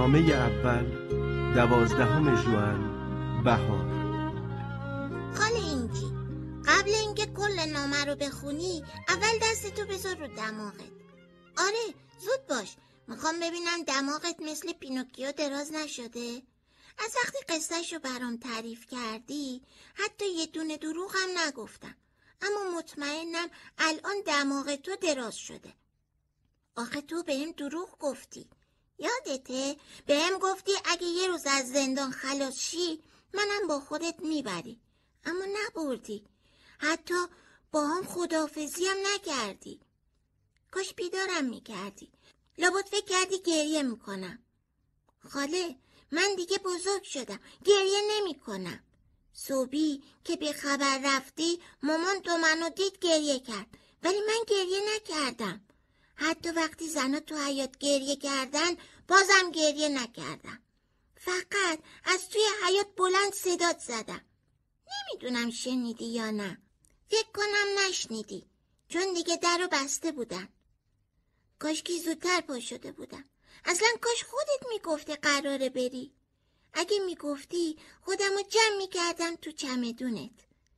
نامه اول 12 ژوئن بهار. خاله اینجی، قبل اینکه کل نامه رو بخونی اول دستتو بذار رو دماغت. آره زود باش، میخوام ببینم دماغت مثل پینوکیو دراز نشده. از وقتی قصهش رو برام تعریف کردی حتی یه دونه دروغ هم نگفتم، اما مطمئنم الان دماغ تو دراز شده. آخه تو بهم دروغ گفتی، یادته؟ بهم گفتی اگه یه روز از زندان خلاص شی منم با خودت میبری، اما نبردی. حتی با هم خداحافظی هم نکردی. کاش بیدارم میکردی. لابد فکر کردی گریه میکنم. خاله من دیگه بزرگ شدم، گریه نمیکنم. صبحی که به خبر رفتی مامان تو منو دید گریه کرد، ولی من گریه نکردم. حتی وقتی زنا تو حیاط گریه کردن بازم گریه نکردم. فقط از توی حیاط بلند صدات زدم. نمیدونم شنیدی یا نه. فکر کنم نشنیدی، چون دیگه در رو بسته بودن. کاش که زودتر پا شده بودم. اصلا کاش خودت میگفتی قراره بری. اگه میگفتی خودمو جمع میکردم تو چمدونت.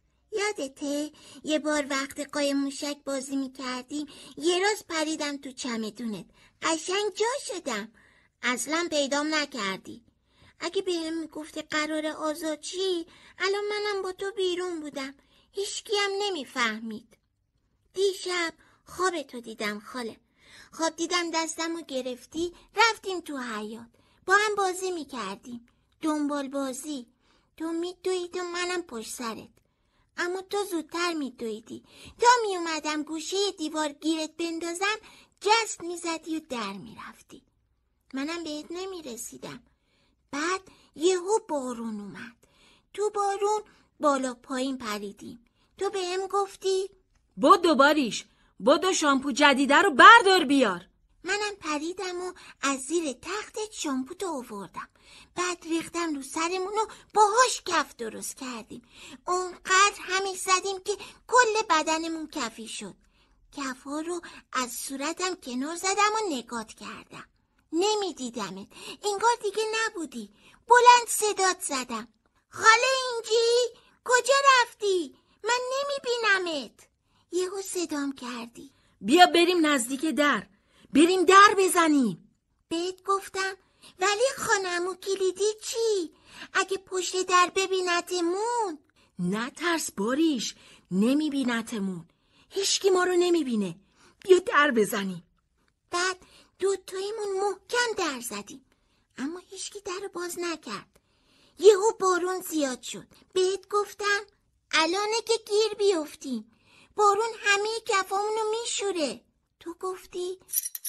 یادته یه بار وقت قایم موشک بازی میکردیم یه راست پریدم تو چمدونت، قشنگ جا شدم، اصلا پیدام نکردی. اگه بهم میگفتی قراره آزاد چی الان منم با تو بیرون بودم، هیچکی هم نمیفهمید. دیشب خواب تو دیدم خاله. خواب دیدم دستمو گرفتی رفتیم تو حیاط با هم بازی میکردیم، دنبال بازی. تو میدویدی و منم پشت سرت، اما تو زودتر میدویدی. تا میومدم گوشه دیوار گیرت بندازم جست میزدی و در میرفتی. منم بهت نمیرسیدم. بعد یهو بارون اومد. تو بارون بالا پایین پریدیم. تو بهم گفتی بدو باریش، بدو شامپو جدیده رو بردار بیار. منم پریدم و از زیر تختت شامپو تو آوردم. بعد ریختم رو سرمون و باهاش کف درست کردیم. اونقدر همیش زدیم که کل بدنمون کفی شد. کفا رو از صورتم کنار زدم و نگات کردم. نمیدیدمت، انگار دیگه نبودی. بلند صدات زدم. خاله اینجی کجا رفتی؟ من نمیبینمت. یهو صدام کردی. بیا بریم نزدیک در، بریم در بزنیم. بهت گفتم، ولی خانمو کلیدی چی؟ اگه پشت در ببینتمون؟ نه ترس باریش، نمیبینتمون، هیچکی ما رو نمیبینه. بیا در بزنیم. بعد دوتاییمون محکم در زدیم، اما هیچکی در رو باز نکرد. یهو بارون زیاد شد. بهت گفتم الانه که گیر بیفتیم، بارون همه کفامونو میشوره. تو گفتی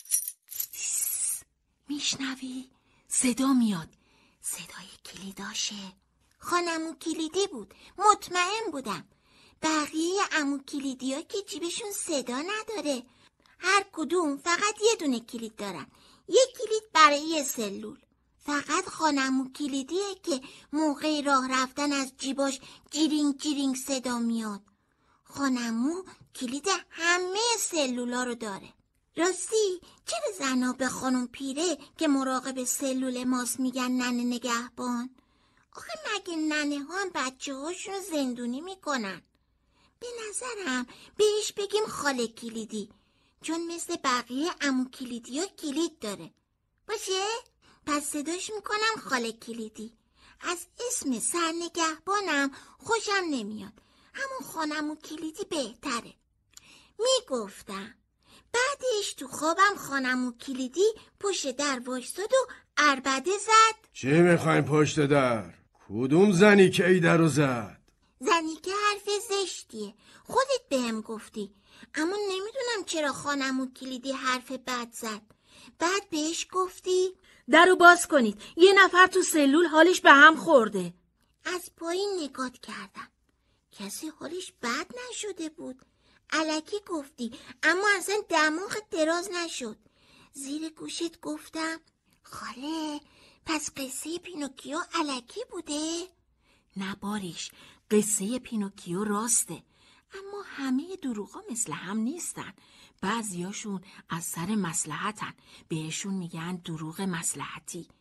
میشنوی؟ صدا میاد، صدای کلیداشه. خانمو کلیدی بود، مطمئن بودم. بقیه عمو کلیدی ها که جیبشون صدا نداره، هر کدوم فقط یه دونه کلید دارن، یه کلید برای یه سلول. فقط خانمو کلیدیه که موقع راه رفتن از جیباش جیرینگ جیرینگ صدا میاد. خانمو کلید همه سلولا رو داره. راستی چرا زنا به خانم پیره که مراقب سلول ماست میگن ننه نگهبان؟ آخه مگه ننه ها هم بچه هاشون رو زندونی میکنن؟ به نظرم بهش بگیم خاله کلیدی، چون مثل بقیه عمو کلیدی ها کلید داره. باشه؟ پس صداش میکنم خاله کلیدی. از اسم سرنگهبانم خوشم نمیاد، همون خانمو کلیدی بهتره. میگفتم بعدش تو خوابم خانمو کلیدی پشت در وایستاد و عربده زد. چی میخواین پشت در؟ کدوم زنی که ای در رو زد؟ زنی که حرف زشتیه، خودت بهم گفتی، اما نمیدونم چرا خانمو کلیدی حرف بد زد. بعد بهش گفتی درو باز کنید، یه نفر تو سلول حالش به هم خورده. از پایین نگات کردم، کسی حالش بد نشده بود. الکی گفتی، اما اصلا دماغ دراز نشد. زیر گوشت گفتم خاله پس قصه پینوکیو الکی بوده؟ نه باریش، قصه پینوکیو راسته، اما همه دروغا مثل هم نیستن. بعضیاشون از سر مصلحتن، بهشون میگن دروغ مصلحتی.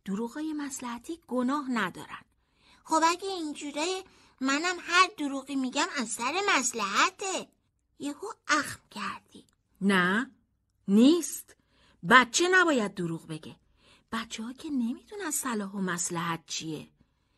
دروغای مصلحتی گناه ندارن. خب اگه اینجوره منم هر دروغی میگم از سر مصلحته. یهو اخم کردی. نه نیست. بچه نباید دروغ بگه. بچه ها که نمیدونن صلاح و مصلحت چیه.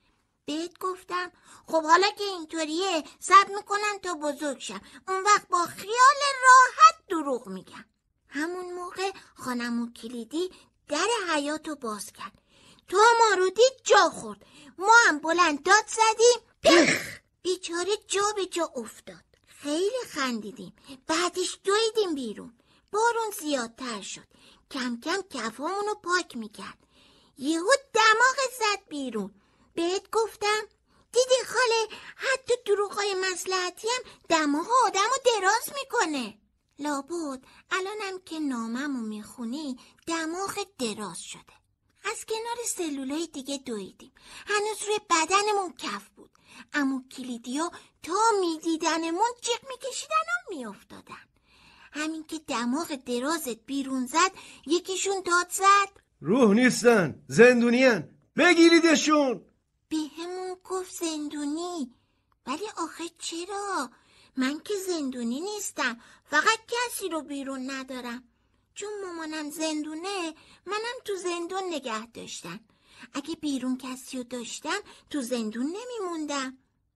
بهت گفتم خب حالا که اینطوریه صبر میکنم تا بزرگ شم، اون وقت با خیال راحت دروغ میگم. همون موقع خانمو کلیدی در حیاطو باز کرد. تا ما رو دید جا خورد. ما هم بلند داد زدیم پخ! بیچاره جا به جا افتاد. خیلی خندیدیم. بعدش دویدیم بیرون. بارون زیادتر شد. کم کم کفامونو پاک میکرد. یهو دماغ زد بیرون. بهت گفتم دیدی خاله، حتی دروغای مصلحتی هم دماغ آدمو دراز میکنه. لابد الانم که ناممو میخونی دماغ دراز شده. از کنار سلولای دیگه دویدیم. هنوز روی بدنمون کف بود. عمو کلیدیا تا میدیدنمون جیغ میکشیدن و میافتادن. همین که دماغ درازت بیرون زد یکیشون داد زد روح نیستن، زندونیان، بگیریدشون. به همون گفت زندونی. ولی آخه چرا؟ من که زندونی نیستم، فقط کسی رو بیرون ندارم. چون مامانم زندونه منم تو زندون نگه داشتن. اگه بیرون کسی رو داشتم تو زندون نمیموندم.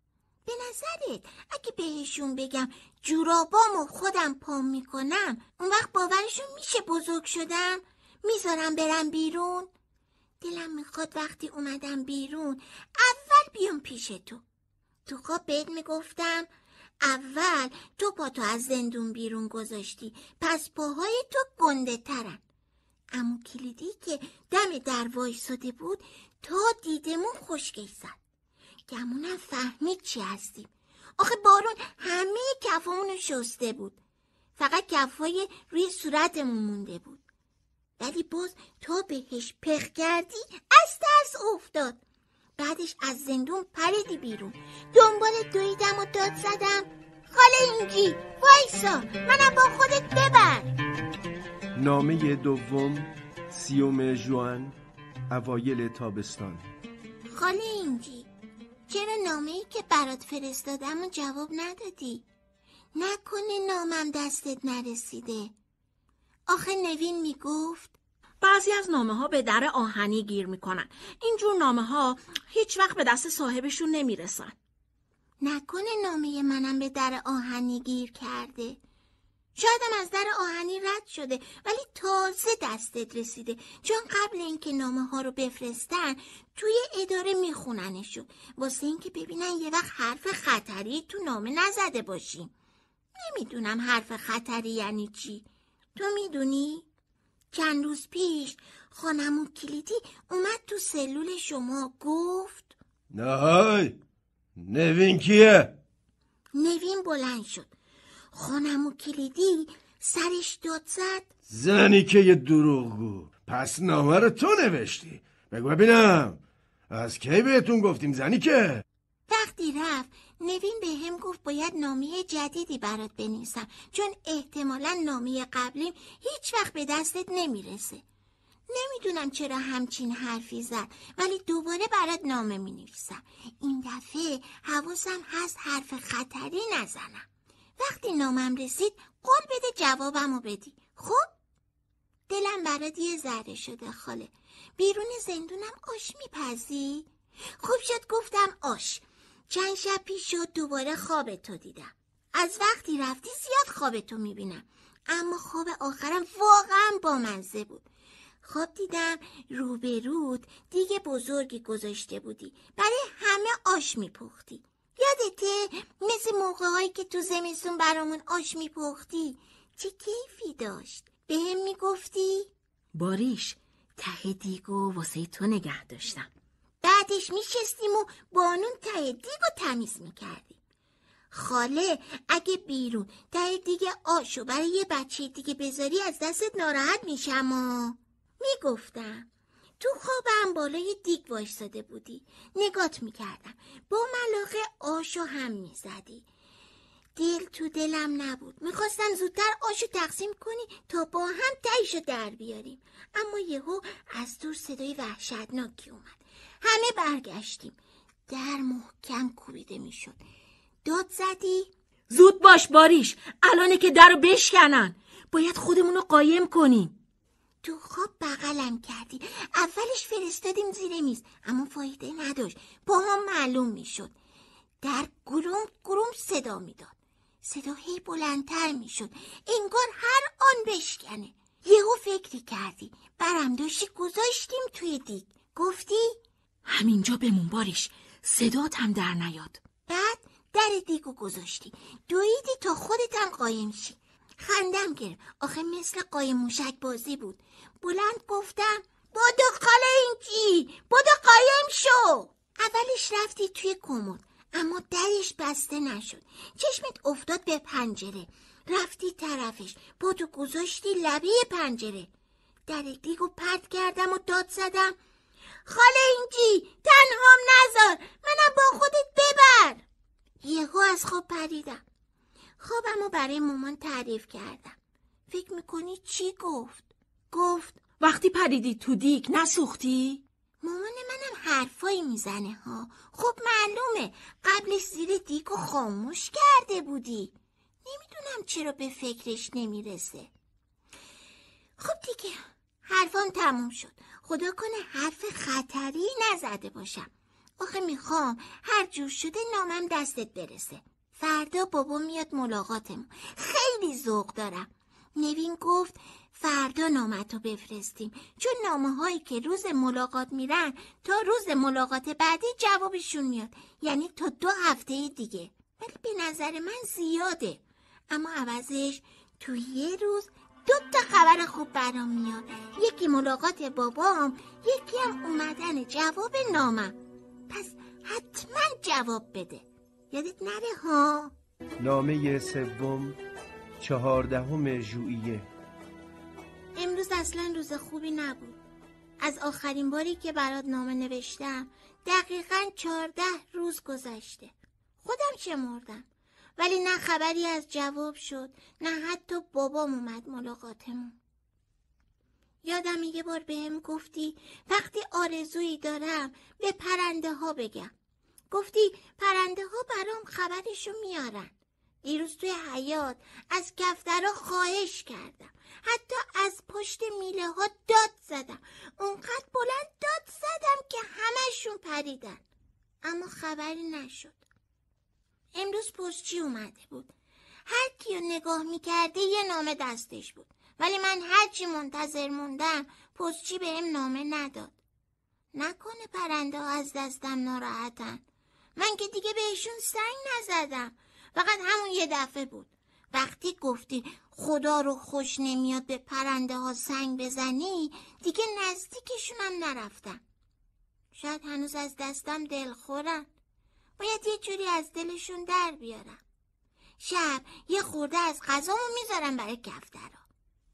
به نظرت اگه بهشون بگم جورابامو خودم پام میکنم اون وقت باورشون میشه بزرگ شدم؟ میذارم برم بیرون؟ دلم میخواد وقتی اومدم بیرون اول بیام پیش تو. تو خواب بهت میگفتم اول تو پاتو از زندون بیرون گذاشتی، پس پاهای تو گنده ترن. عمو کلیدی که دم در وایساده بود تا دیدمون خشکش زد. گمونم فهمید چی هستیم. آخه بارون همه کفامونو شسته بود. فقط کفای روی صورتمون مونده بود. ولی باز تا بهش پخ کردی از ترس افتاد. بعدش از زندون پریدی بیرون. دنبال دویدم و داد زدم خاله اینجی وایسا، منم با خودت ببر. نامه دوم 30 ژوئن، اوایل تابستان. خاله اینجی چرا نامه‌ای که برات فرستادم و جواب ندادی؟ نکنه نامم دستت نرسیده؟ آخه نوین میگفت بعضی از نامه ها به در آهنی گیر میکنن. اینجور نامه ها هیچ وقت به دست صاحبشون نمیرسن. نکنه نامه منم به در آهنی گیر کرده؟ شایدم از در آهنی رد شده ولی تازه دستت رسیده، چون قبل اینکه نامه ها رو بفرستن توی اداره میخوننشون واسه اینکه ببینن یه وقت حرف خطری تو نامه نزده باشیم. نمیدونم حرف خطری یعنی چی. تو میدونی؟ چند روز پیش خانمو کلیدی اومد تو سلول شما گفت نه نوین کیه؟ نوین بلند شد. خانمو کلیدی سرش داد زد زنی که یه دروغگو. پس نامه رو تو نوشتی؟ بگو ببینم از کی بهتون گفتیم زنی که؟ وقتی رفت نوین به هم گفت باید نامه جدیدی برات بنویسم، چون احتمالاً نامه قبلیم هیچ وقت به دستت نمیرسه. نمیدونم چرا همچین حرفی زد ولی دوباره برات نامه مینویسم. این دفعه حواسم هست حرف خطری نزنم. وقتی نامم رسید قول بده جوابمو بدی. خب؟ دلم برات یه ذره شده خاله. بیرون زندونم آش میپزی؟ خوب شد گفتم آش. چند شب پیش شد دوباره خوابتو دیدم. از وقتی رفتی زیاد خوابتو میبینم، اما خواب آخرم واقعا بامزه بود. خواب دیدم روبرود دیگه بزرگی گذاشته بودی، برای همه آش میپختی. یادته مثل موقعهایی که تو زمستون برامون آش میپختی؟ چه کیفی داشت. به هم میگفتی؟ باریش ته دیگو واسه تو نگه داشتم. بعدش میشستیم و بانون ته دیگو تمیز میکردیم. خاله اگه بیرون ته دیگه آشو برای یه بچه دیگه بذاری از دستت ناراحت میشم و میگفتم. تو خوابم بالای دیگ وایساده بودی، نگات میکردم، با ملاقه آشو هم میزدی. دل تو دلم نبود. میخواستم زودتر آشو تقسیم کنی تا با هم تهیشو در بیاریم، اما یهو از دور صدای وحشتناکی اومد. همه برگشتیم. در محکم کوبیده میشد. داد زدی؟ زود باش باریش، الانه که درو بشکنن. باید خودمونو قایم کنیم. تو خواب بغلم کردی. اولش فرستادیم زیر میز، اما فایده نداشت. پاهم معلوم میشد. در گروم گروم صدا میداد. صدا هی بلندتر میشد، انگار هر آن بشکنه. یهو فکری کردی، برم داشتی گذاشتیم توی دیگ. گفتی همینجا بمون باریش، صدات هم در نیاد. بعد در دیگو گذاشتی، دویدی تا خودت هم قایم شی. خندم گرفت، آخه مثل قایم موشک بازی بود. بلند گفتم بدو خاله اینجی، بدو قایم شو. اولش رفتی توی کمد، اما درش بسته نشد. چشمت افتاد به پنجره، رفتی طرفش، پاتو گذاشتی لبه پنجره. در دیگو پرت کردم و داد زدم خاله اینجی تنهام نذار، منم با خودت ببر. یهو از خواب پریدم. خوابمو برای مامان تعریف کردم. فکر میکنی چی گفت؟ گفت وقتی پریدی تو دیگ نسوختی؟ مامان منم حرفایی میزنه ها. خب معلومه، قبلش زیر دیگو خاموش کرده بودی. نمیدونم چرا به فکرش نمیرسه. خب دیگه حرفام تموم شد. خدا کنه حرف خطری نزده باشم. آخه میخوام هر جور شده نامم دستت برسه. فردا بابا میاد ملاقاتمون. خیلی ذوق دارم. نوین گفت فردا نامتو بفرستیم، چون نامه هایی که روز ملاقات میرن تا روز ملاقات بعدی جوابشون میاد، یعنی تا 2 هفته دیگه. ولی به نظر من زیاده، اما عوضش تو یه روز 2 تا خبر خوب برام میاد. یکی ملاقات بابام، یکی هم اومدن جواب نامم. پس حتما جواب بده، یادت نره ها. نامه سوم 14 ژوئیه. امروز اصلا روز خوبی نبود. از آخرین باری که برات نامه نوشتم دقیقاً 14 روز گذشته. خودم شمردم، ولی نه خبری از جواب شد، نه حتی بابام اومد ملاقاتمون. یادم یه بار بهم گفتی وقتی آرزویی دارم به پرنده ها بگم. گفتی پرنده ها برام خبرشو میارن. دیروز توی حیاط از کفترها خواهش کردم، حتی از پشت میله ها داد زدم، اونقدر بلند داد زدم که همشون پریدن، اما خبری نشد. امروز پستچی اومده بود. هر کیو نگاه میکرده یه نامه دستش بود، ولی من هرچی منتظر موندم پستچی بهم نامه نداد. نکنه پرنده ها از دستم ناراحتن؟ من که دیگه بهشون سنگ نزدم، فقط همون یه دفعه بود وقتی گفتی خدا رو خوش نمیاد به پرنده ها سنگ بزنی، دیگه نزدیکشون هم نرفتم. شاید هنوز از دستم دلخورن، باید یه جوری از دلشون در بیارم. شب یه خورده از غذامو میذارم برای کفترها.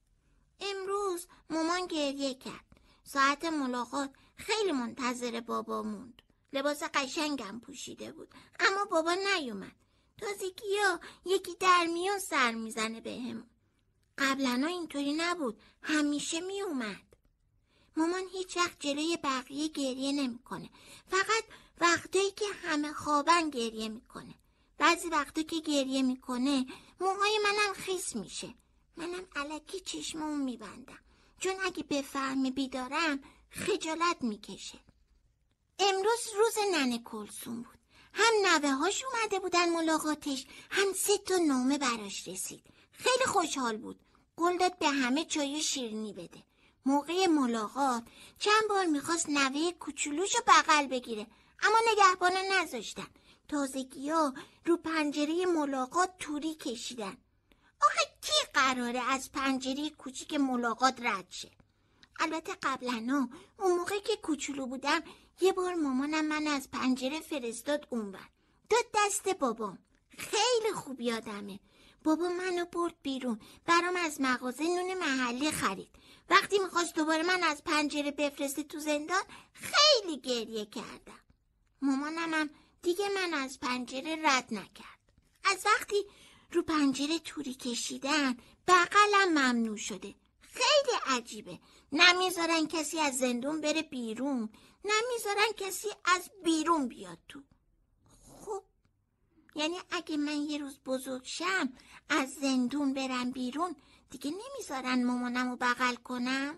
امروز مامان گریه کرد. ساعت ملاقات خیلی منتظر بابا موند. لباس قشنگم پوشیده بود، اما بابا نیومد. تازگی‌ها یکی در میون سر میزنه بهمون. قبلا اینطوری نبود، همیشه میومد. مامان هیچ وقت جلوی بقیه گریه نمیکنه، فقط وقتایی که همه خوابن گریه میکنه. بعضی وقتا که گریه میکنه موهای منم خیس میشه. منم الکی چشممو میبندم، چون اگه بفهمه بیدارم خجالت میکشه. امروز روز ننه کلثوم بود. هم نوه هاش اومده بودن ملاقاتش، هم 3 تا نامه براش رسید. خیلی خوشحال بود. قول داد به همه چای شیرینی بده. موقع ملاقات چند بار میخواست نوه کوچولوشو بغل بگیره، اما نگهبانا نذاشتن. تازگی‌ها رو پنجره ملاقات توری کشیدن. آخه کی قراره از پنجره کوچیک ملاقات رد شه؟ البته قبلا اون موقع که کوچولو بودم یه بار مامانم من از پنجره فرستاد اونور، داد دست بابام. خیلی خوب یادمه. بابا منو برد بیرون، برام از مغازه نون محلی خرید. وقتی میخواست دوباره من از پنجره بفرسته تو زندان خیلی گریه کردم. مامانم هم دیگه من از پنجره رد نکرد. از وقتی رو پنجره توری کشیدن، بغلم ممنوع شده. خیلی عجیبه. نمیذارن کسی از زندون بره بیرون، نمیذارن کسی از بیرون بیاد تو. خب یعنی اگه من یه روز بزرگ شم از زندون برم بیرون، دیگه نمیذارن مامانمو بغل کنم؟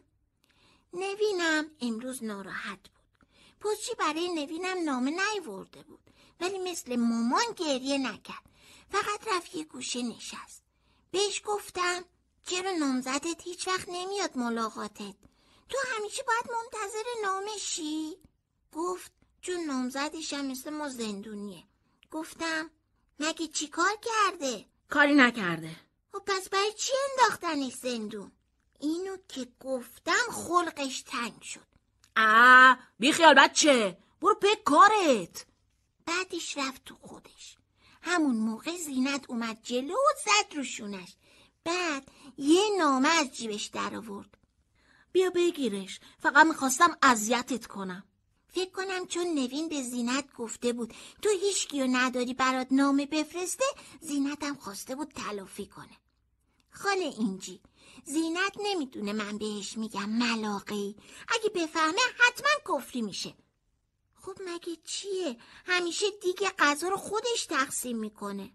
نوینم امروز ناراحت بود. پشتی برای نوینم نامه نیورده بود، ولی مثل مامان گریه نکرد. فقط رفت یه گوشه نشست. بهش گفتم چرا نامزدت هیچ وقت نمیاد ملاقاتت؟ تو همیشه باید منتظر نامه شی؟ گفت چون نامزدشم مثل ما زندونیه. گفتم مگه چی کار کرده؟ کاری نکرده. و پس برای چی انداختنش زندون؟ اینو که گفتم خلقش تنگ شد. بی خیال بچه، برو پک کارت. بعدش رفت تو خودش. همون موقع زینت اومد جلو و زد رو شونش. بعد یه نامه از جیبش در آورد. بیا بگیرش، فقط میخواستم اذیتت کنم. فکر کنم چون نوین به زینت گفته بود تو هیچکیو نداری برات نامه بفرسته، زینتم خواسته بود تلافی کنه. خاله اینجی، زینت نمیدونه من بهش میگم ملاقی. اگه بفهمه حتما کفری میشه. خب مگه چیه؟ همیشه دیگه غذا رو خودش تقسیم میکنه.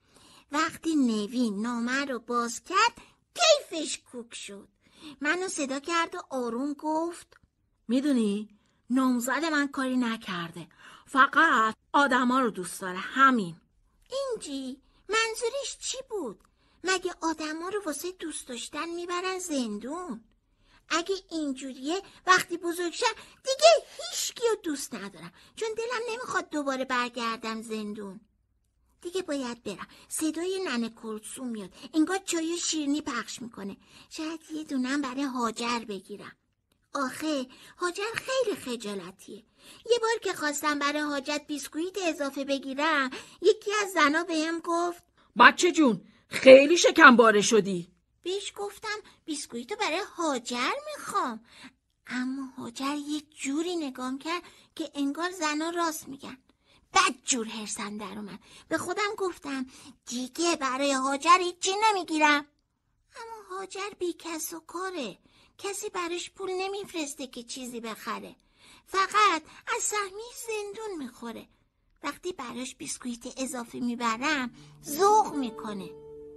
وقتی نوین نامه رو باز کرد کیفش کوک شد. منو صدا کرد و آروم گفت میدونی نامزد من کاری نکرده، فقط آدما رو دوست داره، همین. اینجی منظورش چی بود؟ مگه آدما رو واسه دوست داشتن میبرن زندون؟ اگه اینجوریه وقتی بزرگ شم دیگه هیچکیو دوست ندارم، چون دلم نمیخواد دوباره برگردم زندون. دیگه باید برم. صدای ننه کلثوم میاد، انگار چای شیرینی پخش میکنه. شاید یه دونم برای هاجر بگیرم. آخه هاجر خیلی خجالتیه. یه بار که خواستم برای حاجت بیسکویت اضافه بگیرم، یکی از زنا بهم گفت بچه جون خیلی شکمباره شدی. بهش گفتم بیسکویتو برای هاجر میخوام، اما هاجر یه جوری نگام کرد که انگار زنا راست میگن. بد جور هرسم در اومد. به خودم گفتم دیگه برای هاجر هیچی نمیگیرم. اما هاجر بی کس و کاره، کسی براش پول نمیفرسته که چیزی بخره، فقط از سهمیش زندون میخوره. وقتی براش بیسکویت اضافه میبرم ذوق میکنه.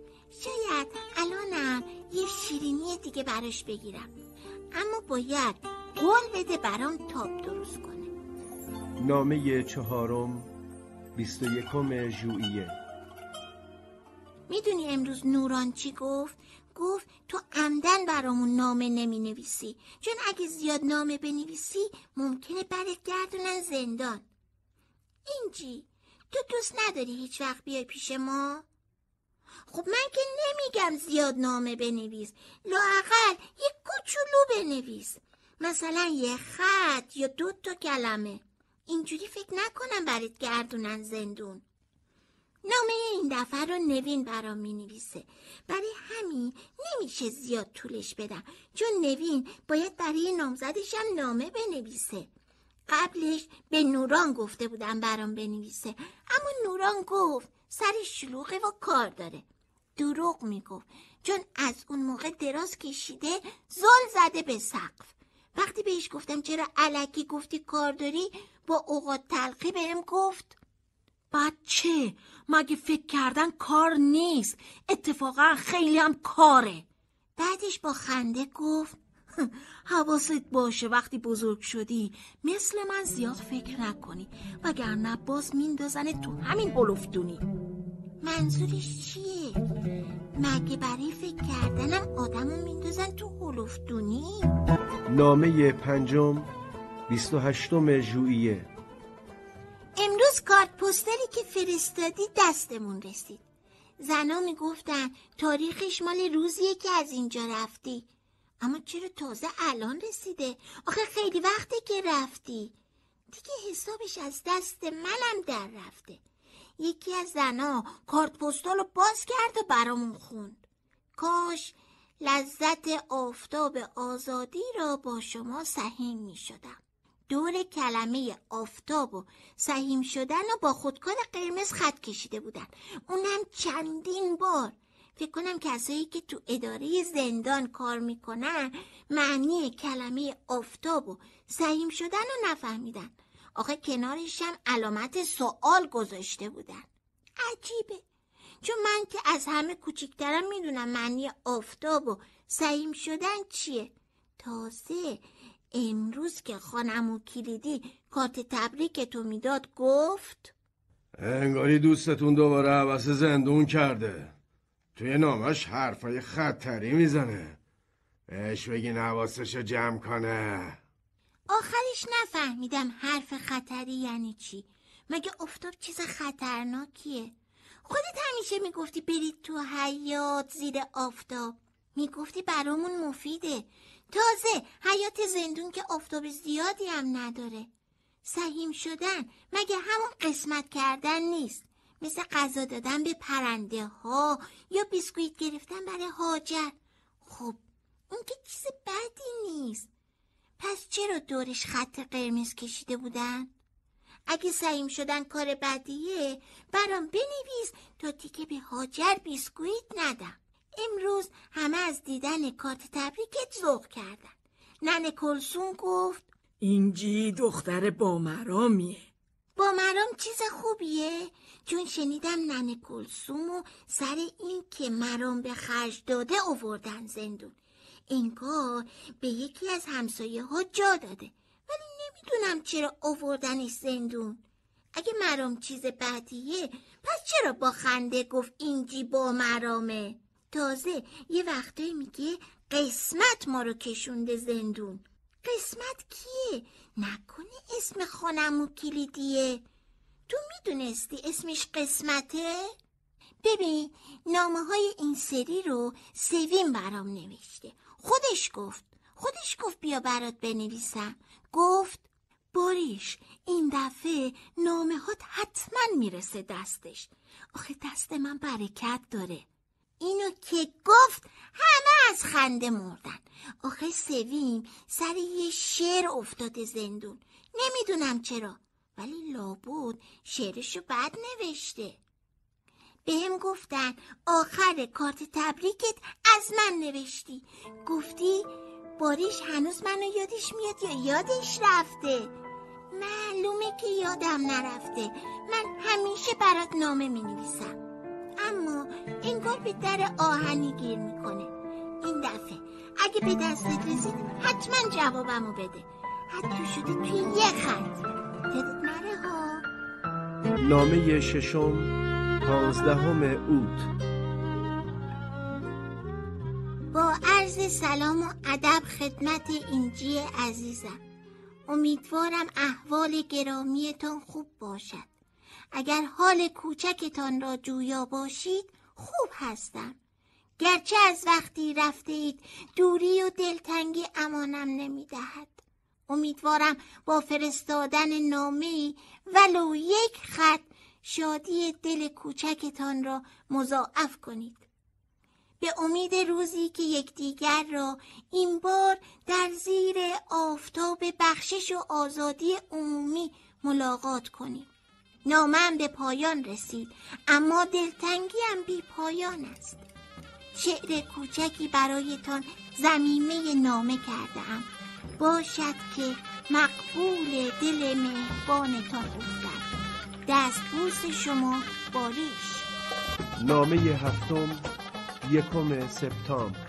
شاید الانم یه شیرینی دیگه براش بگیرم، اما باید قول بده برام تاب درست کنه. نامه 4 21 ژوئیه. میدونی امروز نوران چی گفت؟ گفت تو عمدن برامون نامه نمی نویسی، چون اگه زیاد نامه بنویسی ممکنه برات گردونن زندان. اینجی تو دوست نداری هیچ وقت بیای پیش ما؟ خب من که نمیگم زیاد نامه بنویس، لااقل یه کوچولو بنویس، مثلا یه خط یا 2 کلمه. اینجوری فکر نکنم برات گردونن زندون. نامه این دفعه رو نوین برام می نویسه، برای همین نمیشه زیاد طولش بدم، چون نوین باید برای نامزدشم نامه بنویسه. قبلش به نوران گفته بودم برام بنویسه، اما نوران گفت سرش شلوغه و کار داره. دروغ میگفت، چون از اون موقع دراز کشیده زل زده به سقف. وقتی بهش گفتم چرا الکی گفتی کار داری، با اوقات تلخی بهم گفت بچه مگه فکر کردن کار نیست، اتفاقا خیلی هم کاره. بعدش با خنده گفت حواست باشه وقتی بزرگ شدی مثل من زیاد فکر نکنی، وگرنه باز میندازن تو همین هلفدونی. منظورش چیه؟ مگه برای فکر کردنم آدمو میندازن تو هلفدونی؟ نامه 5 28 ژوئیه. امروز کارت پستالی که فرستادی دستمون رسید. زنا میگفتن تاریخش مال روزیه که از اینجا رفتی، اما چرا تازه الان رسیده؟ آخه خیلی وقته که رفتی. دیگه حسابش از دست منم در رفته. یکی از زنا کارت پستال رو باز کرد و برامون خوند. کاش لذت آفتاب آزادی را با شما سهیم می شدم. دور کلمه آفتاب و سهیم شدن و با خودکار قرمز خط کشیده بودن، اونم چندین بار. فکر کنم کسایی که تو اداره زندان کار میکنن معنی کلمه آفتاب و سهیم شدن رو نفهمیدن. آخه کنارش هم علامت سوال گذاشته بودن. عجیبه، چون من که از همه کوچیکترم میدونم معنی آفتاب و سهیم شدن چیه. تازه امروز که خانمو کلیدی کارت تبریک تو میداد گفت انگاری دوستتون دوباره حوث زندون کرده. توی نامش حرفای خطری میزنه. بهش بگین حواسشو جمع کنه. آخرش نفهمیدم حرف خطری یعنی چی. مگه آفتاب چیز خطرناکیه؟ خودت همیشه میگفتی برید تو حیاط زیر آفتاب. میگفتی برامون مفیده. تازه حیاط زندون که آفتاب زیادی هم نداره. سهیم شدن مگه همون قسمت کردن نیست؟ مثل غذا دادن به پرنده ها یا بیسکویت گرفتن برای هاجر. خب اون که چیز بدی نیست. پس چرا دورش خط قرمز کشیده بودن؟ اگه سهیم شدن کار بدیه برام بنویس تا دیگه به هاجر بیسکویت ندم. امروز همه از دیدن کارت تبریکت ذوق کردن. ننه کلثوم گفت اینجی دختر بامرامیه. بامرام چیز خوبیه؟ چون شنیدم ننه کلثومو سر این که مرام به خرج داده آوردن زندون. انگار به یکی از همسایه ها جا داده، ولی نمیدونم چرا آوردنش زندون. اگه مرام چیز بدیه پس چرا با خنده گفت اینجی بامرامه؟ تازه یه وقتایی میگه قسمت ما رو کشونده زندون. قسمت کیه؟ نکنه اسم خانمو کلیدیه؟ تو میدونستی اسمش قسمته؟ ببین نامه های این سری رو سویم برام نوشته. خودش گفت بیا برات بنویسم. گفت باریش این دفعه نامه هات حتما میرسه دستش. آخه دست من برکت داره. اینو که گفت همه از خنده مردن. آخه سویم سر یه شعر افتاده زندون. نمیدونم چرا، ولی لابد شعرشو بد نوشته. بهم گفتن آخر کارت تبریکت از من نوشتی. گفتی باریش هنوز منو یادش میاد یا یادش رفته؟ معلومه که یادم نرفته. من همیشه برات نامه مینویسم، اما انگار به در آهنی گیر میکنه. این دفعه اگه به دستت رسید حتما جوابمو بده. حتی شده توی یه خط. یادت نره ها. نامه ششم 15 اوت. با عرض سلام و ادب خدمت اینجی عزیزم. امیدوارم احوال گرامیتان خوب باشد. اگر حال کوچکتان را جویا باشید خوب هستم. گرچه از وقتی رفته اید دوری و دلتنگی امانم نمی دهد. امیدوارم با فرستادن نامه‌ای ولو یک خط شادی دل کوچکتان را مضاعف کنید. به امید روزی که یکدیگر را این بار در زیر آفتاب بخشش و آزادی عمومی ملاقات کنید. نامه‌ام به پایان رسید، اما دلتنگیم بی پایان است. شعر کوچکی برایتان ضمیمه نامه کرده‌ام. باشد که مقبول دل مهربانتان افتد. دستبوس شما باریش. نامه هفتم 1 سپتامبر.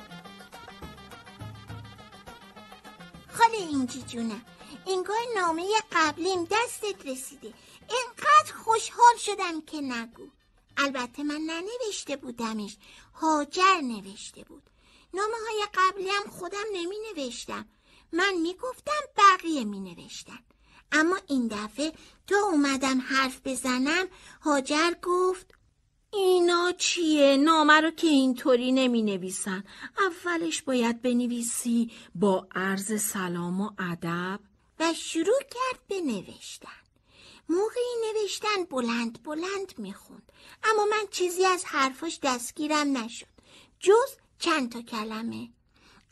خاله اینجی جونم، انگار نامه قبلیم دستت رسیده. اینقدر خوشحال شدم که نگو. البته من ننوشته بودمش، هاجر نوشته بود. نامه های قبلی هم خودم نمی نوشتم. من می گفتم بقیه می نوشتن. اما این دفعه تا اومدم حرف بزنم هاجر گفت اینا چیه؟ نامه رو که اینطوری نمی نویسن. اولش باید بنویسی با عرض سلام و ادب. و شروع کرد به نوشتن. موقعی نوشتن بلند بلند میخوند، اما من چیزی از حرفاش دستگیرم نشد جز چند تا کلمه.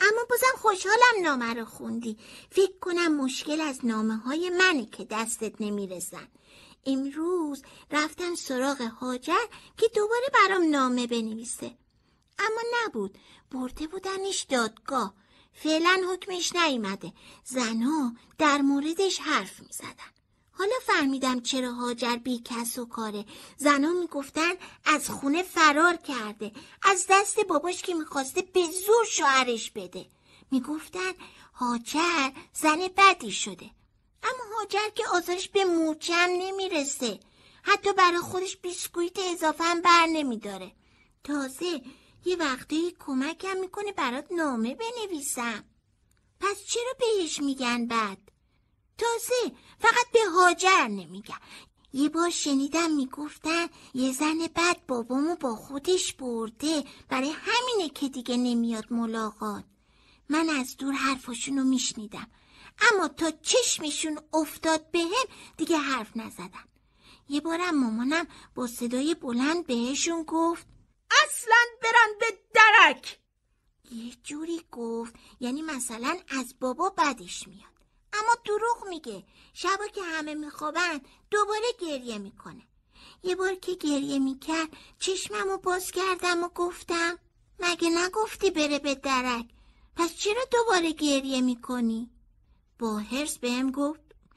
اما بازم خوشحالم نامه رو خوندی. فکر کنم مشکل از نامه های منه که دستت نمیرسن. امروز رفتم سراغ هاجر که دوباره برام نامه بنویسه، اما نبود. برده بودنش دادگاه. فعلا حکمش نیامده. زنا در موردش حرف میزدن. حالا فهمیدم چرا هاجر بی کس و کاره. زنا میگفتن از خونه فرار کرده، از دست باباش که میخواسته به زور شوهرش بده. میگفتن هاجر زن بدی شده، اما هاجر که آزارش به مورچه هم نمیرسه. حتی برای خودش بیسکویت اضافه هم بر نمیداره. تازه یه وقتی کمکم میکنه برات نامه بنویسم. پس چرا بهش میگن بد؟ تازه فقط به هاجر نمیگن. یه بار شنیدم میگفتن یه زن بد بابامو با خودش برده، برای همینه که دیگه نمیاد ملاقات. من از دور حرفاشونو میشنیدم، اما تا چشمشون افتاد بهم دیگه حرف نزدم. یه بارم مامانم با صدای بلند بهشون گفت اصلاً برن به درک. یه جوری گفت یعنی مثلا از بابا بدش میاد، اما دروغ میگه. شبا که همه میخوابن دوباره گریه میکنه. یه بار که گریه میکرد چشممو باز کردم و گفتم مگه نگفتی بره به درک؟ پس چرا دوباره گریه میکنی؟ با حرص بهم گفت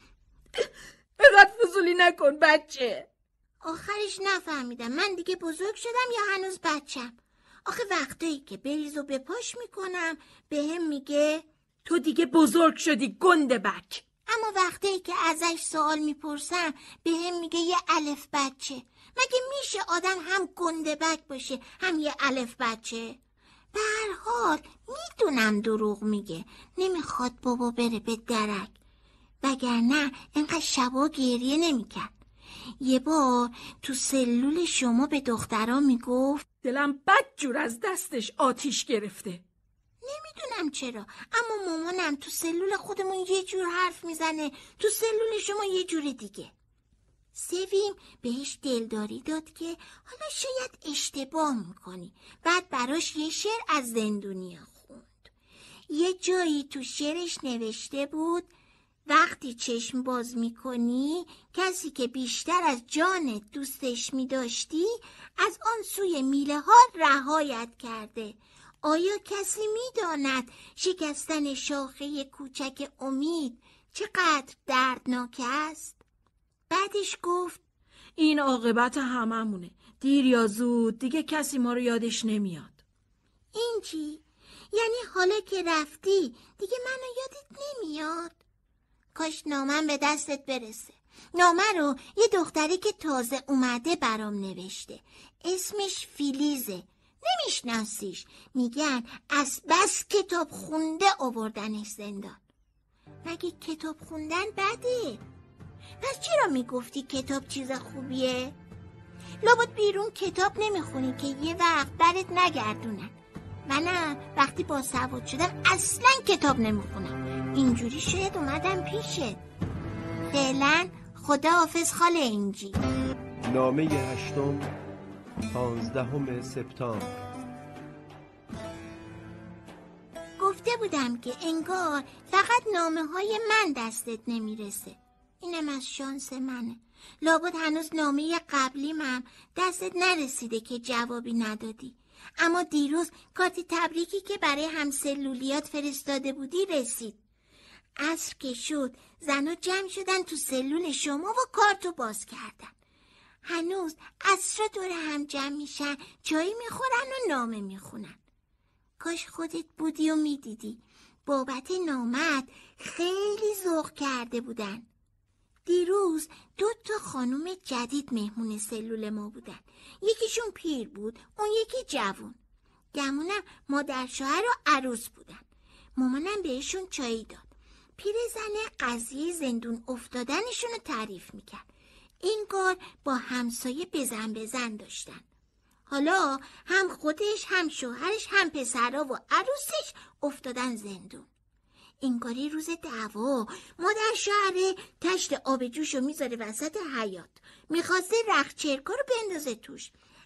اینقدر فضولی نکن بچه. آخرش نفهمیدم من دیگه بزرگ شدم یا هنوز بچم. آخه وقتایی که بریز و به پاش میکنم بهم میگه تو دیگه بزرگ شدی گنده بک. اما وقتایی که ازش سوال میپرسم بهم میگه یه الف بچه. مگه میشه آدم هم گنده بک باشه هم یه الف بچه؟ به هر حال میدونم دروغ میگه، نمیخواد بابا بره به درک، وگرنه اینقدر شبا گریه نمیکرد. یه بار تو سلول شما به دخترها میگفت دلم بدجور از دستش آتیش گرفته. نمیدونم چرا، اما مامانم تو سلول خودمون یه جور حرف میزنه، تو سلول شما یه جور دیگه. سویم بهش دلداری داد که حالا شاید اشتباه میکنی. بعد براش یه شعر از زندونیا خوند. یه جایی تو شعرش نوشته بود وقتی چشم باز میکنی کسی که بیشتر از جانت دوستش میداشتی از آن سوی میله ها رهایت کرده. آیا کسی میداند شکستن شاخه کوچک امید چقدر دردناک است؟ بعدش گفت این عاقبت هممونه، دیر یا زود دیگه کسی ما رو یادش نمیاد. این چی؟ یعنی حالا که رفتی دیگه منو یادت نمیاد؟ کاش نامم به دستت برسه. نامه رو یه دختری که تازه اومده برام نوشته. اسمش فیلیزه. نمیشناسیش. میگن از بس کتاب خونده آوردنش زندان. مگه کتاب خوندن بده؟ پس چرا میگفتی کتاب چیز خوبیه؟ لابد بیرون کتاب نمیخونی که یه وقت برات نگردونن. منم وقتی با سواد شدم اصلا کتاب نمیخونم. اینجوری شاید اومدم پیشت. فعلا خداحافظ خاله انجی. نامه 8 15 سپتامبر. گفته بودم که انگار فقط نامه های من دستت نمیرسه. اینم از شانس منه. لابد هنوز نامه قبلیمم دستت نرسیده که جوابی ندادی. اما دیروز کارت تبریکی که برای همسلولیات فرستاده بودی رسید. عصر که شد زنا جمع شدن تو سلول شما و کارتو باز کردن. هنوز عصر دور هم جمع میشن، چای میخورن و نامه میخونن. کاش خودت بودی و میدیدی. بابت نامت خیلی ذوق کرده بودن. دیروز 2 خانم جدید مهمون سلول ما بودن. یکیشون پیر بود، اون یکی جوون. گمونم مادر شوهر و عروس بودن. مامانم بهشون چایی داد. پیرزن قضیه زندون افتادنشون رو تعریف میکرد. انگار با همسایه بزن داشتن. حالا هم خودش هم شوهرش هم پسرها و عروسش افتادن زندون. انگاری روز دعوا مادر شوهر تشت آب جوشو میذاره وسط حیاط. میخواسته رختچرکا رو بندازه توش،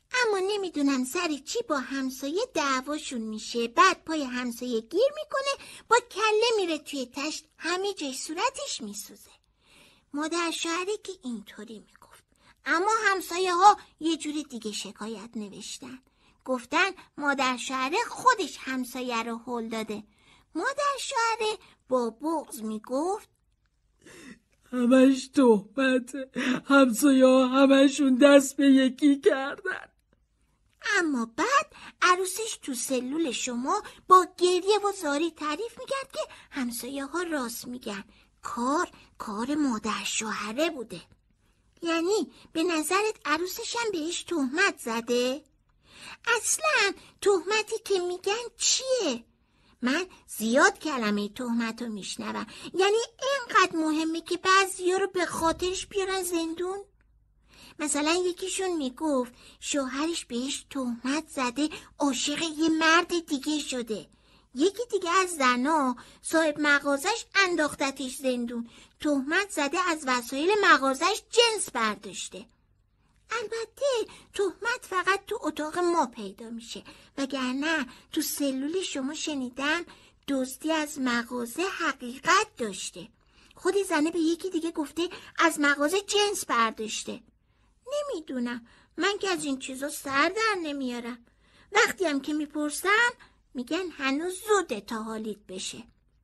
اما نمیدونم سر چی با همسایه دعواشون میشه. بعد پای همسایه گیر میکنه، با کله میره توی تشت، همه جای صورتش میسوزه. مادر شوهره که اینطوری میگفت، اما همسایه ها یه جوری دیگه شکایت نوشتن. گفتن مادر شوهره خودش همسایه رو هل داده. مادر شوهره با بغض میگفت همش تهمته، همسایه ها همشون دست به یکی کردن. اما بعد عروسش تو سلول شما با گریه و زاری تعریف میکرد که همسایه ها راست میگن، کار مادر شوهره بوده. یعنی به نظرت عروسشم بهش تهمت زده؟ اصلا تهمتی که میگن چیه؟ من زیاد کلمه تهمت رو میشنوم. یعنی اینقدر مهمه که بعضیا رو به خاطرش بیارن زندون؟ مثلا یکیشون میگفت شوهرش بهش تهمت زده عاشق یه مرد دیگه شده. یکی دیگه از زنا صاحب مغازش انداختتش زندون، تهمت زده از وسایل مغازش جنس برداشته. البته تهمت فقط تو اتاق ما پیدا میشه، وگرنه تو سلول شما شنیدم دزدی از مغازه حقیقت داشته. خودی زنه به یکی دیگه گفته از مغازه جنس برداشته. نمیدونم، من که از این چیزا سر در نمیارم. وقتی هم که میپرسم میگن هنوز زوده تا حالیت بشه.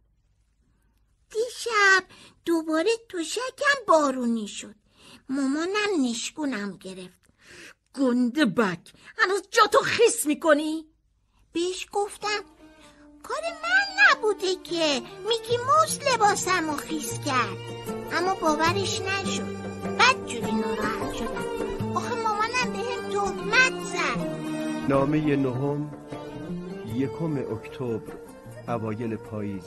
دیشب دوباره تشکم بارونی شد. مامانم نشگونم گرفت. گنده بک، هنوز جاتو خیس میکنی؟ بهش گفتم کار من نبوده که، میگی موس لباسمو خیس کرد. اما باورش نشد. بدجوری ناراحت شدم. آخه مامانم بهم تهمت زد. نامه نهم 1 اکتبر اوایل پاییز.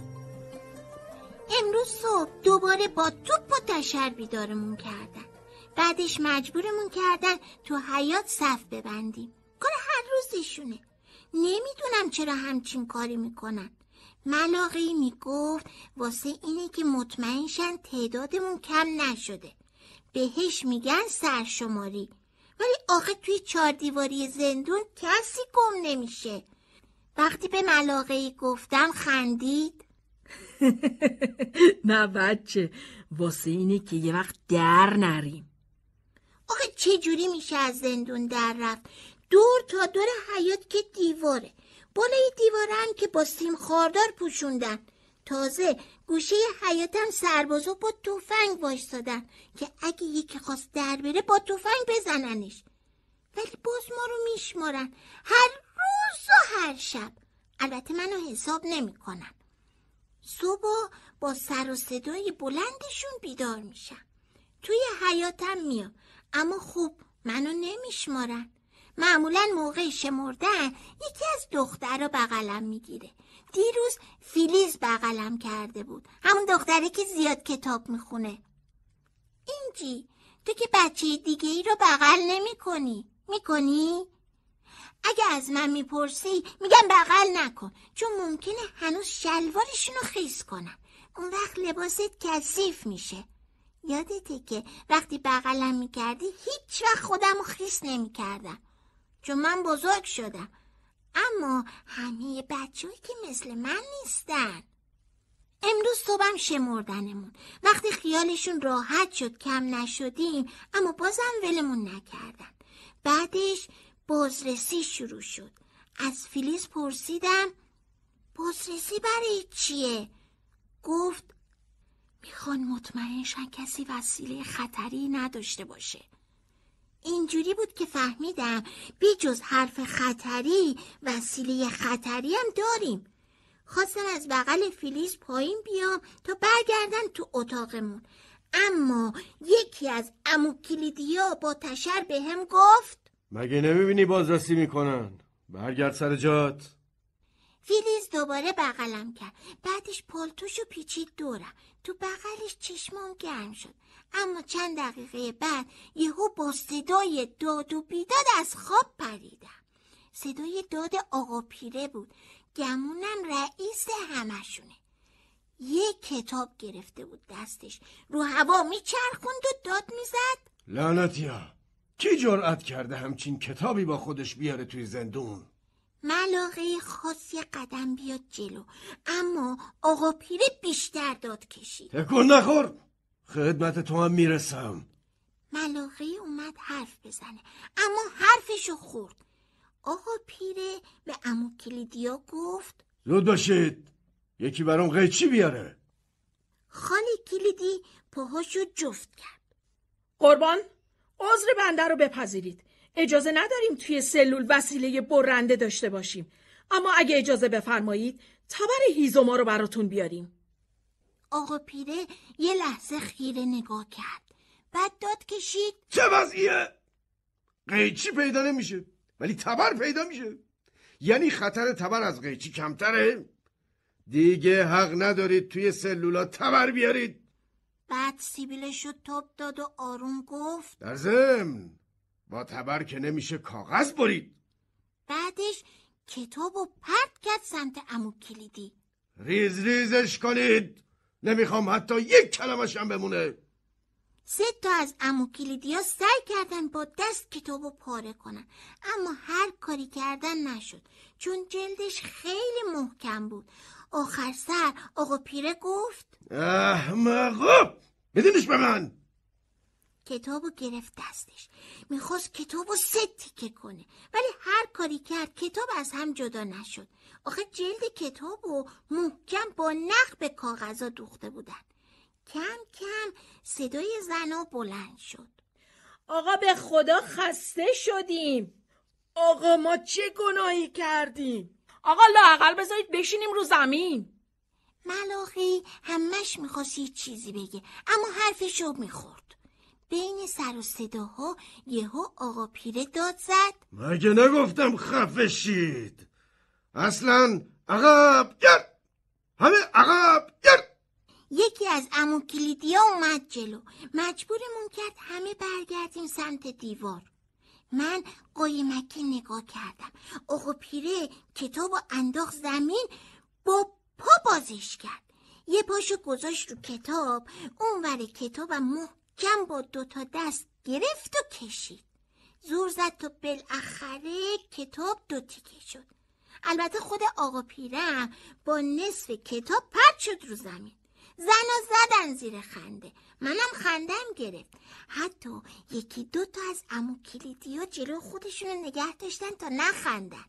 امروز صبح دوباره با توپ و تشر بیدارمون کردن. بعدش مجبورمون کردن تو حیاط صف ببندیم. کار هر روزشونه. نمیدونم چرا همچین کاری میکنن. ملاقی میگفت واسه اینه که مطمئن شن تعدادمون کم نشده. بهش میگن سرشماری. ولی آخه توی 4 دیواری زندون کسی گم نمیشه. وقتی به ملاقی گفتم خندید. نه بچه، واسه اینه که یه وقت در نریم. آخه چه جوری میشه از زندون در رفت؟ دور تا دور حیاط که دیواره، بالای دیوارن که با سیم خاردار پوشوندن. تازه گوشه حیاطم سربازا با تفنگ وایسادن که اگه یکی خواست در بره با تفنگ بزننش. ولی باز ما رو میشمارن هر روز و هر شب. البته منو حساب نمی کنن. صبح با سر و صدای بلندشون بیدار میشم. توی حیاطم میام، اما خوب منو نمیشمارن. معمولا موقع شمردن یکی از دخترها بغلم میگیره. دیروز فیلیز بغلم کرده بود، همون دختره که زیاد کتاب میخونه. اینجی تو که بچه دیگه ای رو بغل نمی کنی؟ میکنی؟ اگه از من میپرسی میگم بغل نکن، چون ممکنه هنوز شلوارشونو خیس کنن. اون وقت لباست کثیف میشه. یادته که وقتی بغلم میکردی هیچ وقت خودمو خیس نمیکردم، چون من بزرگ شدم. اما همه بچه‌ای که مثل من نیستن. امروز صبحم شمردنمون. وقتی خیالشون راحت شد کم نشدیم، اما بازم ولمون نکردن. بعدش بازرسی شروع شد. از فیلیز پرسیدم بازرسی برای چیه؟ گفت میخوان مطمئن شن کسی وسیله خطری نداشته باشه. اینجوری بود که فهمیدم بی جز حرف خطری وسیله خطری هم داریم. خواستم از بغل فیلیز پایین بیام تا برگردن تو اتاقمون، اما یکی از عمو کلیدیا با تشر به هم گفت مگه نمیبینی بازرسی میکنن؟ برگرد سر جات. فیلیز دوباره بغلم کرد. بعدش پالتوشو پیچید دورم. تو بغلش چشمام گرم شد. اما چند دقیقه بعد یهو با صدای داد و بیداد از خواب پریدم. صدای داد آقا پیره بود. گمونم رئیس همشونه. یه کتاب گرفته بود دستش، رو هوا میچرخوند و داد میزد لعنتیا، کی جرأت کرده همچین کتابی با خودش بیاره توی زندون؟ ملاقه خواست یه قدم بیاد جلو، اما آقا پیره بیشتر داد کشید. تکون نخور، خدمت تو هم میرسم. ملاقه اومد حرف بزنه، اما حرفشو خورد. آقا پیره به عمو کلیدیا گفت زود باشید، یکی برام قیچی بیاره. خاله کلیدی پاهاشو جفت کرد. قربان، عذر بنده رو بپذیرید. اجازه نداریم توی سلول وسیله برنده داشته باشیم، اما اگه اجازه بفرمایید تبر هیزوما رو براتون بیاریم. آقا پیره یه لحظه خیره نگاه کرد، بعد داد کشید. چه وضعیه؟ قیچی پیدا نمیشه ولی تبر پیدا میشه. یعنی خطر تبر از قیچی کمتره؟ دیگه حق ندارید توی سلولا تبر بیارید. بعد سیبیلشو تاب داد و آروم گفت در ضمن با تبر که نمیشه کاغذ برید. بعدش کتابو پرت کرد سمت عمو کلیدی. ریز ریزش کنید، نمیخوام حتی یک کلمش هم بمونه. 3 تا از عمو کلیدیا سعی کردن با دست کتابو پاره کنن، اما هر کاری کردن نشد چون جلدش خیلی محکم بود. آخر سر آقا پیره گفت احمقا، بدینش به من. کتابو گرفت دستش، میخواست کتابو 3 تیکه کنه، ولی هر کاری کرد کتاب از هم جدا نشد. آخه جلد کتابو محکم با نخ به کاغذا دوخته بودن. کم کم صدای زنا بلند شد. آقا به خدا خسته شدیم. آقا ما چه گناهی کردیم؟ آقا لااقل بذارید بشینیم رو زمین. ملاقی همش میخواست یه چیزی بگه، اما حرفشو میخورد. بین سر و صداها یهو آقا پیره داد زد. مگه نگفتم خفه شید؟ اصلا عقب گرد، همه عقب گرد. یکی از عمو کلیدیا اومد جلو، مجبورمون کرد همه برگردیم سمت دیوار. من قایمکی نگاه کردم. آقا پیره کتابو انداخت زمین، با پا بازش کرد. یه پاشو گذاشت رو کتاب، اون ور کتابم محکم با 2 تا دست گرفت و کشید. زور زد تا بالاخره کتاب 2 تیکه شد. البته خود آقا پیرم با نصف کتاب پرت شد رو زمین. زنا زدن زیر خنده، منم خندم گرفت. حتی 1-2 تا از عمو کلیدیا جلو خودشونو نگه داشتن تا نخندن.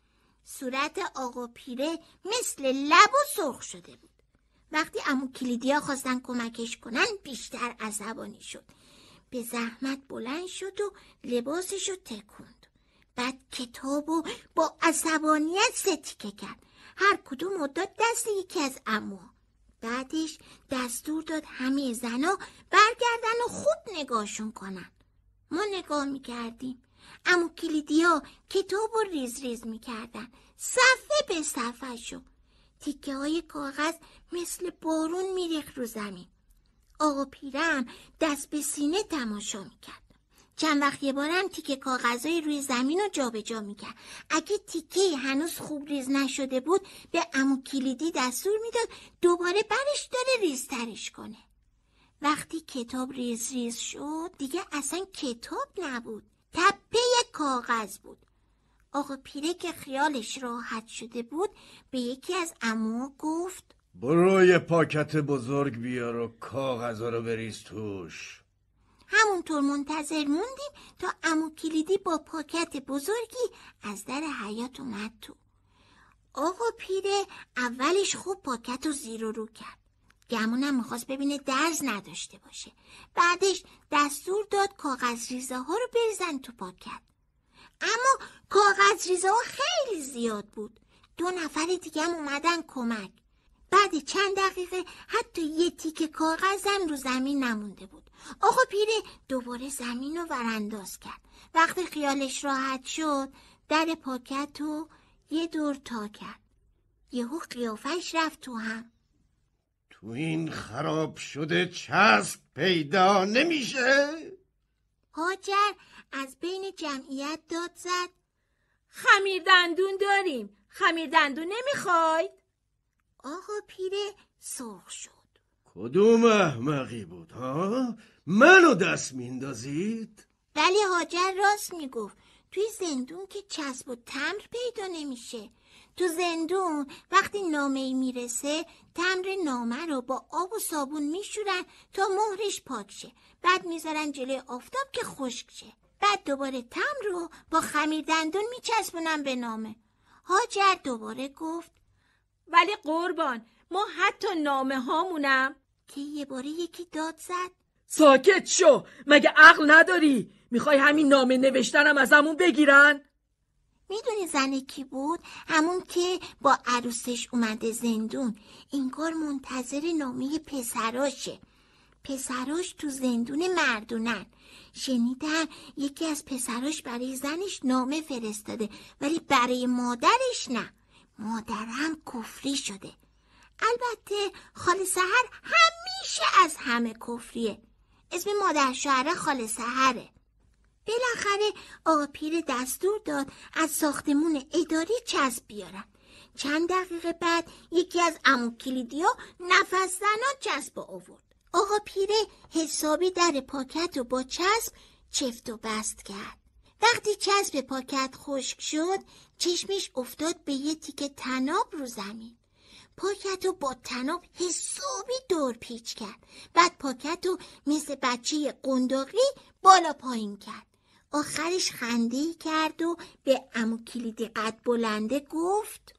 صورت آقا پیره مثل لبو سرخ شده بود. وقتی عمو کلیدیا خواستن کمکش کنن بیشتر عصبانی شد. به زحمت بلند شد و لباسشو تکوند. بعد کتابو با عصبانیت 3 تیکه کرد، هر کدوم داد دست یکی از عموها. بعدش دستور داد همه زنا برگردن و خوب نگاهشون کنن. ما نگاه میکردیم. عمو کلیدیا کتابو ریز ریز میکردن، صفحه به صفحه شو. تیکه های کاغذ مثل بارون میریخت رو زمین. آقا پیرم دست به سینه تماشا میکرد. چند وقت یه بارم تیکه کاغذای روی زمین رو جا به جا میکرد. اگه تیکه هنوز خوب ریز نشده بود به عمو کلیدی دستور میداد دوباره برش داره ریزترش کنه. وقتی کتاب ریز ریز شد دیگه اصلا کتاب نبود، تپه کاغذ بود. آقا پیره که خیالش راحت شده بود به یکی از عموها گفت برو یه پاکت بزرگ بیار و کاغذا رو بریز توش. همونطور منتظر موندیم تا عمو کلیدی با پاکت بزرگی از در حیاط اومد تو. آقا پیره اولش خوب پاکت رو زیر و رو کرد. گمونم میخواست ببینه درز نداشته باشه. بعدش دستور داد کاغذ ریزه ها رو بریزن تو پاکت. اما کاغذ ریزه ها خیلی زیاد بود. 2 نفر دیگه هم اومدن کمک. بعد چند دقیقه حتی یه تیکه کاغذم رو زمین نمونده بود. آقا پیره دوباره زمین رو ورانداز کرد. وقتی خیالش راحت شد در پاکت رو یه دور تا کرد. یهو قیافش رفت تو هم. تو این خراب شده چسب پیدا نمیشه؟ هاجر از بین جمعیت داد زد خمیر دندون داریم، خمیر دندون نمیخواید؟ آقا پیره سرخ شد. کدوم احمقی بود ها؟ منو دست میندازید؟ ولی هاجر راست میگفت. توی زندون که چسب و تمر پیدا نمیشه. تو زندون وقتی نامه‌ای میرسه تمر نامه رو با آب و صابون میشورن تا مهرش پاک شه. بعد میذارن جلوی آفتاب که خشک شه. بعد دوباره تمر رو با خمیر دندون میچسبونن به نامه. هاجر دوباره گفت ولی قربان، ما حتی نامه هامونم. که یه باره یکی داد زد ساکت شو، مگه عقل نداری؟ میخوای همین نامه نوشتنم از همون بگیرن؟ میدونی زن کی بود؟ همون که با عروسش اومده زندون. انگار منتظر نامه پسراشه. پسراش تو زندون مردونن. شنیدم یکی از پسراش برای زنش نامه فرستاده، ولی برای مادرش نه. مادرم کفری شده. البته خاله سحر همیشه از همه کفریه. اسم مادر شوهره خاله سحره. بالاخره آقا پیر دستور داد از ساختمون اداری چسب بیارن. چند دقیقه بعد یکی از عمو کلیدیا نفس زنان چسب آورد. آقا پیره حسابی در پاکت رو با چسب چفت و بست کرد. وقتی چسب پاکت خشک شد چشمش افتاد به یه تیکه طناب رو زمین. پاکت رو با طناب حسابی دور پیچ کرد. بعد پاکت رو مثل بچه قنداقی بالا پایین کرد. آخرش خنده‌ای کرد و به عمو کلیدی قد بلنده گفت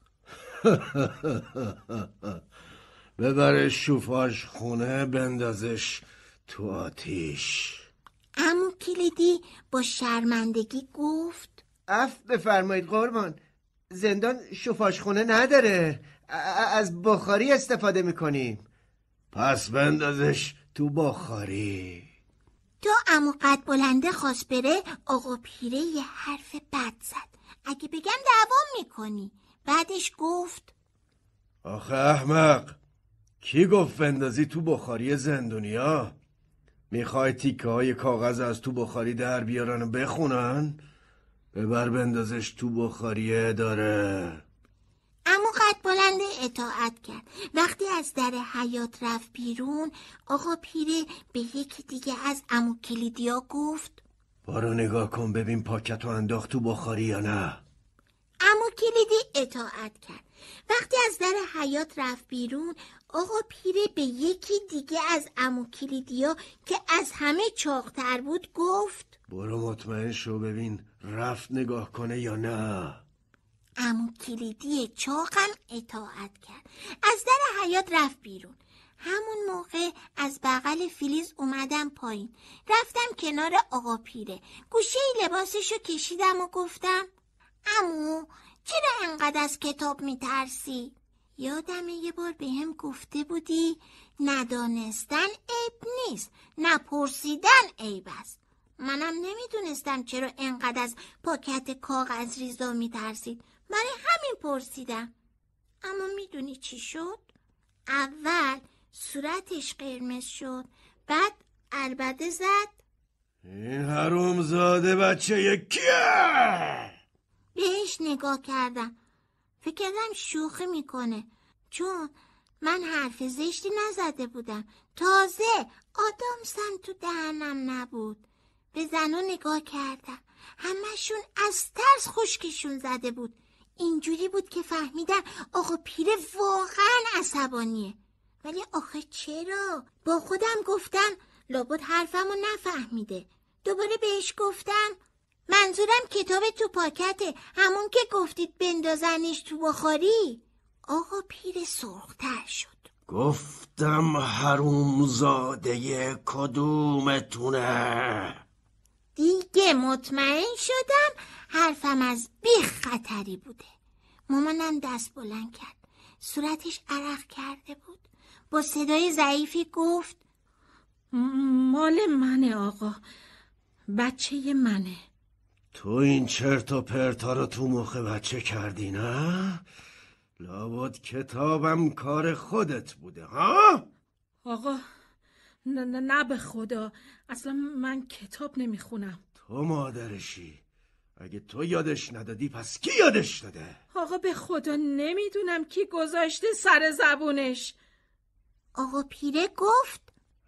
ببرش شوفاژ خونه بندازش تو آتیش. عمو کلیدی با شرمندگی گفت عفو بفرمایید قربان، زندان شوفاژ خونه نداره، از بخاری استفاده میکنیم. پس بندازش تو بخاری. تا عمو قد بلنده خواست بره آقا پیره یه حرف بد زد. اگه بگم دوام میکنی. بعدش گفت آخه احمق، کی گفت بندازی تو بخاری زندونیا؟ میخوای تیکه های کاغذ از تو بخاری در بیارن و بخونن؟ ببر بندازش تو بخاری اداره. عمو قد بلنده اطاعت کرد. وقتی از در حیاط رفت بیرون آقا پیره به یکی دیگه از عمو کلیدیا گفت بارو نگاه کن ببین پاکتو انداخت تو بخاری یا نه. عمو کلیدی اطاعت کرد. وقتی از در حیاط رفت بیرون آقا پیره به یکی دیگه از عمو کلیدیا که از همه چاق‌تر بود گفت برو مطمئن شو ببین رفت نگاه کنه یا نه. عمو کلیدی چاقم اطاعت کرد. از در حیاط رفت بیرون. همون موقع از بغل فیلیز اومدم پایین. رفتم کنار آقا پیره. گوشه لباسشو کشیدم و گفتم عمو چرا انقدر از کتاب میترسی؟ یادمه یه بار به هم گفته بودی ندانستن عیب نیست، نپرسیدن عیب است. منم نمیدونستم چرا انقدر از پاکت کاغذ ریزا میترسید. برای همین پرسیدم. اما میدونی چی شد؟ اول صورتش قرمز شد، بعد عربده زد. این حرومزاده بچه کیه؟ بهش نگاه کردم. فکر کردم شوخی میکنه، چون من حرف زشتی نزده بودم. تازه آدامسم تو دهنم نبود. به زنو نگاه کردم. همشون از ترس خشکشون زده بود. اینجوری بود که فهمیدم آقا پیره واقعا عصبانیه. ولی آخه چرا؟ با خودم گفتم لابد حرفمو نفهمیده. دوباره بهش گفتم منظورم کتاب تو پاکته، همون که گفتید بندازنش تو بخاری. آقا پیر سرختر شد. گفتم حرومزاده کدومتونه؟ دیگه مطمئن شدم حرفم از بیخ خطری بوده. مامانم دست بلند کرد. صورتش عرق کرده بود. با صدای ضعیفی گفت مال منه آقا، بچه منه. تو این چرت و پرتا رو تو مخ بچه کردی نه؟ لابد کتابم کار خودت بوده ها؟ آقا نه به خدا، اصلا من کتاب نمیخونم. تو مادرشی. اگه تو یادش ندادی پس کی یادش داده؟ آقا به خدا نمیدونم کی گذاشته سر زبونش. آقا پیره گفت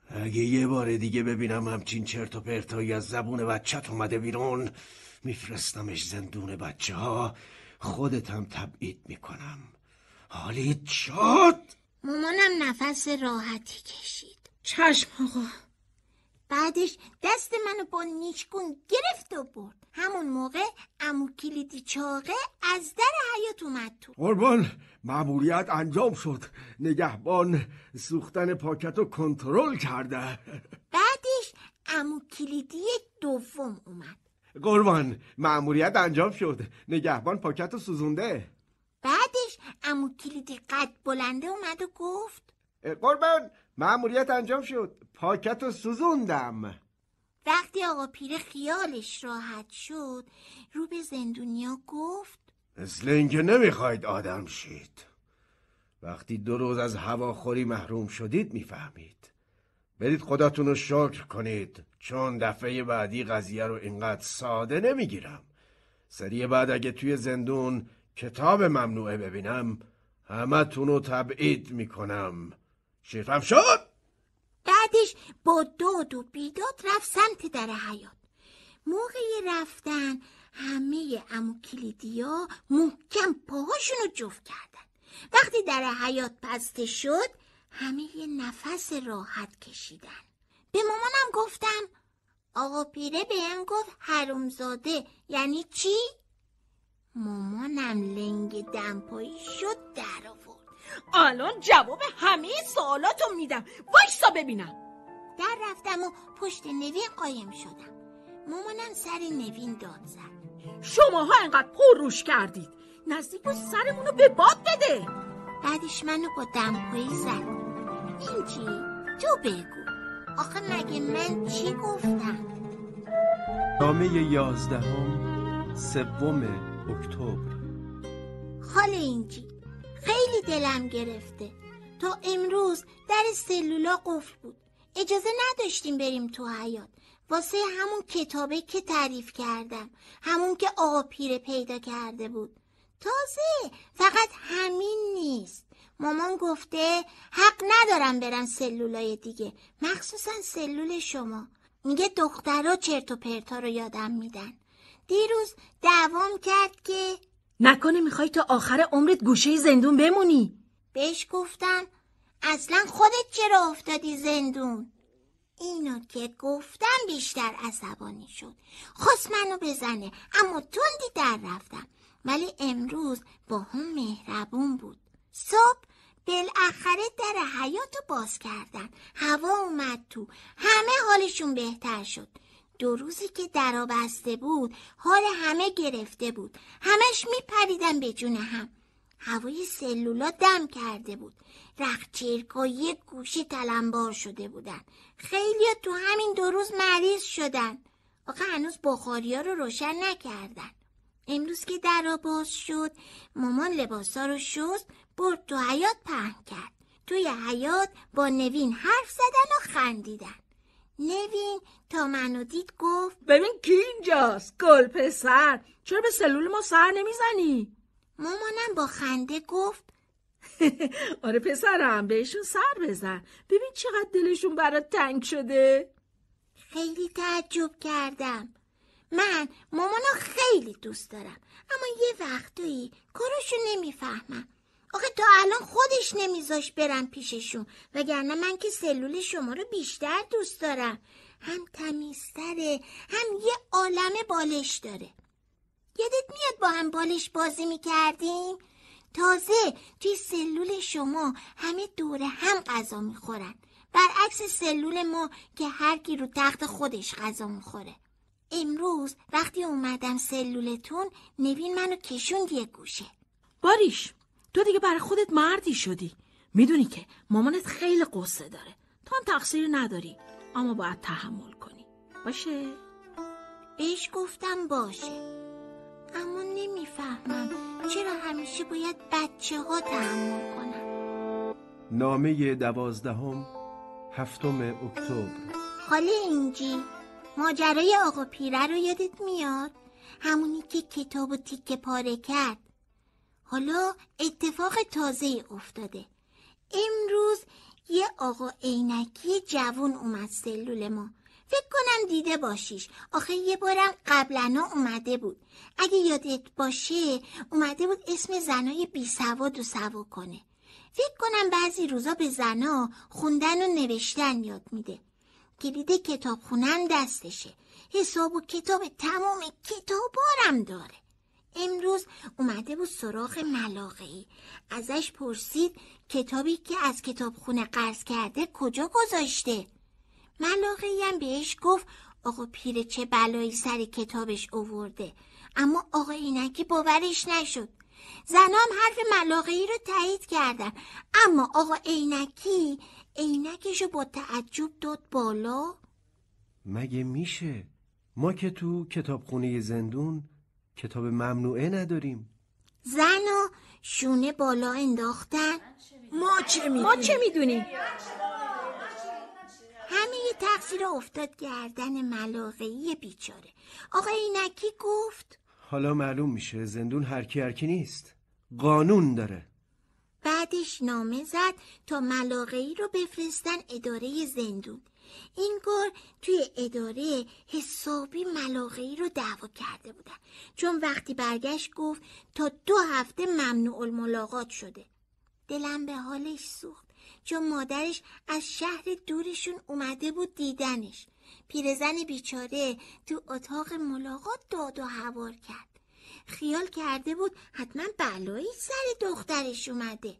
اگه یه بار دیگه ببینم همچین چرت و پرتایی از زبون بچت اومده بیرون، میفرستمش زندون بچه ها، خودتم تبعید میکنم. حالیت شد؟ مامانم نفس راحتی کشید. چشم آقا. بعدش دست منو با نیشگون گرفت و برد. همون موقع عمو کلیدی چاقه از در حیاط اومد تو. قربان، مأموریت انجام شد. نگهبان سوختن پاکت رو کنترل کرده. بعدش عمو کلیدی دوم اومد. قربان، مأموریت انجام شد. نگهبان پاکت رو سوزونده. بعدش عمو کلیدی قد بلنده اومد و گفت قربان، مأموریت انجام شد. پاکت رو سوزوندم. وقتی آقا پیر خیالش راحت شد، رو به زندونیا گفت مثل اینکه نمیخواید آدم شید. وقتی 2 روز از هواخوری محروم شدید میفهمید. برید خداتون رو شکر کنید، چون دفعه بعدی قضیه رو اینقدر ساده نمیگیرم. سری بعد اگه توی زندون کتاب ممنوعه ببینم، همه تونو تبعید میکنم. شیفم شد؟ بعدش با داد و بیداد رفت سمت در حیاط. موقع رفتن همه عمو کلیدیا محکم پاهاشونو جفت کردن. وقتی در حیاط بسته شد، همه یه نفس راحت کشیدن. به مامانم گفتم آقا پیره بهم گفت حرومزاده. یعنی چی؟ مامانم لنگ دمپایی شد در آورد. الان جواب همه سوالاتو میدم، وایسا ببینم. در رفتم و پشت نوین قایم شدم. مامانم سر نوین داد زد. شماها انقدر پر روش کردید، نزدیک بود سرمونو به باد بده. بعدش منو با دمپایی زد. این چی؟ تو بگو. آخه مگه من چی گفتم؟ نامه 11 سوم اکتبر. خاله اینجی، خیلی دلم گرفته. تا امروز در سلولا قفل بود. اجازه نداشتیم بریم تو حیاط. واسه همون کتابه که تعریف کردم، همون که آقا پیره پیدا کرده بود. تازه فقط همین نیست، مامان گفته حق ندارم برم سلولای دیگه، مخصوصا سلول شما. میگه دخترها چرت و پرتا رو یادم میدن. دیروز دعوام کرد که نکنه میخوای تا آخر عمرت گوشه زندون بمونی؟ بهش گفتم اصلا خودت چرا افتادی زندون؟ اینو که گفتم بیشتر عصبانی شد. خواست منو بزنه، اما تندی در رفتم. ولی امروز با هم مهربون بود. صبح بالاخره در حیاطو باز کردن. هوا اومد تو. همه حالشون بهتر شد. 2 روزی که درا بسته بود حال همه گرفته بود. همش میپریدن به جون هم. هوای سلولا دم کرده بود. رختچرک‌ها یک گوشه تلمبار شده بودن. خیلیا تو همین 2 روز مریض شدن. آخه هنوز بخاریا رو روشن نکردن. امروز که درا باز شد، مامان لباسا رو شست، برد تو حیاط پهن کرد. توی حیاط با نوین حرف زدن و خندیدن. نوین تا منو دید گفت ببین کی اینجاست، گل پسر، چرا به سلول ما سر نمیزنی؟ مامانم با خنده گفت آره پسرم، بهشون سر بزن، ببین چقدر دلشون برات تنگ شده. خیلی تعجب کردم. من مامانو خیلی دوست دارم، اما یه وقتایی کاراشو نمیفهمم. آخه تا الان خودش نمیذاش برم پیششون، وگرنه من که سلول شما رو بیشتر دوست دارم. هم تمیزتره، هم یه عالم بالش داره. یادت میاد با هم بالش بازی میکردیم؟ تازه توی سلول شما همه دوره هم غذا میخورن، برعکس سلول ما که هر کی رو تخت خودش غذا میخوره. امروز وقتی اومدم سلولتون، نوین منو کشوند یه گوشه. باریش، تو دیگه برای خودت مردی شدی. میدونی که مامانت خیلی قصه داره، تو هم تقصیر نداری، اما باید تحمل کنی. باشه؟ بهش گفتم باشه، اما نمیفهمم چرا همیشه باید بچه ها تحمل کنن. نامه 12 7 اکتبر. خاله اینجی، ماجرای آقا پیره رو یادت میاد؟ همونی که کتابو تیکه پاره کرد. حالا اتفاق تازه‌ای افتاده. امروز یه آقا عینکی جوون اومد سلول ما. فکر کنم دیده باشیش. آخه یه بارم قبلنا اومده بود. اگه یادت باشه اومده بود اسم زنای بی سواد و سوا کنه. فکر کنم بعضی روزا به زنا خوندن و نوشتن یاد میده. کلید کتابخونه‌ام دستشه. حساب و کتاب تمام کتابارم داره. امروز اومده بود سراغ ملاقه‌ای. ازش پرسید کتابی که از کتابخونه قرض کرده کجا گذاشته؟ ملاقه‌ای هم بهش گفت آقا پیر چه بلایی سر کتابش آورده. اما آقا عینکی باورش نشد. زنام حرف ملاقه‌ای رو تایید کردن، اما آقا عینکی عینکشو با تعجب داد بالا. مگه میشه؟ ما که تو کتابخونه زندون کتاب ممنوعه نداریم. زنا شونه بالا انداختن. ما چه میدونیم؟ همه ی تقصیر افتاد گردن ملاقه‌ای بیچاره. آقا عینکی گفت حالا معلوم میشه زندون هر کی نیست، قانون داره. بعدش نامه زد تا ملاقه‌ای رو بفرستن اداره زندون. این کار توی اداره حسابی ملاقه‌ای رو دعوا کرده بودن، چون وقتی برگشت گفت تا 2 هفته ممنوع الملاقات شده. دلم به حالش سوخت، چون مادرش از شهر دورشون اومده بود دیدنش. پیرزن بیچاره تو اتاق ملاقات داد و هوار کرد. خیال کرده بود حتما بلایی سر دخترش اومده.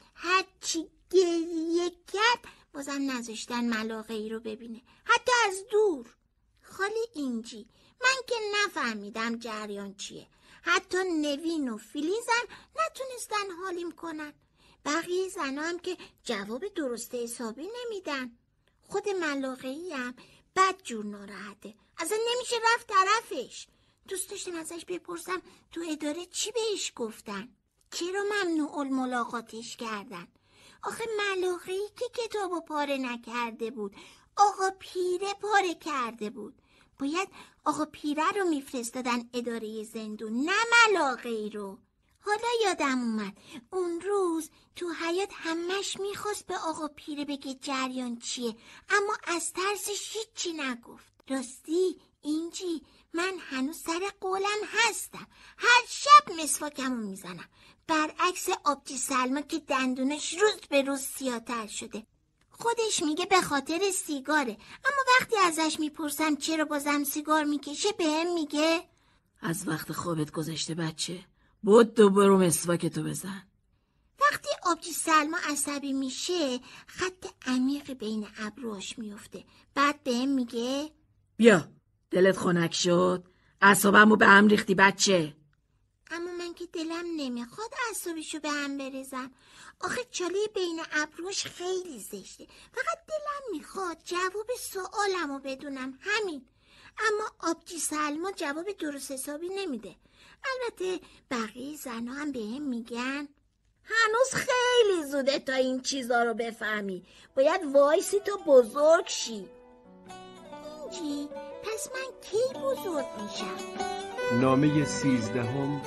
هرچی گریه کرد بازم نذاشتن ملاقه‌ای رو ببینه، حتی از دور. خاله اینجی، من که نفهمیدم جریان چیه. حتی نوین و فیلیزم نتونستن حالیم کنن. بقیه زنا هم که جواب درست حسابی نمیدن. خود ملاقه‌ای هم بد جور ناراحته، اصلا نمیشه رفت طرفش. دوست داشتم ازش بپرسم تو اداره چی بهش گفتن، چرا ممنوع الملاقاتش کردن. آخه ملاقه‌ای که کتابو پاره نکرده بود، آقا پیره پاره کرده بود. باید آقا پیره رو میفرستادن اداره زندون، نه ملاقه‌ای رو. حالا یادم اومد اون روز تو حیاط همش میخواست به آقا پیره بگه جریان چیه، اما از ترسش هیچی نگفت. راستی اینجی، من هنوز سر قولم هستم. هر شب مسواکمو میزنم، برعکس آبجی سلما که دندونش روز به روز سیاه‌تر شده. خودش میگه به خاطر سیگاره، اما وقتی ازش میپرسم چرا بازم سیگار میکشه بهم میگه از وقت خوابت گذشته بچه، بدو برو مسواکتو بزن. وقتی آبجی سلما عصبی میشه خط عمیقی بین ابروهاش میفته. بعد بهم میگه بیا، دلت خنک شد؟ اعصابمو به هم ریختی بچه. اما من که دلم نمیخواد اعصابشو به هم بریزم. آخه چاله بین ابروش خیلی زشته. فقط دلم میخواد جواب سوالمو بدونم، همین. اما آبجی سلما جواب درست حسابی نمیده. البته بقیه زنها هم بهم میگن هنوز خیلی زوده تا این چیزا رو بفهمی، باید وایسی تا بزرگ شی. اینجی، پس من کی بزرگ میشم؟ نامه 13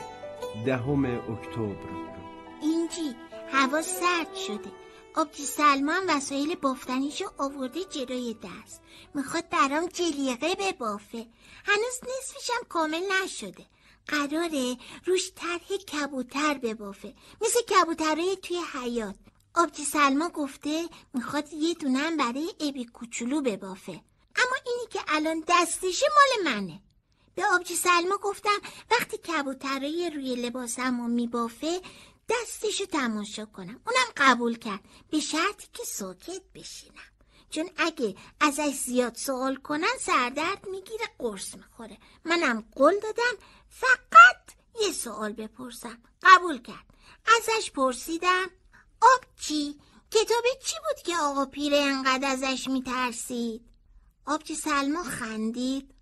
اکتبر. اینجی، هوا سرد شده. آبجی سلما هم وسایل بافتنیشو آورده جلوی دست. میخواد برام جلیقه ببافه. هنوز نصفشم کامل نشده. قراره روش طرح کبوتر ببافه، مثل کبوترهای توی حیاط. آبجی سلما گفته میخواد یه دونم برای ابی کوچولو ببافه، اما اینی که الان دستشه مال منه. به آبجی سلما گفتم وقتی کبوترهای روی لباسمو میبافه دستشو تماشا کنم. اونم قبول کرد، به شرطی که ساکت بشینم، چون اگه ازش زیاد سوال کنن سردرد میگیره، قرص میخوره. منم قول دادم فقط یه سوال بپرسم. قبول کرد. ازش پرسیدم آبجی، کتاب چی بود که آقا پیره انقدر ازش میترسید؟ آبجی سلما خندید.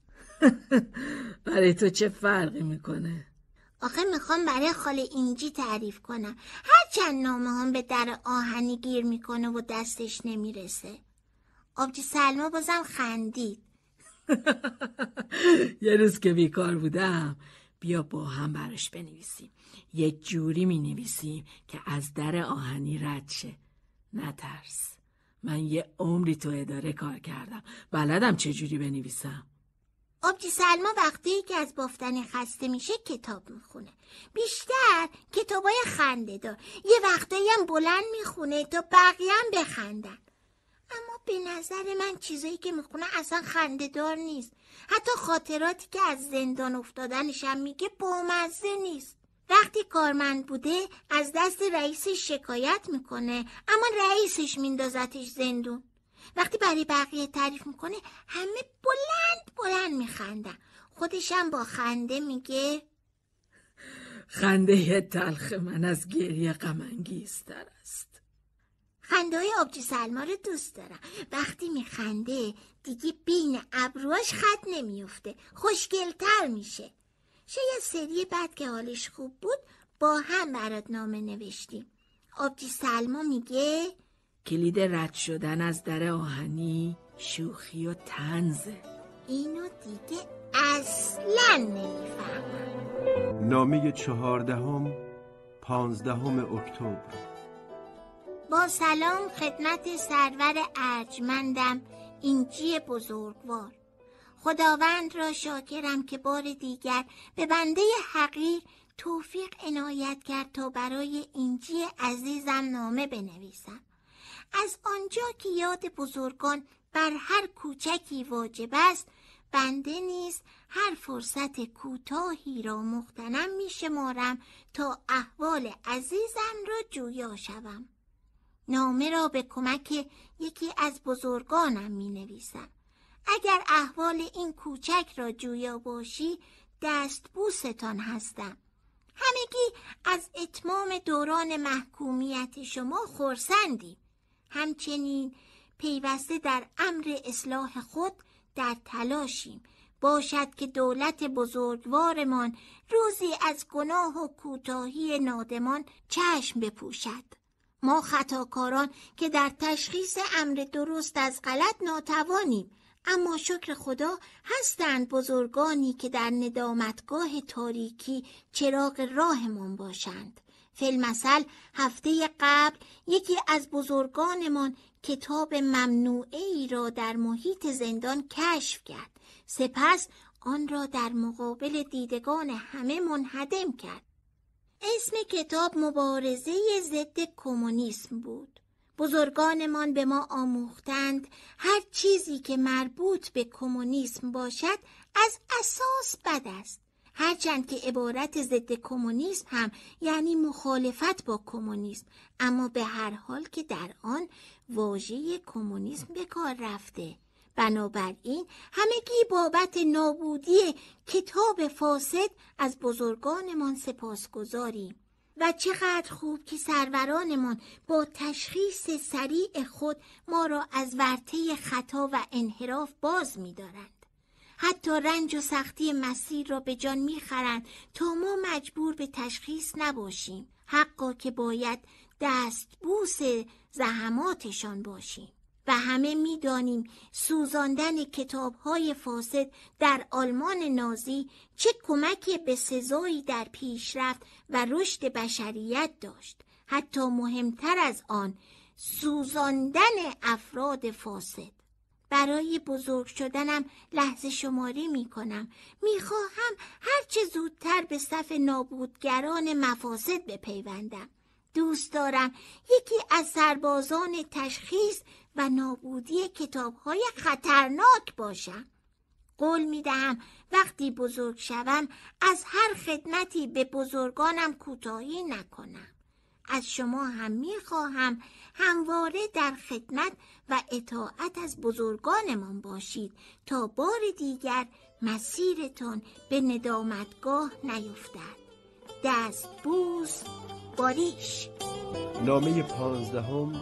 برای تو چه فرقی میکنه؟ آخه میخوام برای خاله اینجی تعریف کنم. هرچند نامه هم به در آهنی گیر میکنه و دستش نمیرسه. آبجی سلما بازم خندید. یه روز که بیکار بودم بیا با هم براش بنویسیم. یه جوری مینویسیم که از در آهنی رد شه. نترس، من یه عمری تو اداره کار کردم، بلدم چجوری بنویسم. آبجی سلما وقتی که از بافتن خسته میشه کتاب میخونه، بیشتر کتابای خنده دار. یه وقتایی هم بلند میخونه تا بقیه هم بخندن. اما به نظر من چیزایی که میخونه اصلا خنده دار نیست. حتی خاطراتی که از زندان افتادنش هم میگه بامزه نیست. وقتی کارمند بوده از دست رئیسش شکایت میکنه، اما رئیسش میندازتش زندون. وقتی برای بقیه تعریف میکنه همه بلند بلند میخندن. خودش هم با خنده میگه خنده تلخ من از گریه غم انگیزتر است. خنده های آبجی سلما رو دوست دارم. وقتی میخنده دیگه بین ابروهاش خط نمیفته، خوشگلتر میشه. شاید سری بعد که حالش خوب بود با هم برات نامه نوشتیم. آبجی سلما میگه کلید رد شدن از در آهنی شوخی و طنزه. اینو دیگه اصلاً نمیفهمم. نامه 15 اکتبر. با سلام خدمت سرور ارجمندم اینجی بزرگوار. خداوند را شاکرم که بار دیگر به بنده حقیر توفیق عنایت کرد تا برای اینجی عزیزم نامه بنویسم. از آنجا که یاد بزرگان بر هر کوچکی واجب است، بنده نیز هر فرصت کوتاهی را مغتنم می شمارم تا احوال عزیزم را جویا شوم. نامه را به کمک یکی از بزرگانم می نویسم. اگر احوال این کوچک را جویا باشی دستبوستان هستم. همگی از اتمام دوران محکومیت شما خرسندیم. همچنین پیوسته در امر اصلاح خود در تلاشیم. باشد که دولت بزرگوارمان روزی از گناه و کوتاهی نادمان چشم بپوشد. ما خطاکاران که در تشخیص امر درست از غلط ناتوانیم، اما شکر خدا هستند بزرگانی که در ندامتگاه تاریکی چراغ راهمان باشند. فی‌المثل هفته قبل یکی از بزرگانمان کتاب ممنوعه‌ای را در محیط زندان کشف کرد. سپس آن را در مقابل دیدگان همه منهدم کرد. اسم کتاب مبارزه ضد کمونیسم بود. بزرگانمان به ما آموختند هر چیزی که مربوط به کمونیسم باشد از اساس بد است. هرچند که عبارت ضد کمونیسم هم یعنی مخالفت با کمونیسم، اما به هر حال که در آن واژه کمونیسم به کار رفته. بنابراین همگی بابت نابودی کتاب فاسد از بزرگانمان سپاسگزاریم. و چقدر خوب که سرورانمان با تشخیص سریع خود ما را از ورطه خطا و انحراف باز می‌دارند. حتی رنج و سختی مسیر را به جان می‌خرند تا ما مجبور به تشخیص نباشیم. حقا که باید دستبوس زحماتشان باشیم. و همه می‌دانیم سوزاندن کتاب‌های فاسد در آلمان نازی چه کمک به سزایی در پیشرفت و رشد بشریت داشت. حتی مهمتر از آن سوزاندن افراد فاسد. برای بزرگ شدنم لحظه شماری می‌کنم. می‌خواهم هرچه زودتر به صف نابودگران مفاسد بپیوندم. دوست دارم یکی از سربازان تشخیص و نابودی کتاب‌های خطرناک باشم. قول می‌دهم وقتی بزرگ شوم از هر خدمتی به بزرگانم کوتاهی نکنم. از شما هم می‌خواهم همواره در خدمت و اطاعت از بزرگانمان باشید تا بار دیگر مسیرتان به ندامتگاه نیفتد. دستبوس باریش. نامه 15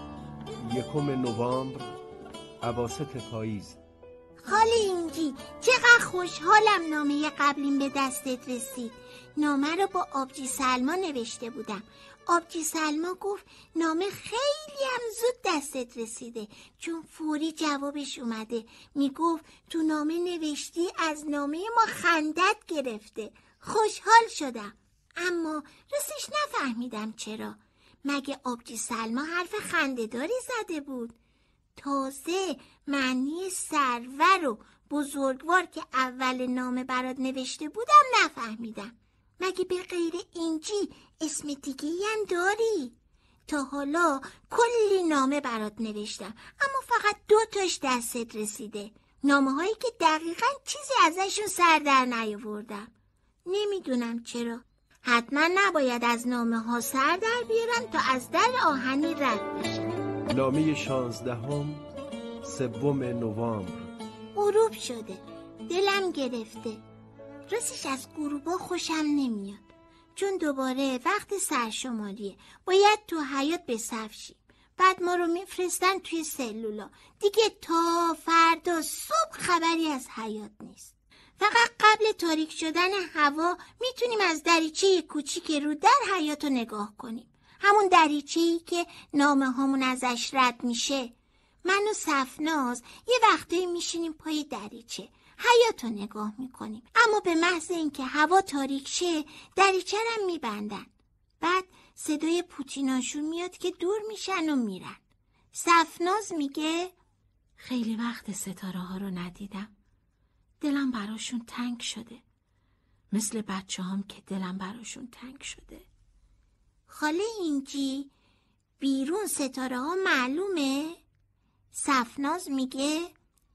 نوامبر اواسط پاییز. خاله اینجی چقدر خوشحالم نامه قبلیم به دستت رسید. نامه رو با آبجی سلما نوشته بودم. آبجی سلما گفت نامه خیلی هم زود دستت رسیده چون فوری جوابش اومده. میگفت تو نامه نوشتی از نامه ما خندت گرفته. خوشحال شدم، اما راستش نفهمیدم چرا. مگه آبجی سلما حرف خنده‌داری زده بود؟ تازه معنی سرور و بزرگوار که اول نامه برات نوشته بودم نفهمیدم. مگه به غیر اینجی اسم دیگه‌ای هم داری؟ تا حالا کلی نامه برات نوشتم اما فقط 2 تاش دستت رسیده. نامه هایی که دقیقاً چیزی ازشون سر در نیاوردم. نمیدونم چرا. حتما نباید از نامه ها سر در بیارم تا از در آهنی رد بشم. نامه 16 سوم نوامبر. غروب شده. دلم گرفته. راستش از غروبا خوشم نمیاد. چون دوباره وقت سرشماریه. باید تو حیاط به صف شیم. بعد ما رو میفرستن توی سلولا. دیگه تا فردا صبح خبری از حیاط نیست. فقط قبل تاریک شدن هوا میتونیم از دریچه کوچیک رو در حیاط رو نگاه کنیم. همون دریچه‌ای که نامه هامون ازش رد میشه. من و صفناز یه وقتایی میشینیم پای دریچه. حیاط رو نگاه میکنیم. اما به محض اینکه هوا تاریک شه دریچه رو میبندن. بعد صدای پوتیناشون میاد که دور میشن و میرن. صفناز میگه خیلی وقت ستاره ها رو ندیدم. دلم براشون تنگ شده. مثل بچه هم که دلم براشون تنگ شده. خاله اینجی بیرون ستاره ها معلومه؟ صفناز میگه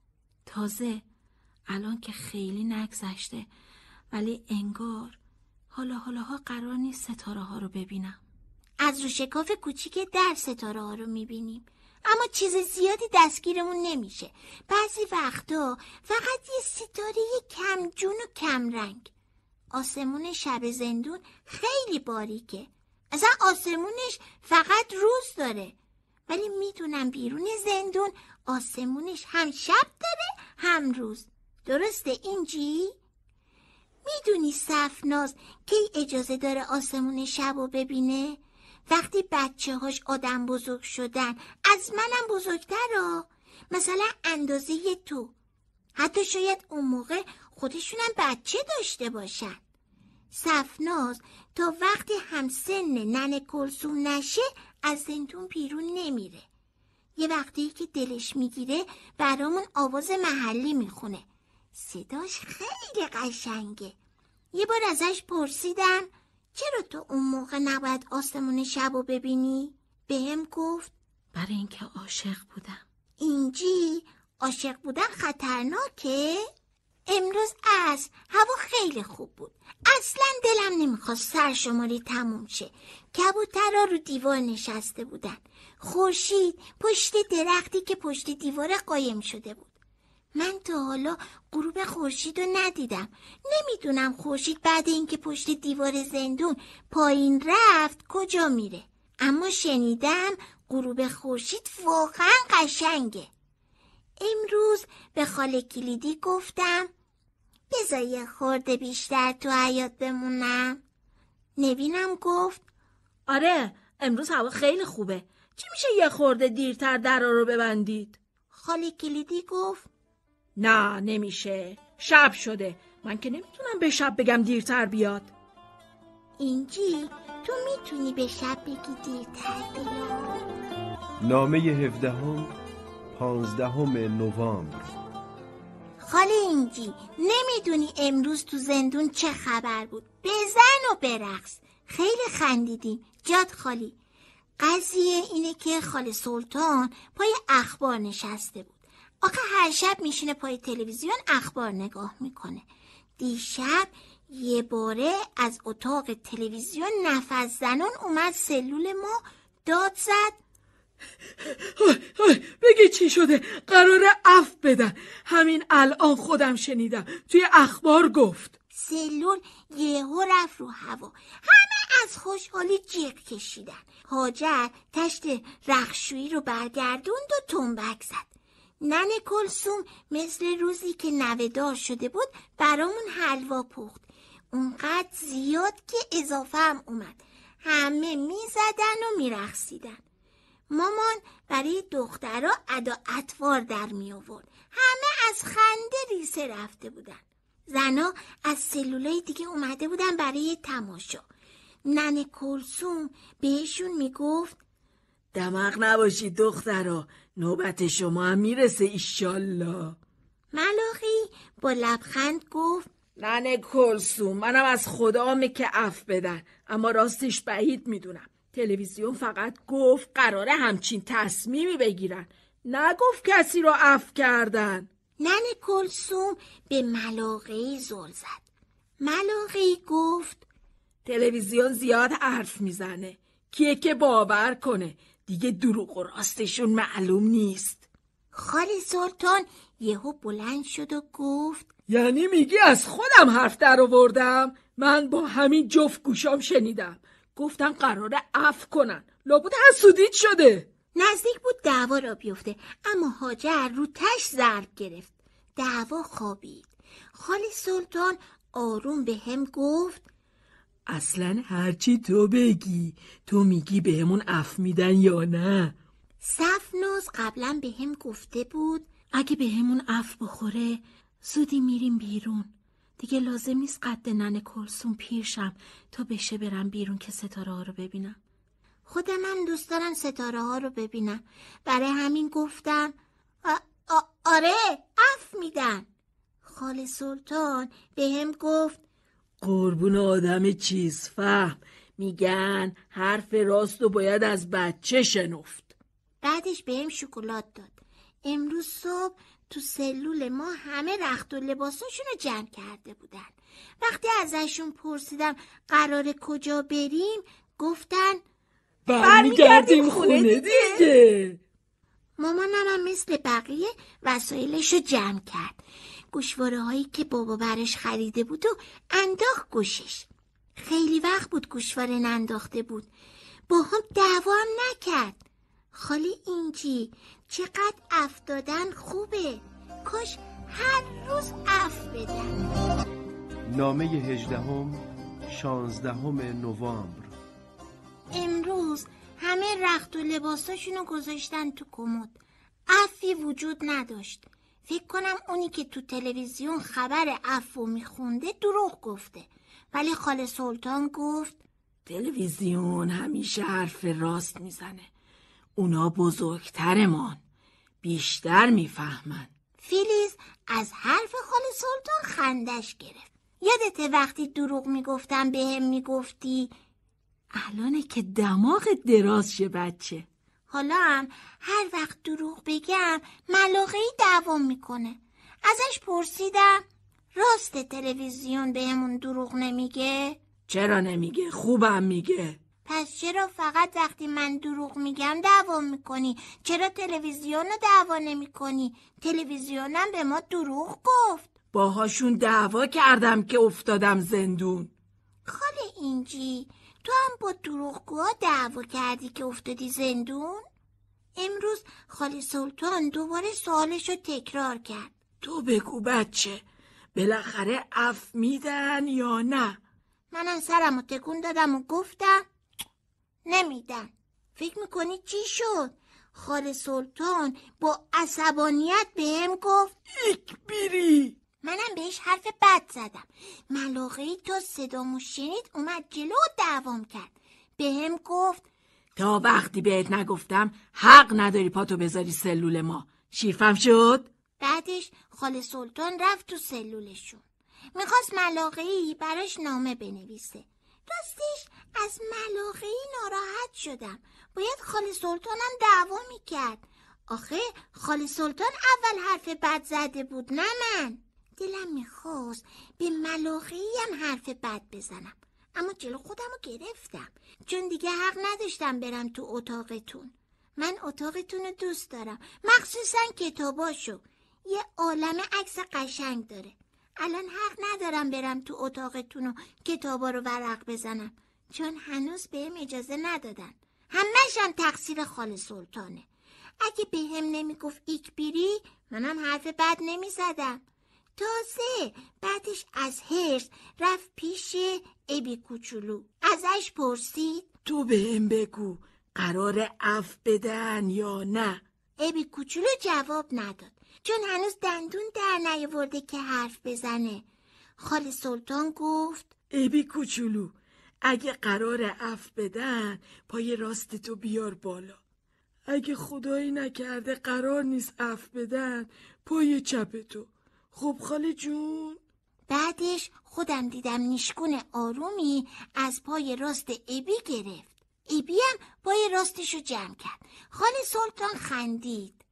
تازه الان که خیلی نگذشته ولی انگار حالا قرار نیست ستاره ها رو ببینم. از رو شکاف کوچیک در ستاره ها رو میبینیم اما چیز زیادی دستگیرمون نمیشه. بعضی وقتا فقط یه ستاره کم جون و کم رنگ. آسمون شب زندون خیلی باریکه. اصلا آسمونش فقط روز داره. ولی میدونم بیرون زندون آسمونش هم شب داره هم روز. درسته اینجی؟ میدونی صفناز کی اجازه داره آسمون شب رو ببینه؟ وقتی بچه هاش آدم بزرگ شدن، از منم بزرگتر مثلا اندازه تو. حتی شاید اون موقع خودشونم بچه داشته باشن. صفناز تا وقتی همسن ننه کلثوم نشه از زندون بیرون نمیره. یه وقتی که دلش میگیره برامون آواز محلی میخونه. صداش خیلی قشنگه. یه بار ازش پرسیدم چرا تو اون موقع نباید آسمون شبو ببینی؟ بهم گفت برای اینکه عاشق بودم. اینجی عاشق بودن خطرناکه؟ امروز عصر هوا خیلی خوب بود. اصلا دلم نمیخواست سرشماری تموم شه. کبوترها رو دیوار نشسته بودن. خورشید پشت درختی که پشت دیوار قایم شده بود. من تا حالا غروب خورشید رو ندیدم. نمیدونم خورشید بعد اینکه پشت دیوار زندون پایین رفت کجا میره. اما شنیدم غروب خورشید واقعا قشنگه. امروز به خاله کلیدی گفتم بذار یه خورده بیشتر تو حیاط بمونم. نوینم گفت آره امروز هوا خیلی خوبه. چی میشه یه خورده دیرتر درا رو ببندید؟ خاله کلیدی گفت نه نمیشه. شب شده. من که نمیتونم به شب بگم دیرتر بیاد. اینجی تو میتونی به شب بگی دیرتر بیاد. نامه 17 15 نوامبر. خاله اینجی نمیدونی امروز تو زندون چه خبر بود؟ بزن و برقص. خیلی خندیدیم. جاد خالی. قضیه اینه که خاله سلطان پای اخبار نشسته بود. آخه هر شب میشینه پای تلویزیون اخبار نگاه میکنه. دیشب یه باره از اتاق تلویزیون نفس زنان اومد سلول ما داد زد بگی چی شده؟ قراره عفو بدن. همین الان خودم شنیدم توی اخبار گفت. سلول یهو رفت رو هوا. همه از خوشحالی جیغ کشیدن. هاجر تشت رخشویی رو برگردوند و تنبک زد. ننه کلثوم مثل روزی که نوه‌دار شده بود برامون حلوا پخت. اونقدر زیاد که اضافه هم اومد. همه میزدن و میرقصیدن. مامان برای دخترها ادا اطوار در می آورد. همه از خنده ریسه رفته بودن. زنا از سلولای دیگه اومده بودن برای تماشا. ننه کلثوم بهشون میگفت دماغ نباشید دخترا، نوبت شما هم میرسه ایشالله. ملاقی با لبخند گفت ننه کلثوم، منم از خدامه که عفو بدن، اما راستش بعید میدونم. تلویزیون فقط گفت قراره همچین تصمیمی بگیرن، نگفت کسی رو عفو کردن. ننه کلثوم به ملاقی زل زد. ملاقی گفت تلویزیون زیاد حرف میزنه، کیه که باور کنه؟ دیگه دروغ و راستشون معلوم نیست. خاله سلطان یهو بلند شد و گفت یعنی میگی از خودم حرف در آوردم؟ من با همین جفت گوشام شنیدم، گفتن قراره عفو کنن، لابد حسودیت شده. نزدیک بود دعوا را بیفته، اما هاجر رو تش ضرب گرفت. دعوا خوابید. خاله سلطان آروم به هم گفت اصلا هرچی تو بگی، تو میگی به همون عفو میدن یا نه؟ صفناز قبلا به هم گفته بود اگه به همون عفو بخوره زودی میریم بیرون. دیگه لازم نیست قد ننه کلثوم پیرشم تا بشه برم بیرون که ستاره ها رو ببینم. خود من دوست دارم ستاره ها رو ببینم، برای همین گفتم آره عفو میدن. خاله سلطان به هم گفت قربون آدم چیز فهم، میگن حرف راست رو باید از بچه شنفت. بعدش به هم شکلات داد. امروز صبح تو سلول ما همه رخت و لباساشون رو جمع کرده بودن. وقتی ازشون پرسیدم قراره کجا بریم، گفتن برمیگردیم خونه دیگه. مامانم هم مثل بقیه وسایلش رو جمع کرد. گوشواره هایی که بابا برش خریده بود و انداخت گوشش. خیلی وقت بود گوشواره ننداخته بود. با هم دعوا هم نکرد. خالی اینجی چقدر عفو دادن خوبه، کاش هر روز عفو بدن. نامه 18 نوامبر. امروز همه رخت و لباساشونو گذاشتن تو کمد. عفوی وجود نداشت. فکر کنم اونی که تو تلویزیون خبر عفو میخونده دروغ گفته، ولی خاله سلطان گفت تلویزیون همیشه حرف راست میزنه، اونا بزرگترمان، بیشتر میفهمن. فیلیز از حرف خاله سلطان خندش گرفت. یادته وقتی دروغ میگفتم به هم میگفتی الانه که دماغت دراز شه بچه. حالا هم هر وقت دروغ بگم ملاقی دوام میکنه. ازش پرسیدم راست تلویزیون بهمون دروغ نمیگه؟ چرا نمیگه؟ خوبم میگه. پس چرا فقط وقتی من دروغ میگم دوام میکنی؟ چرا تلویزیون رو دعوا نمیکنی؟ تلویزیونم به ما دروغ گفت. باهاشون دعوا کردم که افتادم زندون. خاله اینجی تو هم با دروغگوها دعوا کردی که افتادی زندون؟ امروز خاله سلطان دوباره سوالشو تکرار کرد. تو بگو بچه، بالاخره عفو میدن یا نه؟ منم سرمو تکون دادم و گفتم نمیدن. فکر میکنی چی شد؟ خاله سلطان با عصبانیت بهم گفت اکبری. منم بهش حرف بد زدم. ملاقی تا صدامو شنید اومد جلو و دعوام کرد. بهم گفت تا وقتی بهت نگفتم حق نداری پاتو بذاری سلول ما. شیفم شد؟ بعدش خاله سلطان رفت تو سلولشون. میخواست ملاقی براش نامه بنویسه. راستش از ملاقی ناراحت شدم. باید خاله سلطانم دعوا میکرد. آخه خاله سلطان اول حرف بد زده بود نه من. دلم میخواست به ملاقی هم حرف بد بزنم، اما جلو خودم رو گرفتم چون دیگه حق نداشتم برم تو اتاقتون. من اتاقتون رو دوست دارم، مخصوصا کتاباشو. یه عالم عکس قشنگ داره. الان حق ندارم برم تو اتاقتون و کتابا رو ورق بزنم چون هنوز بهم اجازه ندادن. همش هم تقصیر خاله سلطانه. اگه بهم نمیگفت ایکبیری منم حرف بد نمیزدم. تازه بعدش از حرص رفت پیش ابی کوچولو. ازش پرسید تو بهم بگو قرار عفو بدن یا نه؟ ابی کوچولو جواب نداد چون هنوز دندون در نیاورده که حرف بزنه. خاله سلطان گفت ابی کوچولو، اگه قرار عفو بدن پای راست تو بیار بالا. اگه خدایی نکرده قرار نیست عفو بدن پای چپ تو. خب خاله جون؟ بعدش خودم دیدم نیشگون آرومی از پای راست ابی گرفت. ابی هم پای راستشو جمع کرد. خاله سلطان خندید.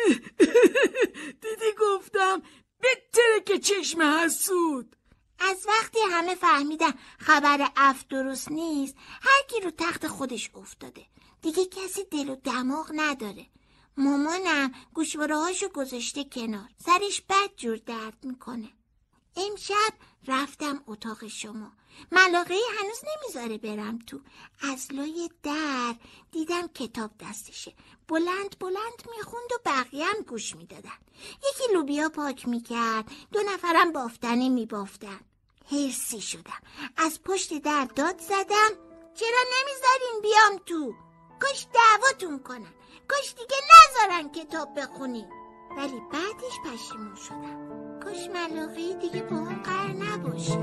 دیدی گفتم بهتره که چشم حسود. از وقتی همه فهمیدن خبر عفو درست نیست، هر کی رو تخت خودش افتاده. دیگه کسی دل و دماغ نداره. مامانم گوشواره‌هاشو گذاشته کنار. سرش بد جور درد میکنه. امشب رفتم اتاق شما. ملاقه هنوز نمیذاره برم تو. از لای در دیدم کتاب دستشه. بلند بلند میخوند و بقیه هم گوش میدادن. یکی لوبیا پاک میکرد، 2 نفرم بافتنی میبافتن. هرسی شدم. از پشت در داد زدم چرا نمیذارین بیام تو؟ کاش دعواتون کنن. کاش دیگه نذارن کتاب بخونین. ولی بعدش پشیمون شدم. کاش ملاقه دیگه با هم قرار نباشه.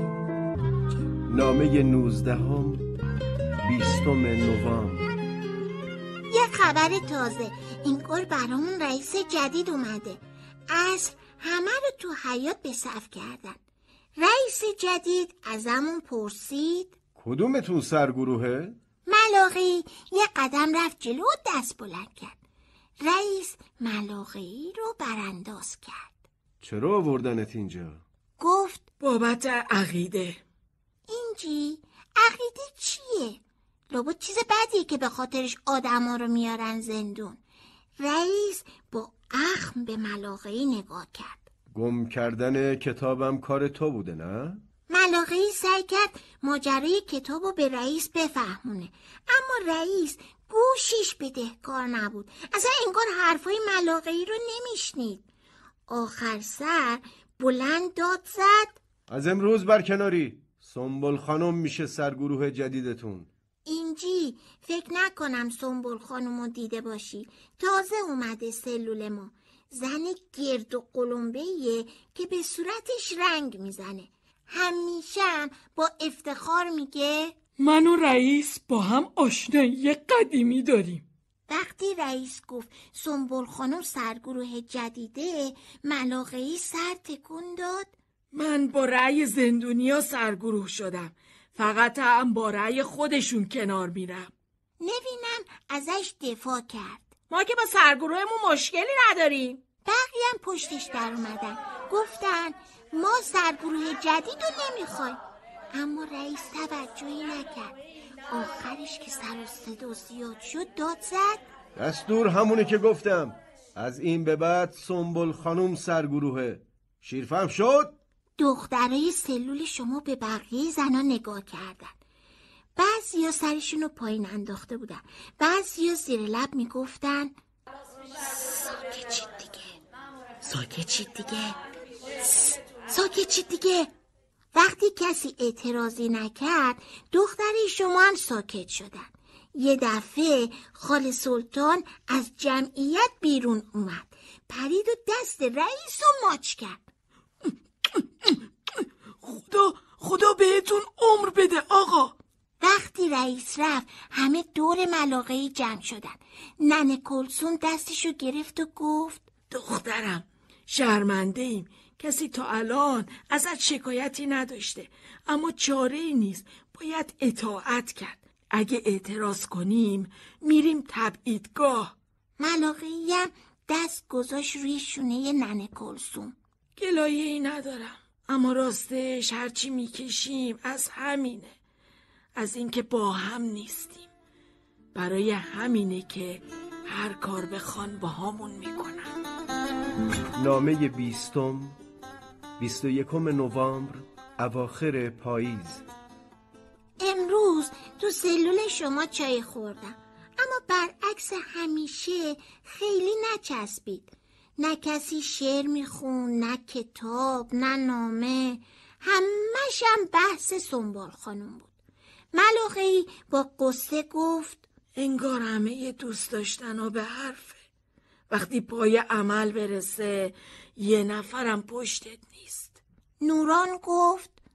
نامه 19 20 نوامبر. یه خبر تازه. اینگار برامون رئیس جدید اومده. عصر همه رو تو حیاط به صف کردن. رئیس جدید ازمون پرسید کدومتون سرگروهه؟ ملاقه‌ای یه قدم رفت جلو و دست بلند کرد. رئیس ملاقه‌ای رو برانداز کرد. چرا آوردنت اینجا؟ گفت بابت عقیده. اینجی عقیده چیه؟ لابد چیز بدیه که به خاطرش آدما رو میارن زندون. رئیس با اخم به ملاقه‌ای نگاه کرد. گم کردن کتابم کار تو بوده نه؟ ملاقه‌ای سعی کرد ماجرای کتابو به رئیس بفهمونه، اما رئیس گوشش بدهکار نبود. اصلا انگار حرفای ملاقه‌ای رو نمیشنید. آخر سر بلند داد زد از امروز برکناری. سنبل خانم میشه سرگروه جدیدتون. اینجی فکر نکنم سنبل خانومو دیده باشی. تازه اومده سلول ما. زن گرد و قلمبه‌ایه که به صورتش رنگ میزنه. همیشه هم با افتخار میگه من و رئیس با هم آشنایی قدیمی داریم. وقتی رئیس گفت سنبل خانم سرگروه جدیده، ملاقه‌ای سر تکون داد. من با رأی زندونیا سرگروه شدم. فقط هم با رأی خودشون کنار میرم. نوینم ازش دفاع کرد. ما که با سرگروهمون مشکلی نداریم. بقیه هم پشتش در اومدن. گفتن ما سرگروه جدید رو نمیخوایم. اما رئیس توجهی نکرد. آخرش که سر و صدا زیاد شد داد زد دستور همونه که گفتم. از این به بعد سنبل خانم سرگروهه. شیرفهم شد؟ دخترای سلول شما به بقیه زنا نگاه کردن. بعضیا سرشونو پایین انداخته بودن. بعضیا زیر لب میگفتن ساکت چید دیگه، ساکت چید دیگه، ساکت چید دیگه. وقتی کسی اعتراضی نکرد دخترای شما هم ساکت شدن. یه دفعه خاله سلطان از جمعیت بیرون اومد. پرید و دست رئیس رو ماچ کرد. خدا بهتون عمر بده آقا. وقتی رئیس رفت همه دور ملاقه‌ای جمع شدن. ننه کلثوم دستشو گرفت و گفت دخترم شرمنده ایم. کسی تا الان ازت شکایتی نداشته، اما چاره ای نیست. باید اطاعت کرد. اگه اعتراض کنیم میریم تبعیدگاه. ملاقه‌ایم دست گذاشت روی شونه ننه کلثوم. گلایه ای ندارم، اما راستش هرچی میکشیم از همینه، از اینکه با هم نیستیم. برای همینه که هر کار بخوان با همون میکنن. نامه 20 21 نوامبر اواخر پاییز. امروز تو سلول شما چای خوردم، اما برعکس همیشه خیلی نچسبید. نه کسی شعر میخون، نه کتاب، نه نامه. همش هم بحث سنبل خانم بود. ملاقه‌ای با قصه گفت انگار همه دوست داشتن و به حرفه. وقتی پای عمل برسه یه نفرم پشتت نیست. نوران گفت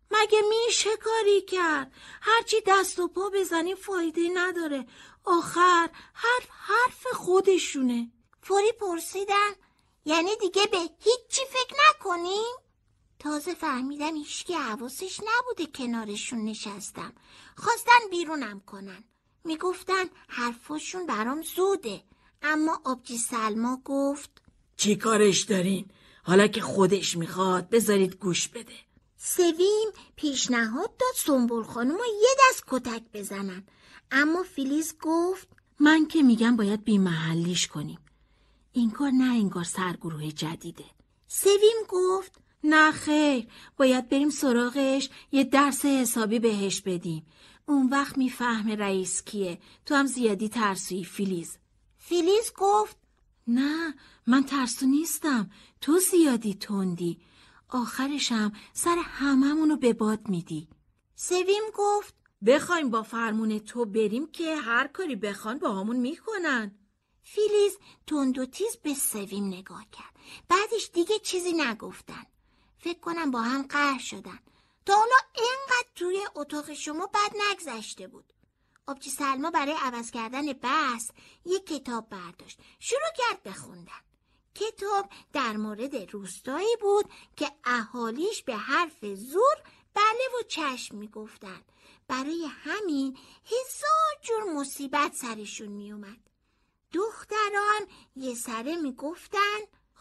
مگه میشه کاری کرد؟ هرچی دست و پا بزنی فایده نداره. آخر حرف خودشونه. فوری پرسیدم یعنی دیگه به هیچی فکر نکنیم؟ تازه فهمیدم هیچکی حواسش نبوده کنارشون نشستم. خواستن بیرونم کنن. میگفتن حرفاشون برام زوده. اما آبجی سلما گفت چی کارش دارین؟ حالا که خودش میخواد بذارید گوش بده. سویم پیشنهاد داد سنبل خانومو یه دست کتک بزنن. اما فیلیز گفت من که میگم باید بی محلیش کنیم. اینکار نه انگار سرگروه جدیده. سویم گفت نه خیر، باید بریم سراغش، یه درس حسابی بهش بدیم. اون وقت میفهمه رئیس کیه. تو هم زیادی ترسویی فیلیز. فیلیز گفت نه من ترسو نیستم، تو زیادی تندی. آخرشم سر هممونو به باد میدی. سویم گفت بخوایم با فرمون تو بریم که هر کاری بخوان با همون میکنن. فیلیز تند و تیز به سویم نگاه کرد. بعدش دیگه چیزی نگفتن. فکر کنم با هم قهر شدن. تا حالا اینقدر توی اتاق شما بد نگذشته بود. آبجی سلما برای عوض کردن بحث یک کتاب برداشت. شروع کرد بخوندن. کتاب در مورد روستایی بود که اهالیش به حرف زور بله و چشم میگفتن. برای همین 1000 جور مصیبت سرشون میومد. دختران یه سره میگفتن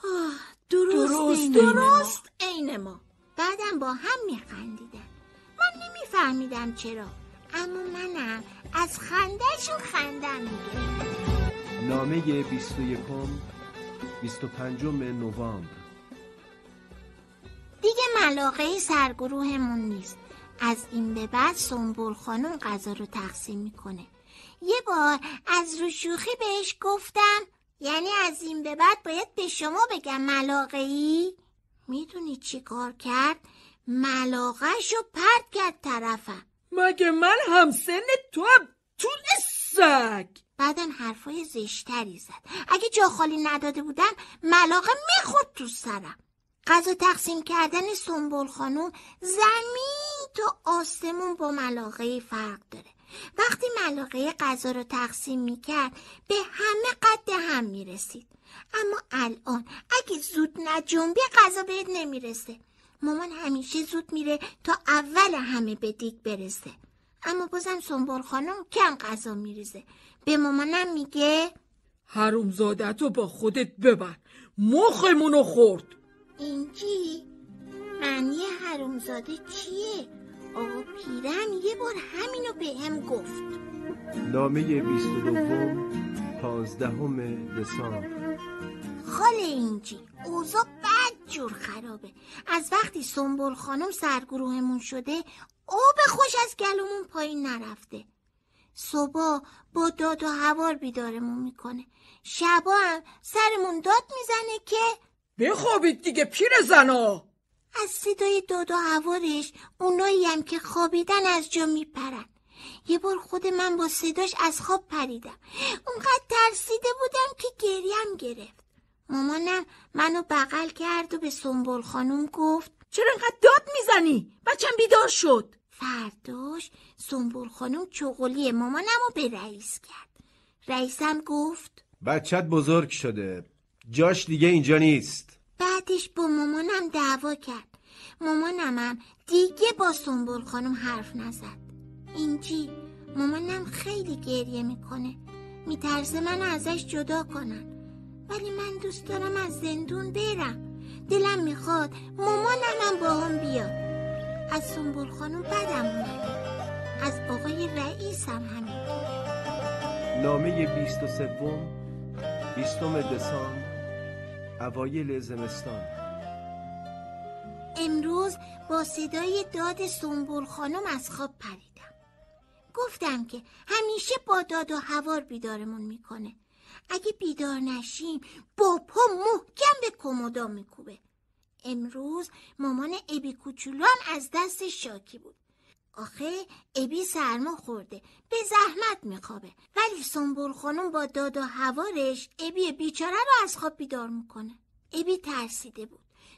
درست عین ما. بعدم با هم میخندیدن. من نمیفهمیدم چرا، اما منم از خندهشون خندم میگرفت. نامه 25 نوامبر. دیگه ملاقه سرگروهمون نیست. از این به بعد سنبل خانم غذا رو تقسیم میکنه. یه بار از رو شوخی بهش گفتم یعنی از این به بعد باید به شما بگم ملاقه ای؟ میدونی چی کار کرد؟ ملاقه‌ش رو پرت کرد طرفم. مگه من همسن تو هم طول سگ؟ بعدم حرفای زشتری زد. اگه جا خالی نداده بودم ملاقه میخورد تو سرم. غذا تقسیم کردن سنبل خانم زمین تا آسمون با ملاقه فرق داره. وقتی ملاقه غذا رو تقسیم میکرد به همه قد هم میرسید. اما الان اگه زود نجنبی غذا بهت نمیرسه. مامان همیشه زود میره تا اول همه به دیگ برسه. اما بازم سنبل خانم کم غذا میریزه. به مامانم میگه حرومزاده‌تو با خودت ببر، مخمونو خورد. اینجی معنی حرومزاده چیه؟ آقا پیرن یه بار همینو به هم گفت. نامه 15 دسامبر. خاله اینجی اوضاع بد جور خرابه. از وقتی سنبل خانم سرگروهمون شده آب خوش از گلومون پایین نرفته. صبح با داد و هوار بیدارمون میکنه. شبا هم سرمون داد میزنه که بخوابید دیگه پیرزنا. از صدای داد و هوارش اونایی هم که خوابیدن از جا میپرن. یه بار خود من با صداش از خواب پریدم. اونقدر ترسیده بودم که گریم گرفت. مامانم منو بغل کرد و به سنبل خانم گفت چرا اینقدر داد میزنی؟ بچم بیدار شد. فرداش سنبل خانم چغلی مامانمو به رئیس کرد. رئیسم گفت بچت بزرگ شده، جاش دیگه اینجا نیست. بعدش با مامانم دعوا کرد. مامانم دیگه با سنبل خانم حرف نزد. اینجی مامانم خیلی گریه میکنه. میترسه من ازش جدا کنن. ولی من دوست دارم از زندون برم. دلم میخواد مامانم با هم بیاد. از سنبل خانم بدم اومده. از آقای رئیس هم همینطور. نامه 20 دسامبر. اوایل زمستان. امروز با صدای داد سنبل خانم از خواب پریدم. گفتم که همیشه با داد و هوار بیدارمون میکنه. اگه بیدار نشیم با پا محکم به کمودا میکوبه. امروز مامان ابی کوچولو هم از دست شاکی بود. آخه ابی سرما خورده، به زحمت میخوابه، ولی سنبل خانم با داد و هوارش ابی بیچاره رو از خواب بیدار میکنه. ابی ترسیده بود.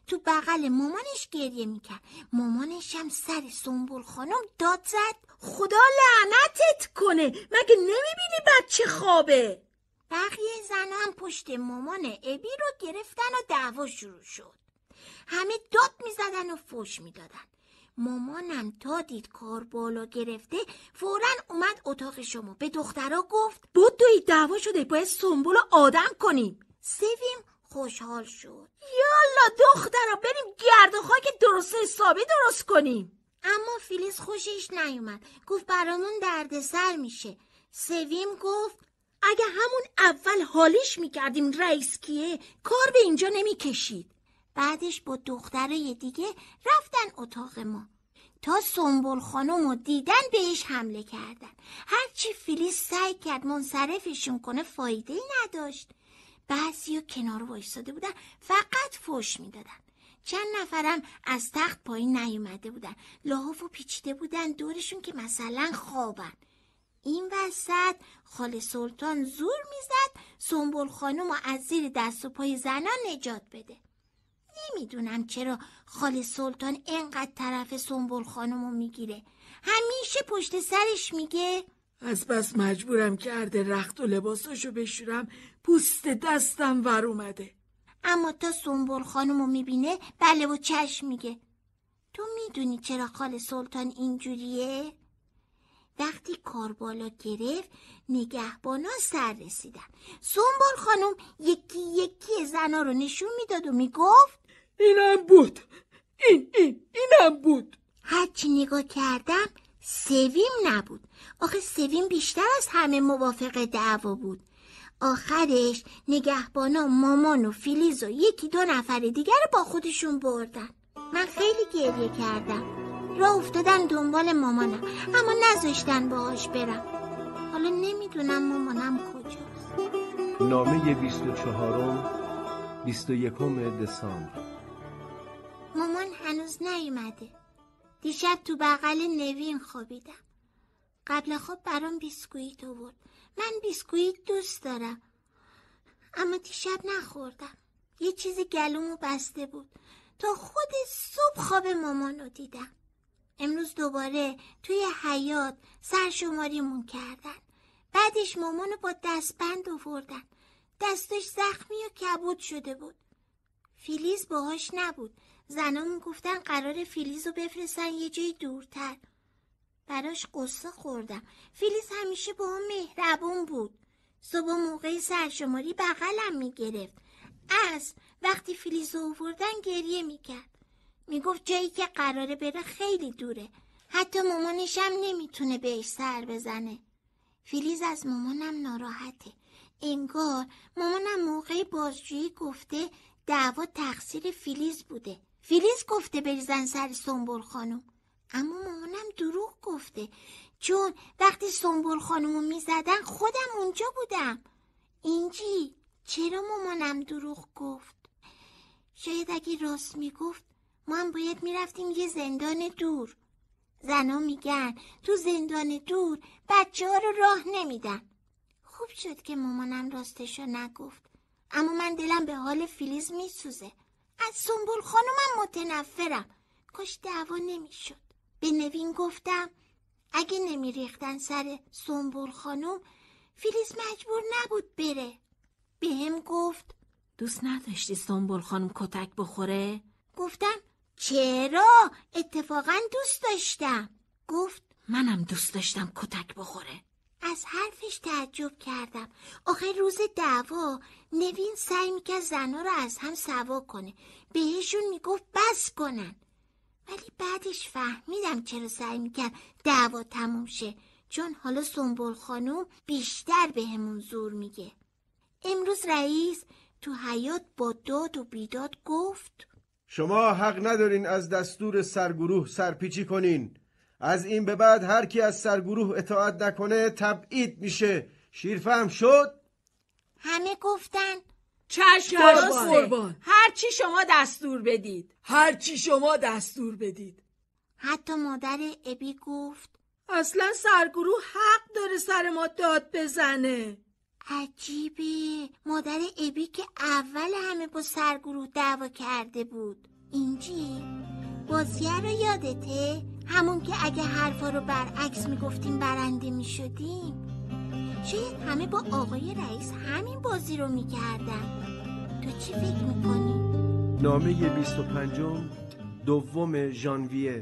تو بغل مامانش گریه میکرد. مامانش هم سر سنبل خانم داد زد. خدا لعنتت کنه، مگه نمیبینی بچه خوابه؟ بقیه زن هم پشت مامان ابی رو گرفتن و دعوا شروع شد. همه داد میزدن و فحش میدادن. مامانم تا دید کار بالا گرفته فوراً اومد اتاق شما. به دخترها گفت بدوی دعوا شده، باید سنبول رو آدم کنیم. سویم خوشحال شد. یالا دخترها بریم گرد و خاک درست حسابی درست کنیم. اما فیلیس خوشش نیومد. گفت برامون دردسر میشه. سویم گفت اگه همون اول حالیش میکردیم رئیس کیه، کار به اینجا نمیکشید. بعدش با دخترای دیگه رفتن اتاق ما. تا سنبل خانم رو دیدن بهش حمله کردن. هرچی فیلیس سعی کرد منصرفشون کنه فایده نداشت. بعضیا کنار وایساده بودن فقط فحش میدادن. چند نفرم از تخت پایین نیومده بودن. لحاف پیچیده بودن دورشون که مثلا خوابن. این وسط خاله سلطان زور میزد سنبل خانم رو از زیر دست و پای زنان نجات بده. نمیدونم چرا خاله سلطان اینقدر طرف سنبل خانم رو میگیره. همیشه پشت سرش میگه از بس مجبورم کرده رخت و لباساشو بشورم، پوست دستم ور اومده. اما تا سنبل خانم رو میبینه بله و چشم میگه. تو میدونی چرا خاله سلطان اینجوریه؟ وقتی کار بالا گرفت نگهبانا سر رسیدن. سنبل خانم یکی یکی زنا رو نشون میداد و میگفت اینم بود، اینم بود. هرچی نگاه کردم سویم نبود. آخه سویم بیشتر از همه موافق دعوا بود. آخرش نگهبانا مامان و فیلیز و یکی دو نفر دیگر رو با خودشون بردن. من خیلی گریه کردم. راه افتادم دنبال مامانم اما نذاشتن باهاش برم. حالا نمیدونم مامانم کجاست. نامه 21 دسامبر. مامان هنوز نیومده. دیشب تو بغل نوین خوابیدم. قبل خواب برام بیسکویت آورد. من بیسکویت دوست دارم اما دیشب نخوردم. یه چیزی گلومو بسته بود. تا خود صبح خواب مامانو دیدم. امروز دوباره توی حیاط سرشماریمون کردن. بعدش مامانو با دستبند آوردن. دستش زخمی و کبود شده بود. فیلیز باهاش نبود. زنامون گفتن قرار فیلیزو بفرستن یه جای دورتر. براش قصه خوردم. فیلیز همیشه با هم مهربون بود. صبح موقع سرشماری بغلم میگرفت. وقتی فیلیزو آوردن گریه میکرد. میگفت جایی که قراره بره خیلی دوره. حتی مامانشم نمیتونه بهش سر بزنه. فیلیز از مامانم ناراحته. انگار مامانم موقع بازجویی گفته دعوا تقصیر فیلیز بوده. فیلیز گفته بریزن سر سنبل خانم. اما مامانم دروغ گفته، چون وقتی سنبل خانومو میزدن خودم اونجا بودم. اینجی چرا مامانم دروغ گفت؟ شاید اگه راست میگفت ما هم باید میرفتیم یه زندان دور. زنا میگن تو زندان دور بچه ها رو راه نمیدن. خوب شد که مامانم راستشو نگفت. اما من دلم به حال فیلیز میسوزه. از سنبل خانومم متنفرم. کاش دعوا نمیشد. به نوین گفتم اگه نمیریختن سر سنبل خانوم فیلیز مجبور نبود بره. بهم گفت دوست نداشتی سنبل خانم کتک بخوره؟ گفتم چرا؟ اتفاقا دوست داشتم. گفت منم دوست داشتم کتک بخوره. از حرفش تعجب کردم. آخر روز دعوا نوین سعی میکرد زنا رو از هم سوا کنه. بهشون میگفت بس کنن. ولی بعدش فهمیدم چرا سعی میکرد دعوا تموم شه. چون حالا سنبل خانوم بیشتر بهمون زور میگه. امروز رئیس تو حیاط با داد و بیداد گفت شما حق ندارین از دستور سرگروه سرپیچی کنین. از این به بعد هر کی از سرگروه اطاعت نکنه تبعید میشه. شیرفهم شد؟ همه گفتن چشم قربان. هرچی شما دستور بدید. حتی مادر ابی گفت اصلا سرگروه حق داره سر ما داد بزنه. عجیبه، مادر ابی که اول همه با سرگروه دعوا کرده بود. اینجی بازیه رو یادته؟ همون که اگه حرفا رو برعکس میگفتیم برنده میشدیم. شاید همه با آقای رئیس همین بازی رو میکردن. تو چی فکر میکنی؟ نامه 25 2 ژانویه.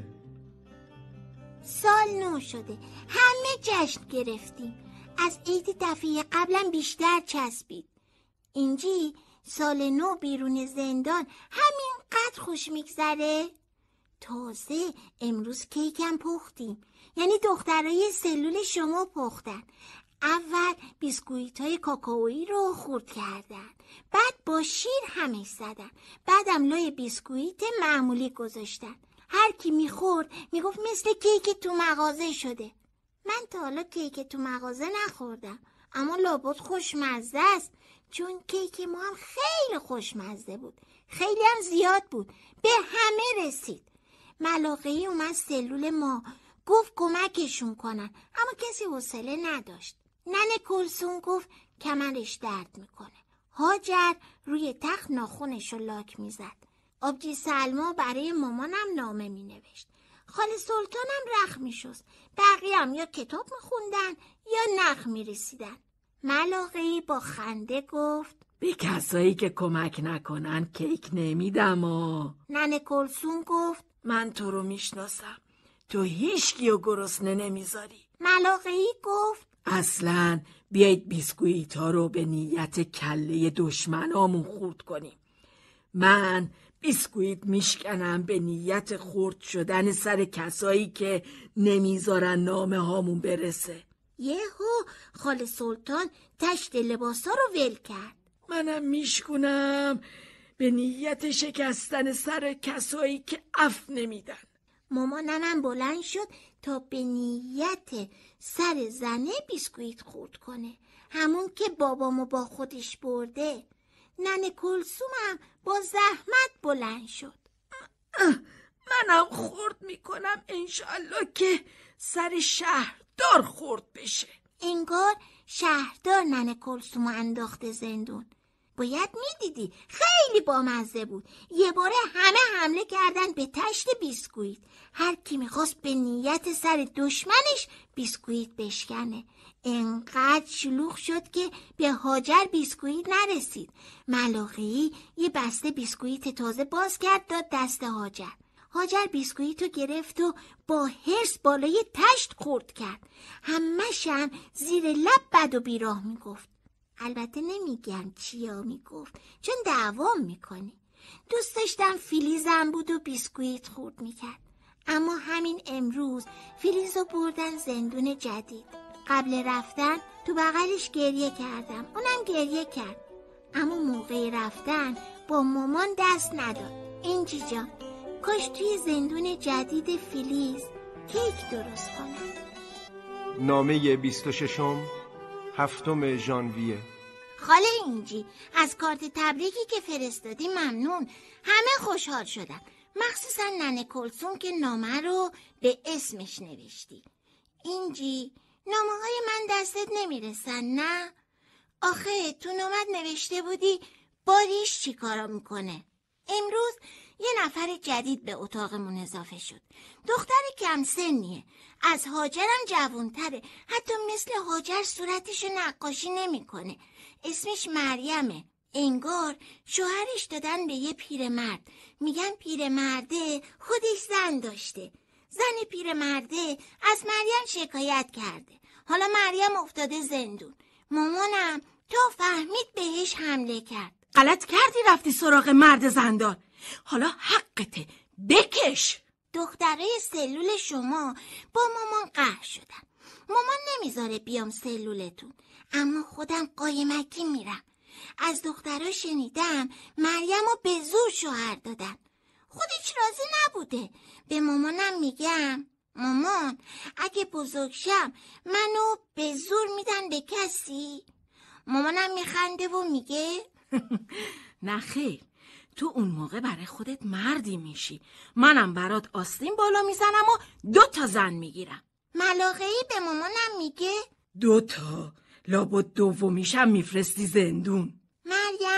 سال نو شده، همه جشن گرفتیم. از عید دفعه قبلا بیشتر چسبید. اینجی سال نو بیرون زندان همینقدر خوش میگذره. تازه امروز کیکم پختیم، یعنی دخترای سلول شما پختن. اول بیسکویت‌های کاکائویی رو خورد کردن، بعد با شیر همش زدن، بعدم لای بیسکویت معمولی گذاشتن. هر کی میخورد میگفت مثل کیک تو مغازه شده. من تا حالا کیک تو مغازه نخوردم، اما لابد خوشمزه است، چون کیک ما هم خیلی خوشمزه بود، خیلی هم زیاد بود، به همه رسید. ملاقه‌ای اومد سلول ما، گفت کمکشون کنن، اما کسی حوصله نداشت. ننه کلثوم گفت کمرش درد میکنه. هاجر روی تخت ناخونش رو لاک میزد. آبجی سلما برای مامانم نامه مینوشت. خاله سلطانم رخت میشست. بقیه هم یا کتاب میخوندن یا نخ میرسیدن. ملاقه‌ای با خنده گفت به کسایی که کمک نکنن کیک نمیدم. ننه کلثوم گفت من تو رو میشناسم، تو هیچکیو گرسنه نمیذاری. ملاقه‌ای گفت اصلاً بیایید بیسکویت ها رو به نیت کله دشمنامون خورد کنیم. من بیسکویت میشکنم به نیت خورد شدن سر کسایی که نمیذارن نامه هامون برسه. یهو خاله سلطان تشت لباسا رو ول کرد. منم میشکنم به نیت شکستن سر کسایی که عفو نمیدن. مامانم بلند شد تا به نیت سر زنه بیسکویت خورد کنه، همون که بابامو با خودش برده. ننه کلثومم با زحمت بلند شد. منم خورد میکنم، انشالله که سر شهردار خورد بشه. انگار شهردار ننه کلثومو انداخته زندون. باید میدیدی، خیلی بامزه بود. یه باره همه حمله کردن به تشت بیسکویت. هر کی میخواست به نیت سر دشمنش بیسکویت بشکنه. انقدر شلوغ شد که به هاجر بیسکویت نرسید. ملاقه‌ای یه بسته بیسکویت تازه باز کرد داد دست هاجر. هاجر بیسکویت رو گرفت و با حرص بالای تشت خورد کرد. همش هم زیر لب بد و بیراه میگفت. البته نمیگم چیا میگفت، چون دعوام میکنه. دوست داشتم فیلیزم بود و بیسکویت خورد میکرد، اما همین امروز فیلیزو بردن زندون جدید. قبل رفتن تو بغلش گریه کردم، اونم گریه کرد، اما موقع رفتن با مامان دست نداد. اینجی جان، کاش توی زندون جدید فیلیز کیک درست کنم. نامه 26 7 ژانویه. خاله اینجی، از کارت تبریکی که فرستادی ممنون. همه خوشحال شدن، مخصوصا ننه کلثوم که نامه رو به اسمش نوشتی. اینجی، نامه های من دستت نمیرسن نه؟ آخه تو نامت نوشته بودی باریش چی کارا میکنه. امروز یه نفر جدید به اتاقمون اضافه شد. دختر کم سنیه، از هاجرم جوانتره، حتی مثل هاجر صورتشو نقاشی نمیکنه. اسمش مریمه. انگار شوهرش دادن به یه پیرمرد. میگن پیرمرده خودش زن داشته. زن پیرمرده از مریم شکایت کرده. حالا مریم افتاده زندون. مامانم تا فهمید بهش حمله کرد. غلط کردی رفتی سراغ مرد زندان، حالا حقته، بکش. دخترای سلول شما با مامان قهر شدن. مامان نمیذاره بیام سلولتون، اما خودم قایمکی میرم. از دخترها شنیدم مریمو به زور شوهر دادن. خودش راضی نبوده. به مامانم میگم مامان اگه بزرگ شم منو به زور میدن به کسی؟ مامانم میخنده و میگه نه خیر، تو اون موقع برای خودت مردی میشی، منم برات آستین بالا میزنم و 2 زن میگیرم. ملاقه‌ای به مامانم میگه 2 لابد دومیشم میفرستی زندون. مریم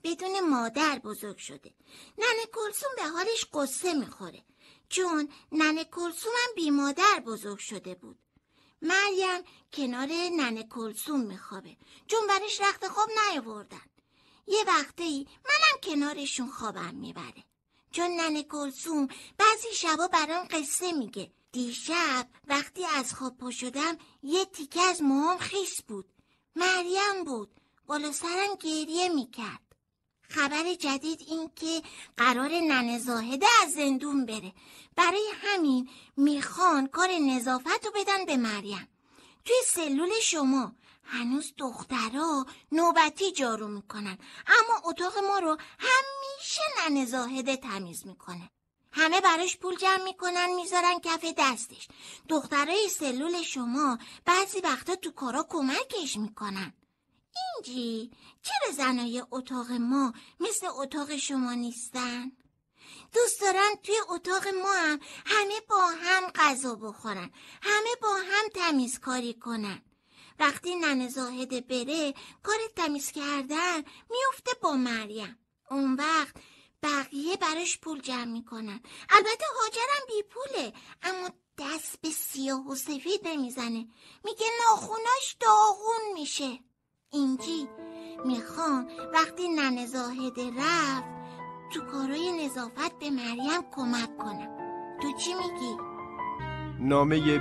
بدون مادر بزرگ شده. ننه کلثوم به حالش قصه میخوره چون ننه کلثوم هم بی مادر بزرگ شده بود. مریم کنار ننه کلثوم میخوابه چون برش رخت خواب نیاوردن. یه وقتی منم کنارشون خوابم میبره چون ننه کلثوم بعضی شبا برام قصه میگه. دیشب وقتی از خواب پا شدم یه تیکه از موهام خیس بود. مریم بود، بالا سرم گریه میکرد. خبر جدید این که قرار ننه زاهده از زندون بره. برای همین میخوان کار نظافت رو بدن به مریم. توی سلول شما هنوز دخترها نوبتی جارو میکنن اما اتاق ما رو همیشه ننه زاهده تمیز میکنه. همه براش پول جمع میکنن میذارن کف دستش. دخترای سلول شما بعضی وقتا تو کارا کمکش میکنن. اینجی چرا زنای اتاق ما مثل اتاق شما نیستن؟ دوست دارن توی اتاق ما هم همه با هم غذا بخورن، همه با هم تمیزکاری کنن. وقتی ننه زاهده بره کار تمیز کردن میفته با مریم. اون وقت بقیه براش پول جمع میکنن. البته هاجرم بی پوله اما دست به سیاه و سفید نمیزنه. میگه ناخوناش داغون میشه. اینجی میخوام وقتی ننه زاهده رفت تو کارای نظافت به مریم کمک کنم. تو چی میگی؟ نامه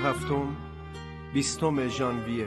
20 ژانویه.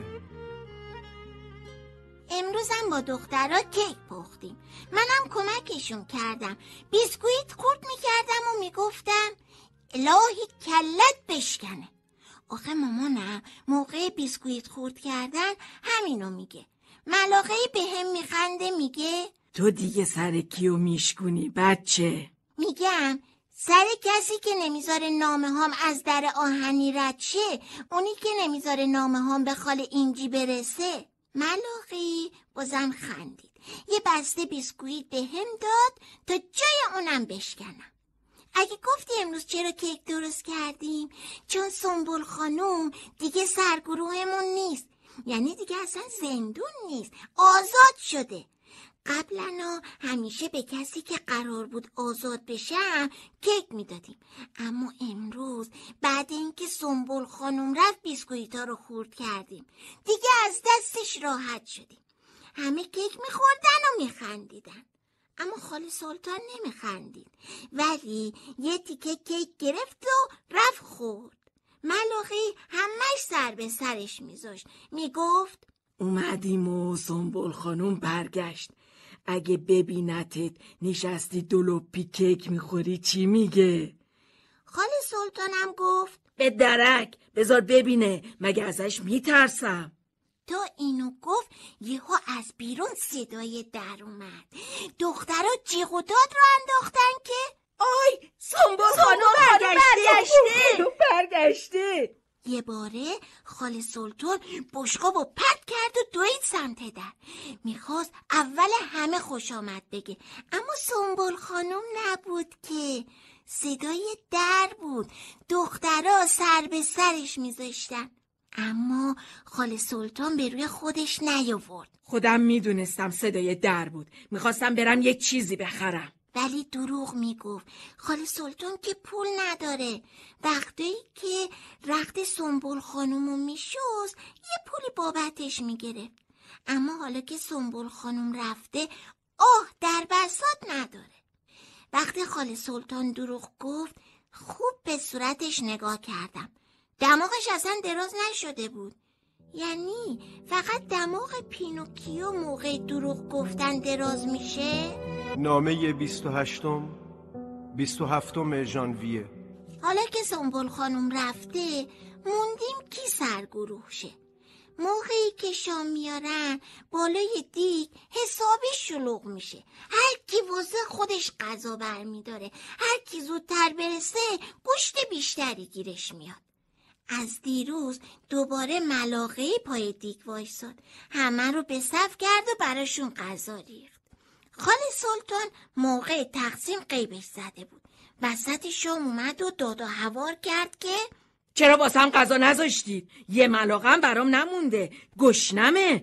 امروزم با دخترها کیک پختیم. منم کمکشون کردم. بیسکویت خورد میکردم و میگفتم الهی کلت بشکنه. آخه مامانم موقع بیسکویت خورد کردن همینو میگه. ملاقه‌ای به هم میخنده میگه تو دیگه سر کیو میشکونی بچه؟ میگم سر کسی که نمیذاره نامه هام از در آهنی رد شه، اونی که نمیذاره نامه هام به خاله اینجی برسه. ملاقه‌ای بازم خندید. یه بسته بیسکویت به هم داد تا جای اونم بشکنم. اگه گفتی امروز چرا کیک درست کردیم؟ چون سنبل خانوم دیگه سرگروهمون نیست. یعنی دیگه اصلا زندون نیست، آزاد شده. قبلا همیشه به کسی که قرار بود آزاد بشم کیک میدادیم، اما امروز بعد اینکه سنبل خانم رفت بیسکویتا رو خورد کردیم، دیگه از دستش راحت شدیم. همه کیک میخوردن و میخندیدن، اما خاله سلطان نمیخندید، ولی یه تیکه کیک گرفت و رفت خورد. ملاقی همش سر به سرش میذاشت، میگفت اومدیم و سنبل خانم برگشت. اگه ببینتت نشستی دلوپی کیک میخوری چی میگه؟ خاله سلطانم گفت به درک بذار ببینه، مگه ازش میترسم. تا اینو گفت یهو از بیرون صدای در اومد. دخترها جیغ و داد رو انداختن که آی سنبل خانم برگشته. یه باره خاله سلطان بشقاب و پرت کرد و دوید سمت در. میخواست اول همه خوش آمد بگه، اما سنبل خانم نبود که، صدای در بود. دخترها سر به سرش میذاشتن، اما خاله سلطان به روی خودش نیاورد. خودم میدونستم صدای در بود، میخواستم برم یک چیزی بخرم، ولی دروغ میگفت. خاله سلطان که پول نداره. وقتی که رخت سنبل خانومو میشست یه پولی بابتش میگرفت، اما حالا که سنبل خانوم رفته در بساط نداره. وقتی خاله سلطان دروغ گفت خوب به صورتش نگاه کردم. دماغش اصلا دراز نشده بود. یعنی فقط دماغ پینوکیو موقع دروغ گفتن دراز میشه؟ نامه 27 ژانویه. حالا که سنبل خانم رفته موندیم کی سرگروه شه. موقعی که شام میارن بالای دیگ حسابی شلوغ میشه. هر کی واسه خودش غذا برمیداره، هر کی زودتر برسه گوشت بیشتری گیرش میاد. از دیروز دوباره ملاقه‌ای پای دیگ وایساد، همه رو به صف کرد و براشون غذا ریخت. خاله سلطان موقع تقسیم غیبش زده بود. وسط شام اومد و داد و هوار کرد که چرا واسم غذا نذاشتید؟ یه ملاقه هم برام نمونده، گشنمه.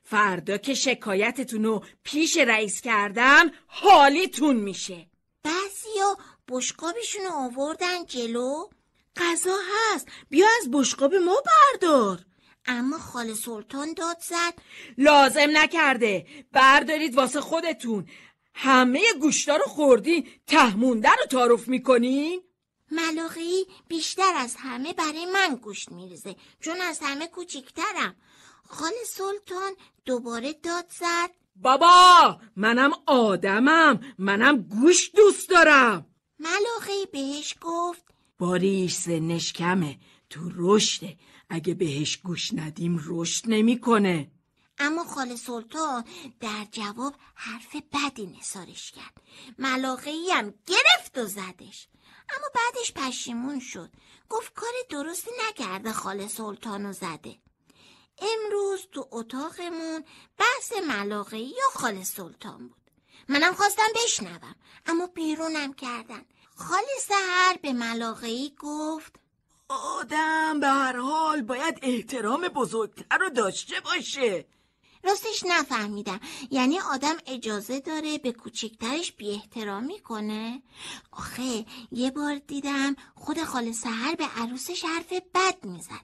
فردا که شکایتتونو پیش رئیس کردم حالیتون میشه. بعضیا بشقابشونو آوردن جلو. غذا هست، بیا از بشقاب ما بردار. اما خاله سلطان داد زد لازم نکرده، بردارید واسه خودتون. همه گوشتا رو خوردین، ته مونده رو تعارف میکنین؟ ملاقه‌ای بیشتر از همه برای من گوشت میریزه چون از همه کوچیکترم. خاله سلطان دوباره داد زد بابا منم آدمم، منم گوشت دوست دارم. ملاقه‌ای بهش گفت باریش سنش کمه، تو رشده، اگه بهش گوش ندیم رشد نمیکنه. اما خاله سلطان در جواب حرف بدی نثارش کرد. ملاقه‌ای هم گرفت و زدش. اما بعدش پشیمون شد. گفت کار درستی نکرده خاله سلطانو زده. امروز تو اتاقمون بحث ملاقه‌ای یا خاله سلطان بود. منم خواستم بشنوم اما بیرونم کردن. خاله سحر به ملاقه‌ای گفت آدم به هر حال باید احترام بزرگتر رو داشته باشه. راستش نفهمیدم، یعنی آدم اجازه داره به کوچکترش بی احترامی کنه؟ آخه یه بار دیدم خود خاله سحر به عروسش حرف بد میزد.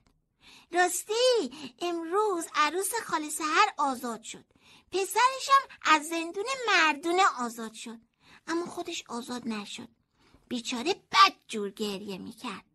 راستی امروز عروس خاله سحر آزاد شد. پسرش هم از زندون مردونه آزاد شد. اما خودش آزاد نشد. بیچاره بد جور گریه میکرد.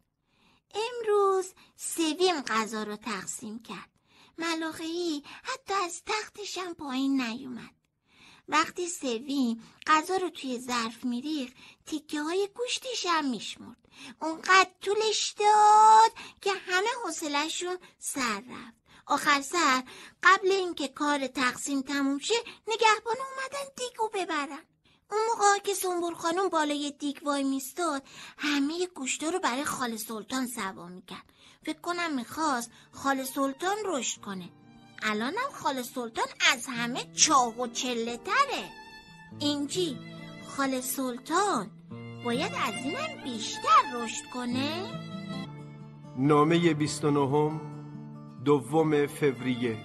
امروز سویم غذا رو تقسیم کرد. ملاقه‌ای حتی از تختش هم پایین نیومد. وقتی سویم غذا رو توی ظرف میریخت تیکه های گوشتش هم میشمرد. اونقدر طولش داد که همه حوصله‌شون سر رفت. آخر سر قبل اینکه کار تقسیم تموم شه نگهبان اومدن دیگو ببرن. اون موقع که سنبول خانم بالای دیگ وای میستاد همه گوشتا رو برای خاله سلطان سوا میکرد. فکر کنم میخواست خاله سلطان رشد کنه. الانم خاله سلطان از همه چاق و چله تره. اینجی خاله سلطان باید از اینم بیشتر رشد کنه. نامه 29 2 فوریه.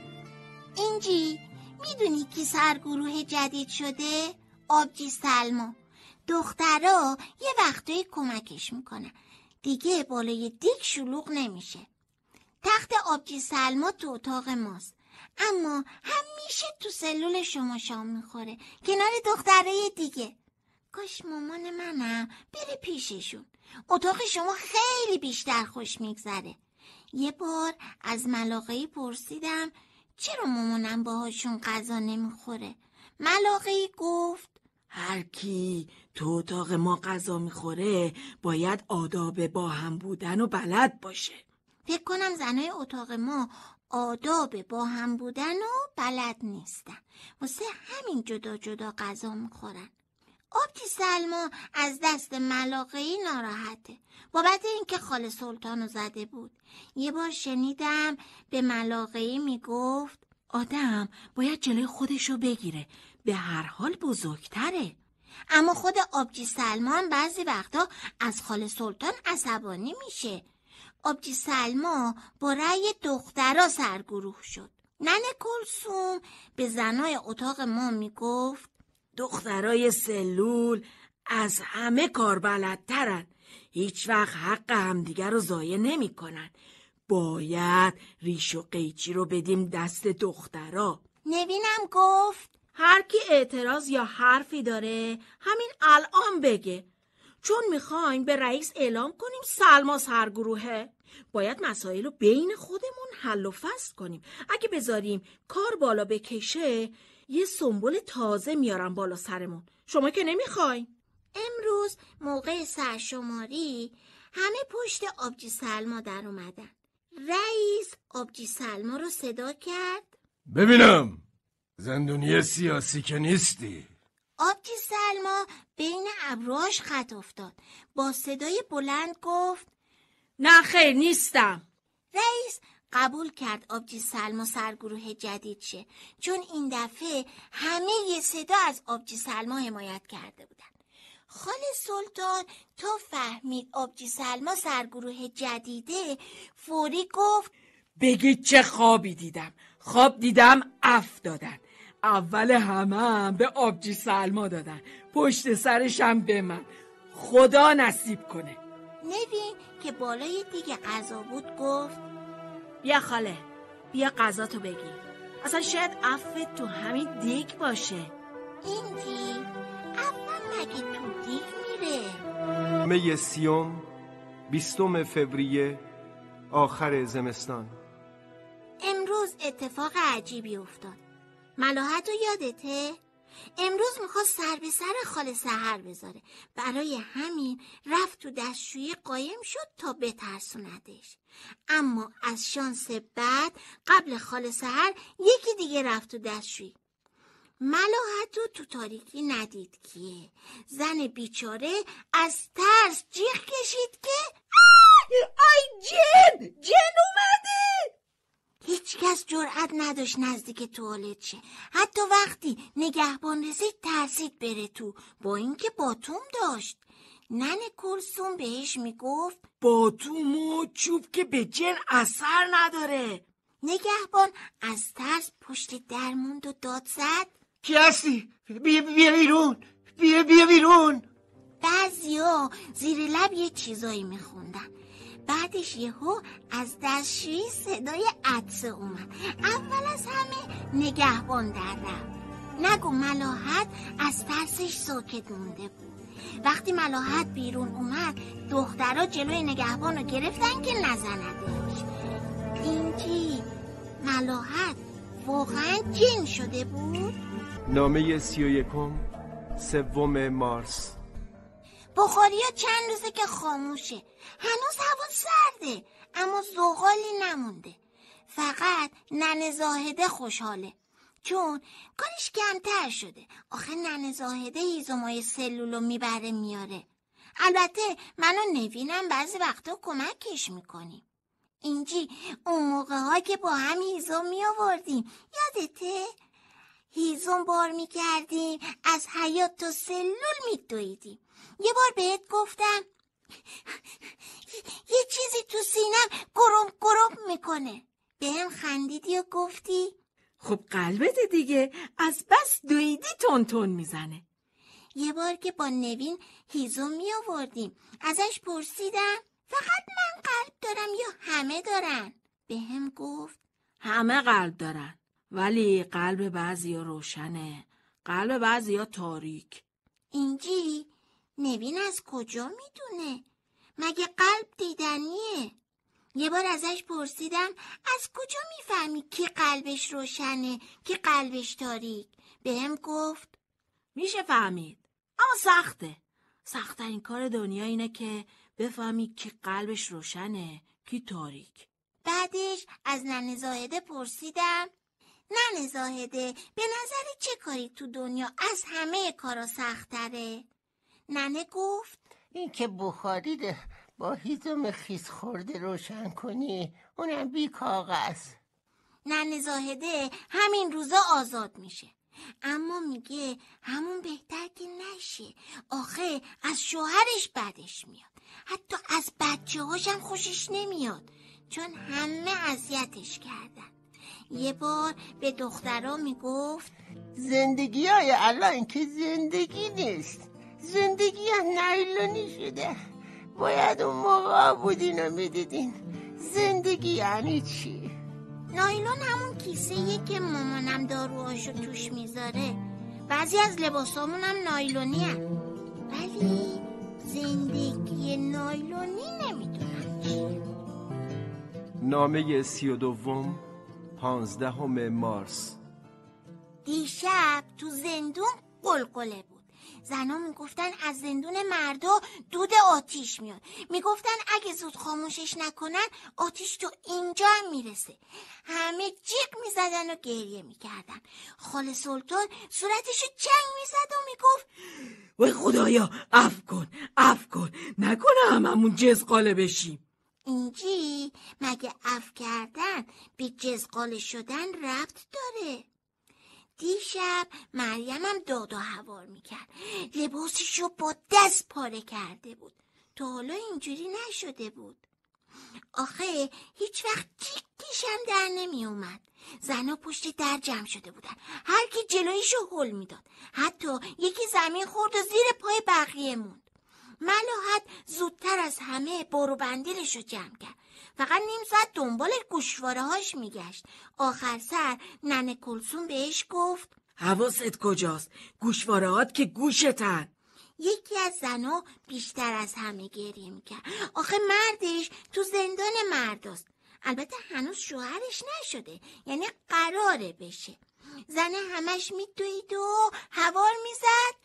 اینجی میدونی کی سرگروه جدید شده؟ آبجی سلما. دخترها یه وقتایی کمکش میکنن. دیگه بالای دیگ شلوغ نمیشه. تخت آبجی سلما تو اتاق ماست. اما همیشه تو سلول شما شام میخوره کنار دخترای دیگه. کاش مامان منم بره پیششون. اتاق شما خیلی بیشتر خوش میگذره. یه بار از ملاقه‌ای پرسیدم چرا مامانم باهاشون غذا نمیخوره. ملاقه‌ای گفت هر کی تو اتاق ما غذا میخوره باید آداب با هم بودن و بلد باشه. فکر کنم زنای اتاق ما آداب با هم بودن و بلد نیستن. واسه همین جدا جدا غذا میخورن. آبجی سلما از دست ملاقه‌ای ناراحته بابت اینکه خاله سلطانو زده بود. یه بار شنیدم به ملاقه‌ای میگفت آدم باید جلوی خودشو بگیره، به هر حال بزرگتره. اما خود آبجی سلما هم بعضی وقتا از خاله سلطان عصبانی میشه. آبجی سلما با رأی دخترا سرگروه شد. ننه کلثوم به زنای اتاق ما میگفت دخترای سلول از همه کار بلدترن، هیچ وقت حق همدیگر رو ضایع نمی کنن. باید ریش و قیچی رو بدیم دست دخترا. نوینم گفت هر کی اعتراض یا حرفی داره همین الان بگه، چون میخوایم به رئیس اعلام کنیم سلما سرگروهه. باید مسائل رو بین خودمون حل و فصل کنیم. اگه بذاریم کار بالا بکشه یه سنبل تازه میارم بالا سرمون. شما که نمیخواین. امروز موقع سرشماری همه پشت آبجی سلما در اومدن. رئیس آبجی سلما رو صدا کرد ببینم زندونی سیاسی که نیستی. آبجی سلما بین ابروهاش خط افتاد. با صدای بلند گفت نه خیر نیستم. رئیس قبول کرد آبجی سلما سرگروه جدید شه، چون این دفعه همه یه صدا از آبجی سلما حمایت کرده بودن. خاله سلطان تا فهمید آبجی سلما سرگروه جدیده فوری گفت بگید چه خوابی دیدم. خواب دیدم عفو دادن. اول همه به آبجی سلما دادن، پشت سرشم به من. خدا نصیب کنه. نوین که بالای دیگه غذا بود گفت بیا خاله، بیا غذاتو بگیر. اصلا شاید عفو تو همین دیگ باشه. اینجی عفو مگه تو دیگ میره؟ نامه 30 20 فوریه آخر زمستان. امروز اتفاق عجیبی افتاد. ملاحت رو یادته؟ امروز میخواست سر به سر خاله سحر بذاره. برای همین رفت تو دستشویی قایم شد تا بترسوندش. اما از شانس بد قبل خاله سحر یکی دیگه رفت تو دستشویی. ملاحت رو تو تاریکی ندید که زن بیچاره از ترس جیغ کشید که آی جن اومده. هیچ کس جرأت نداشت نزدیک توالت شه. حتی وقتی نگهبان رسید ترسید بره تو، با اینکه باتوم داشت. ننه کلثوم بهش میگفت باتوم و چوب که به جن اثر نداره. نگهبان از ترس پشت در موند و داد زد کی هستی؟ بیا بیرون، بیا بیرون. بعضیا زیر لب یه چیزایی میخوندن. بعدش یهو از دستشویی صدای عطسه اومد. اول از همه نگهبان در رفت. نگو ملاحت از ترسش ساکت مونده بود. وقتی ملاحت بیرون اومد دخترها جلوی نگهبان رو گرفتن که نزندش. اینجی ملاحت واقعا جن شده بود؟ نامه 31 3 مارس. بخاری ها چند روزه که خاموشه. هنوز هوا سرده اما زغالی نمونده. فقط ننه زاهده خوشحاله چون کارش کمتر شده. آخه ننه زاهده هیزمای سلولو میبره میاره. البته من و نوینم بعضی وقتا کمکش میکنیم. اینجی اون موقع ها که با هم هیزم میآوردیم یادته؟ هیزم بار میکردیم از حیاط تا سلول میدویدیم. یه بار بهت گفتم یه چیزی تو سینم گرم میکنه. بهم خندیدی و گفتی خب قلبت دیگه از بس دویدی تون میزنه. یه بار که با نوین هیزم میآوردیم ازش پرسیدم فقط من قلب دارم یا همه دارن؟ بهم گفت همه قلب دارن ولی قلب بعضیا روشنه، قلب بعضیا تاریک. اینجی نوین از کجا میدونه؟ مگه قلب دیدنیه؟ یه بار ازش پرسیدم از کجا میفهمی کی قلبش روشنه کی قلبش تاریک؟ بهم گفت میشه فهمید اما سخته. سخت‌ترین کار دنیا اینه که بفهمی کی قلبش روشنه کی تاریک. بعدش از ننه زاهده پرسیدم ننه زاهده به نظر چه کاری تو دنیا از همه کارا سخت‌تره؟ ننه گفت این که بخاری ده با هیزم خیس خورده روشن کنی، اونم بی کاغذ. ننه زاهده همین روزا آزاد میشه اما میگه همون بهتر که نشه. آخه از شوهرش بدش میاد، حتی از بچه هاشم خوشش نمیاد چون همه اذیتش کردن. یه بار به دخترها میگفت زندگی های الان که زندگی نیست، زندگی هم نایلونی شده. باید اون موقع بودین و میدیدین زندگی یعنی چی. نایلون همون کیسه‌ایه که مامانم داروهاشو توش میذاره. بعضی از لباسامون هم نایلونی هن. ولی زندگی نایلونی نمیدونم چیه. نامه 32 15 مارس. دیشب تو زندون قلقله بود. زنا میگفتن از زندون مردا دود آتیش میاد. میگفتن اگه زود خاموشش نکنن آتیش تو اینجا هم میرسه. همه جیغ میزدن و گریه میکردن. خاله سلطان صورتشو چنگ میزد و میگفت وای خدایا عفو کن نکنه هممون جزقاله بشیم. اینجی مگه عفو کردن به جزقاله شدن ربط داره؟ دیشب مریمم داد و هوار میکرد. لباسشو با دست پاره کرده بود. تا حالا اینجوری نشده بود. آخه هیچ وقت جیکشم در نمی اومد. زنا پشت در جمع شده بودن. هر کی جلویشو هل میداد. حتی یکی زمین خورد و زیر پای بقیه موند. ملاحت زودتر از همه برو بندیلشو جمع کرد. فقط نیم ساعت دنبال گوشواره هاش میگشت. آخر سر ننه کلثوم بهش گفت حواست کجاست؟ گوشوارهات که گوشتن. یکی از زنها بیشتر از همه گریه میکرد. آخه مردش تو زندان مرداست. البته هنوز شوهرش نشده، یعنی قراره بشه. زنه همش میدوید و هوار میزد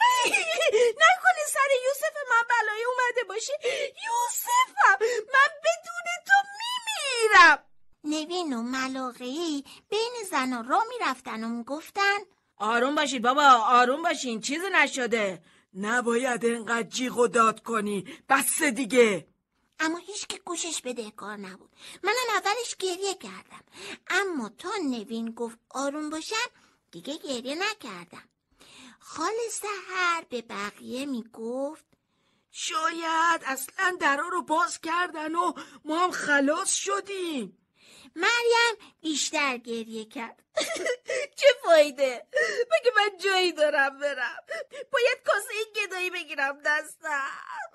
نکنه سر یوسف من بلایی اومده باشه. یوسفم، من بدون تو میمیرم. نوین و ملاقه‌ای بین زنا را میرفتن و میگفتن آروم باشید بابا، آروم باشین، چیزی نشده. نباید اینقدر جیغ و داد کنی، بس دیگه. اما هیچ که گوشش بدهکار نبود. منم اولش گریه کردم، اما تا نوین گفت آروم باشم دیگه گریه نکردم. خاله سحر به بقیه میگفت شاید اصلا درا رو باز کردن و ما هم خلاص شدیم. مریم بیشتر گریه کرد. چه فایده؟ مگه من جایی دارم برم؟ باید کاسه این گدایی بگیرم دستم.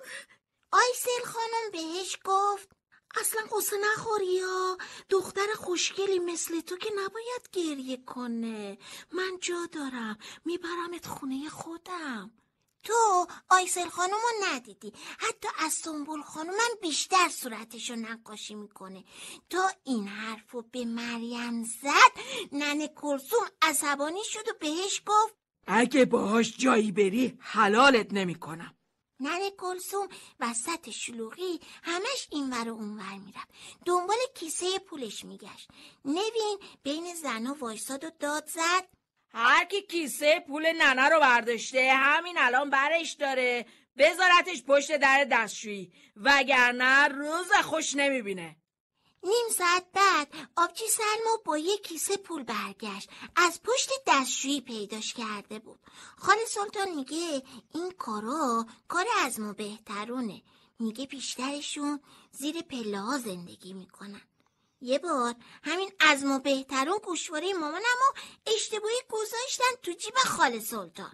آیسل خانم بهش گفت اصلا قصه نخوری یا دختر خوشگلی مثل تو که نباید گریه کنه. من جا دارم، میبرمت خونه خودم. تو آیسل خانم رو ندیدی، حتی از سنبول خانم من بیشتر صورتشو نقاشی میکنه. تا این حرفو به مریم زد ننه کلثوم عصبانی شد و بهش گفت اگه باهاش جایی بری حلالت نمیکنم. ننه کلثوم وسط شلوغی همش اینور و اونور میرفت، دنبال کیسه پولش میگشت. نوین بین زنا وایساد و داد زد هر کی کیسه پول ننه رو برداشته همین الان برش داره بذارتش پشت در دستشویی، وگرنه روز خوش نمیبینه. نیم ساعت بعد آبجی سلما با یک کیسه پول برگشت. از پشت دستشویی پیداش کرده بود. خاله سلطان میگه این کار از ما بهترونه. میگه بیشترشون زیر پله ها زندگی میکنن. یه بار همین از ما بهترون گوشواره مامانمو اشتباهی گذاشتن تو جیب خاله سلطان.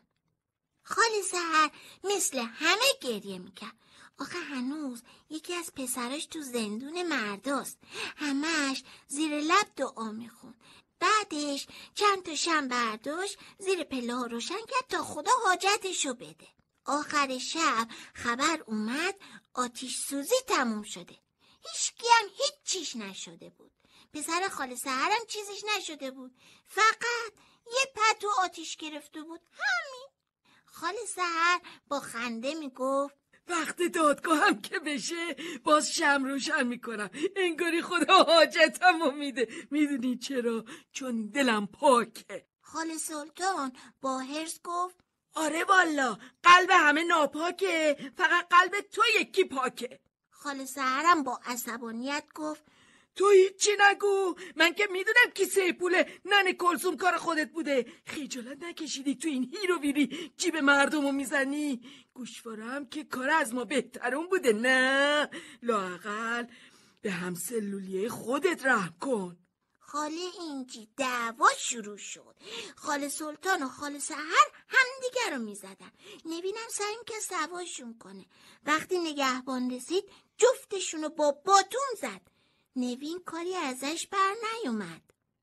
خاله سحر مثل همه گریه میکرد. آخه هنوز یکی از پسراش تو زندون مرداست. همش زیر لب دعا میخوند. بعدش چند تا شمع برداشت زیر پله ها روشن کرد تا خدا حاجتشو بده. آخر شب خبر اومد آتیش سوزی تموم شده. هیچکی هم هیچ چیش نشده بود. پسر خاله سحرم چیزش نشده بود، فقط یه پتو آتیش گرفته بود، همین. خاله سحر با خنده میگفت وقت دادگاهم که بشه باز شمع روشن میکنم، انگاری خدا حاجتمو میده. میدونی چرا؟ چون دلم پاکه. خاله سلطان با حرص گفت آره والا قلب همه ناپاکه، فقط قلب تو یکی پاکه. خاله سحرم با عصبانیت گفت تو هیچی نگو، من که میدونم کیسه پول ننه کلثوم کار خودت بوده. خجالت نکشیدی تو این هیرو ویری جیب مردمو میزنی؟ گوشوارم که کار از ما بهترون بوده. نه لااقل به همسلولیه خودت رحم کن. خاله اینجی دعوا شروع شد. خاله سلطان و خاله سحر همدیگه رو میزدن. نوینم سعی می‌کرد سواشون کنه. وقتی نگهبان رسید جفتشونو با باتون زد. نوین کاری ازش بر نیومد.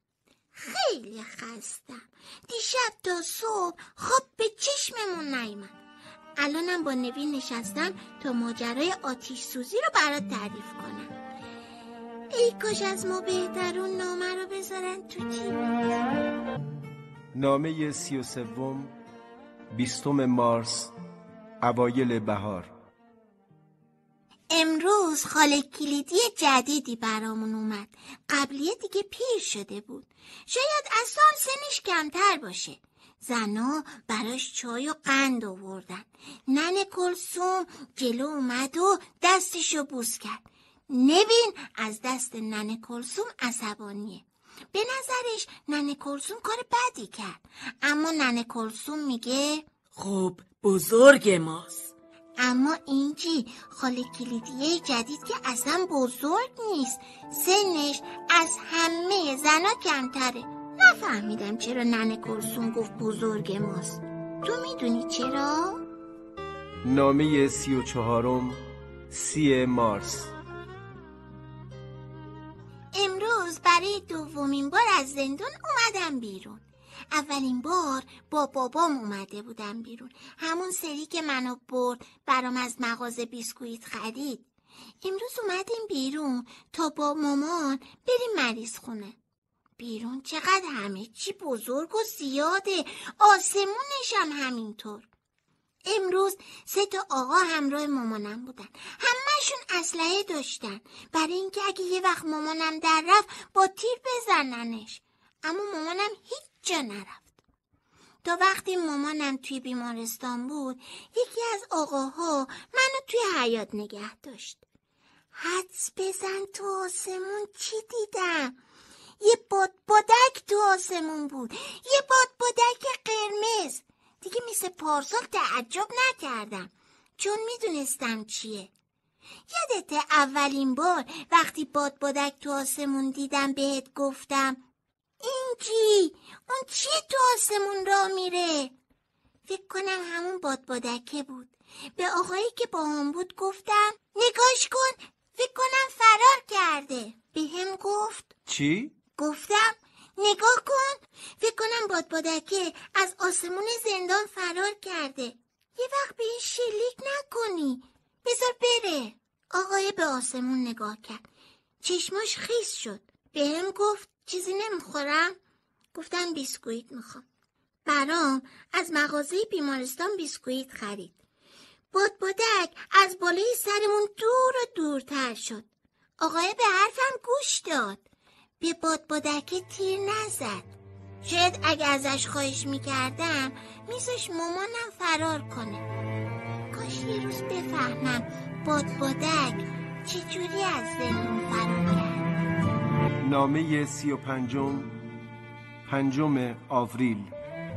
خیلی خستم. دیشب تا صبح خواب به چشممون نیومد. الانم با نوین نشستم تا ماجرای آتیش سوزی رو برات تعریف کنم. ای کاش از ما بهترون نامه رو بذارن تو جیبت. نامه 33 20 مارس اوایل بهار. امروز خاله کلیدی جدیدی برامون اومد. قبلیه دیگه پیر شده بود. شاید از سال سنش کمتر باشه. زنا براش چای و قند آوردن. ننه کلثوم جلو اومد و دستشو بوس کرد. نوین از دست ننه کلثوم عصبانیه. به نظرش ننه کلثوم کار بدی کرد، اما ننه کلثوم میگه خب بزرگ ماست. اما اینجی خاله کلیدیه جدید که اصلا بزرگ نیست، سنش از همه زنا کمتره. نفهمیدم چرا ننه کلثوم گفت بزرگ ماست. تو میدونی چرا؟ نامه 34 30 مارس. امروز برای دومین بار از زندان اومدم بیرون. اولین بار با بابام اومده بودم بیرون، همون سری که منو برد برام از مغازه بیسکویت خرید. امروز اومدیم بیرون تا با مامان بریم مریض خونه. بیرون چقدر همه چی بزرگ و زیاده، آسمونش هم همینطور. امروز 3 آقا همراه مامانم بودن، همه‌شون اسلحه داشتن برای اینکه اگه یه وقت مامانم در رفت با تیر بزننش. اما مامانم هیچ جا نرفت تا وقتی مامانم توی بیمارستان بود. یکی از آقاها منو توی حیاط نگه داشت. حدس بزن تو آسمون چی دیدم؟ یه بادبادک تو آسمون بود، یه بادبادک قرمز. دیگه مثل پارسال تعجب نکردم چون میدونستم چیه. یادته اولین بار وقتی بادبادک تو آسمون دیدم بهت گفتم اینجی اون چیه تو آسمون را میره؟ فکر کنم همون بادبادکه بود. به آقایی که با هم بود گفتم نگاش کن، فکر کنم فرار کرده. به هم گفت چی؟ گفتم نگاه کن، فکر کنم بادبادکه از آسمون زندان فرار کرده. یه وقت بهش شلیک نکنی، بذار بره. آقای به آسمون نگاه کرد، چشماش خیس شد. به هم گفت چیزی نمیخورم؟ گفتم بیسکویت میخوام. برام از مغازه بیمارستان بیسکویت خرید. بادبادک از بالای سرمون دور و دورتر شد. آقای به حرفم گوش داد، به بادبادک تیر نزد. شاید اگه ازش خواهش میکردم میذاش مامانم فرار کنه. کاش یه روز بفهمم بادبادک چجوری از زندان فرار کرد. نامه 35 5 آوریل.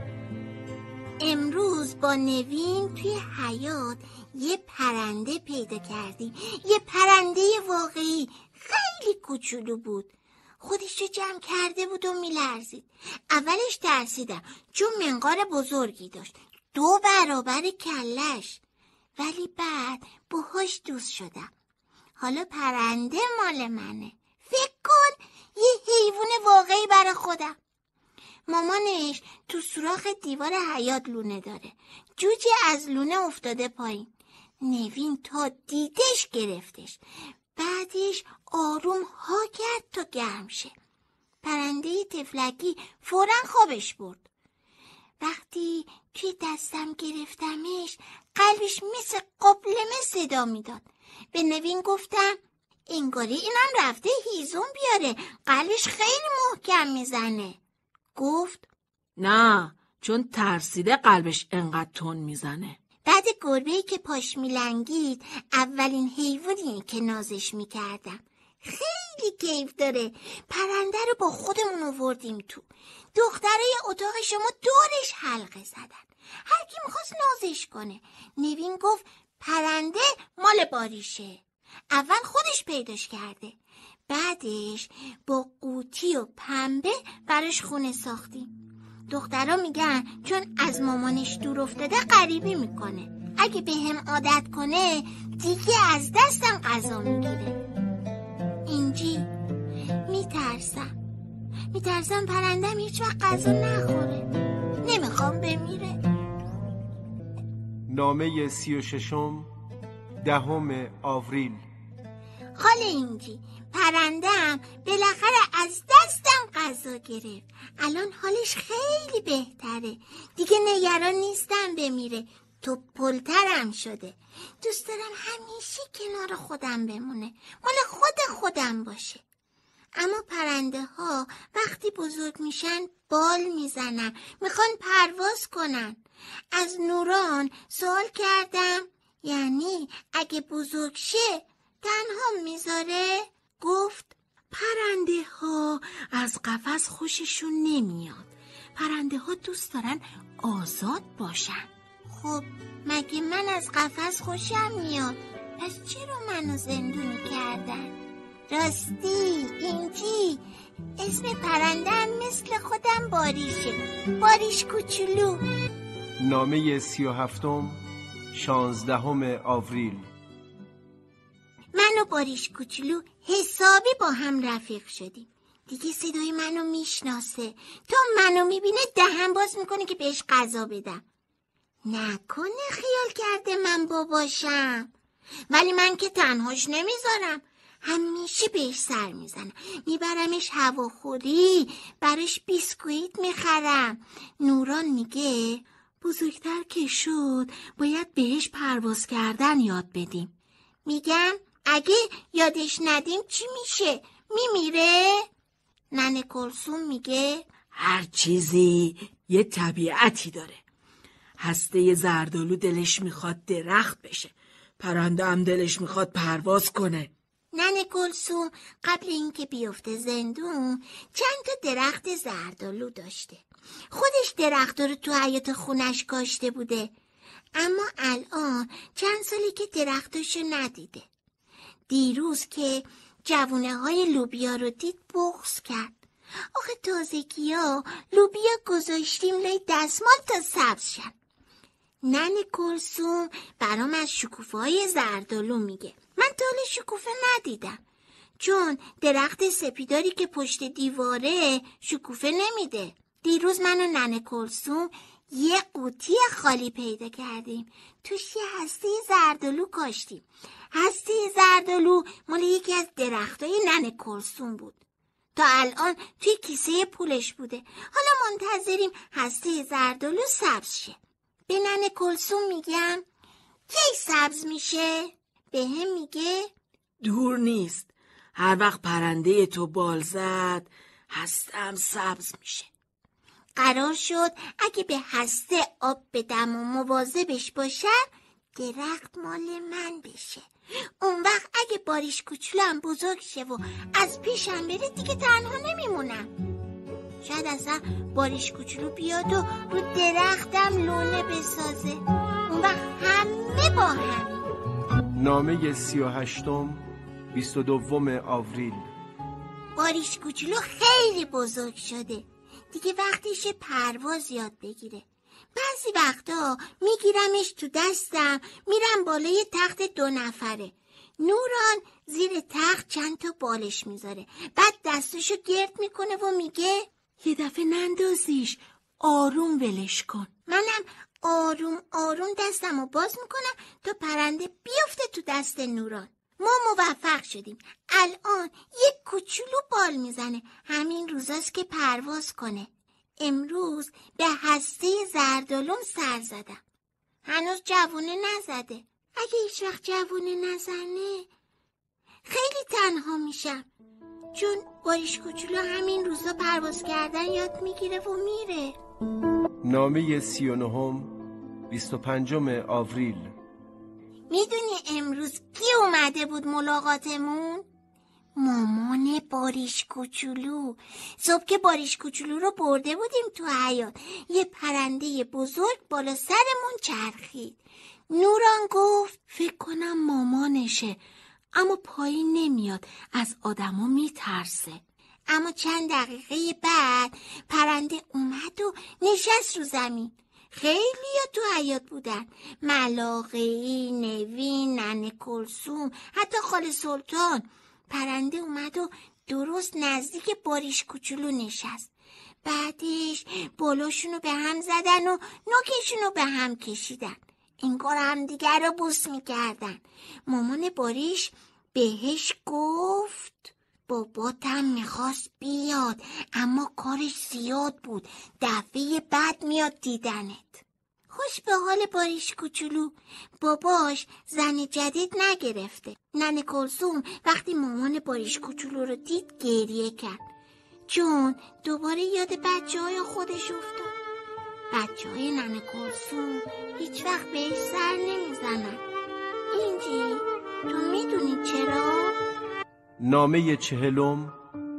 امروز با نوین توی حیاط یه پرنده پیدا کردیم. یه پرنده واقعی، خیلی کوچولو بود. خودش رو جمع کرده بود و میلرزید. اولش ترسیدم چون منقار بزرگی داشت، 2 برابر کلش. ولی بعد باهاش دوست شدم. حالا پرنده مال منه. فکر کن یه حیوان واقعی برای خودم. مامانش تو سوراخ دیوار حیاط لونه داره. جوجه از لونه افتاده پایین. نوین تا دیدش گرفتش. بعدش آروم ها کرد تا گرم شه. پرنده تفلکی فوراً خوابش برد. وقتی توی دستم گرفتمش قلبش مثل قابلمه صدا میداد. به نوین گفتم انگاری اینم رفته هیزم بیاره، قلبش خیلی محکم میزنه. گفت نه، چون ترسیده قلبش انقدر تون میزنه. بعد گربه‌ای که پاش میلنگید اولین حیوانیه که نازش میکردم. خیلی کیف داره. پرنده رو با خودمون آوردیم تو. دخترای اتاق شما دورش حلقه زدن. هر کی میخواست نازش کنه. نوین گفت پرنده مال باریشه. اول خودش پیداش کرده. بعدش با قوطی و پنبه براش خونه ساختیم. دخترها میگن چون از مامانش دور افتاده غریبی میکنه. اگه به هم عادت کنه دیگه از دستم غذا میگیره. اینجی میترسم پرندم هیچ وقت غذا نخوره. نمیخوام بمیره. نامه 36 10 آوریل. خاله اینجی پرندم بالاخره از دستم غذا گرفت. الان حالش خیلی بهتره. دیگه نگران نیستم بمیره. توپلترم شده. دوست دارم همیشه کنار خودم بمونه، مال خودم باشه. اما پرنده ها وقتی بزرگ میشن بال میزنن، میخوان پرواز کنن. از نوران سوال کردم یعنی اگه بزرگ شه تنها میذاره؟ گفت پرنده ها از قفس خوششون نمیاد. پرنده ها دوست دارن آزاد باشن. خب مگه من از قفس خوشم میاد؟ پس چرا منو زندونی کردن؟ راستی اینجی اسم پرنده‌ام مثل خودم باریشه، باریش کوچولو. نامه 37 16 آوریل. من و باریش کوچولو حسابی با هم رفیق شدیم. دیگه صدای منو میشناسه، تا منو میبینه دهن باز میکنه که بهش غذا بدم. نکنه خیال کرده من باباشم. ولی من که تنهاش نمیذارم، همیشه بهش سر میزنم، میبرمش هواخوری، براش بیسکویت میخرم. نوران میگه بزرگتر که شد باید بهش پرواز کردن یاد بدیم. میگم اگه یادش ندیم چی میشه؟ میمیره؟ ننه کلثوم میگه هر چیزی یه طبیعتی داره. هسته زردالو دلش میخواد درخت بشه، پرنده هم دلش میخواد پرواز کنه. ننه کلثوم قبل اینکه بیفته زندون چند تا درخت زردالو داشته. خودش درخت رو تو حیاط خونش کاشته بوده، اما الان چند سالی که درختاشو ندیده. دیروز که جوونه های لوبیا رو دید بغض کرد. آخه تازگی ها لوبیا گذاشتیم لای دستمال تا سبز شد. ننه کلثوم برام از شکوفه های زردالو میگه. من تا حالا شکوفه ندیدم، چون درخت سپیداری که پشت دیواره شکوفه نمیده. دیروز من و ننه کلثوم یه قوطی خالی پیدا کردیم، توش یه هسته زردالو کاشتیم. هسته زردالو مال یکی از درختای ننه کلثوم بود. تا الان توی کیسه پولش بوده. حالا منتظریم هسته زردالو سبز شه. به ننه کلثوم میگم کی سبز میشه؟ به هم میگه دور نیست. هر وقت پرنده تو بال زد هستم سبز میشه. قرار شد اگه به هسته آب بدم و مواظبش باشم درخت مال من بشه. اون وقت اگه باریش کوچولم بزرگ شه و از پیشم بره دیگه تنها نمیمونم. شاید اصلا باریش کوچولو بیاد و رو درختم لونه بسازه. اون وقت همه با هم. نامه 38 22 آوریل. باریش کوچولو خیلی بزرگ شده، دیگه وقتشه پرواز یاد بگیره. بعضی وقتا میگیرمش تو دستم، میرم بالای تخت 2 نفره. نوران زیر تخت چند تا بالش میذاره، بعد دستشو گرد میکنه و میگه یه دفعه نندازیش، آروم ولش کن. منم آروم آروم دستمو باز میکنم تا پرنده بیفته تو دست نوران. ما موفق شدیم. الان یک کوچولو بال میزنه. همین روزاست که پرواز کنه. امروز به هسته زردالوم سر زدم. هنوز جوونه نزده. اگه هیچ وقت جوونه نزنه خیلی تنها میشم، چون باریش کوچولو همین روزا پرواز کردن یاد میگیره و میره. نامه 39 25 آوریل. میدونی امروز کی اومده بود ملاقاتمون؟ مامان باریش کوچولو. صبح که باریش کوچولو رو برده بودیم تو حیاط، یه پرنده بزرگ بالا سرمون چرخید. نوران گفت فکر کنم مامانشه، اما پایین نمیاد، از آدما میترسه. اما چند دقیقه بعد پرنده اومد و نشست رو زمین. خیلی ها تو حیاط بودن، ملاقه‌ای، نوین، ننه کلثوم، حتی خاله سلطان. پرنده اومد و درست نزدیک باریش کوچولو نشست. بعدش بالاشونو به هم زدن و نوکشونو به هم کشیدن، انگار هم دیگر رو بوس میکردن. مامان باریش بهش گفت باباتم میخواست بیاد، اما کارش زیاد بود، دفعه بعد میاد دیدنت. خوش به حال باریش کوچولو. باباش زن جدید نگرفته. ننه کلثوم وقتی مامان باریش کوچولو رو دید گریه کرد، چون دوباره یاد بچه‌های خودش افتاد. بچه‌های ننه کلثوم هیچ وقت بهش سر نمیزنن. اینجی تو میدونی چرا؟ نامه 40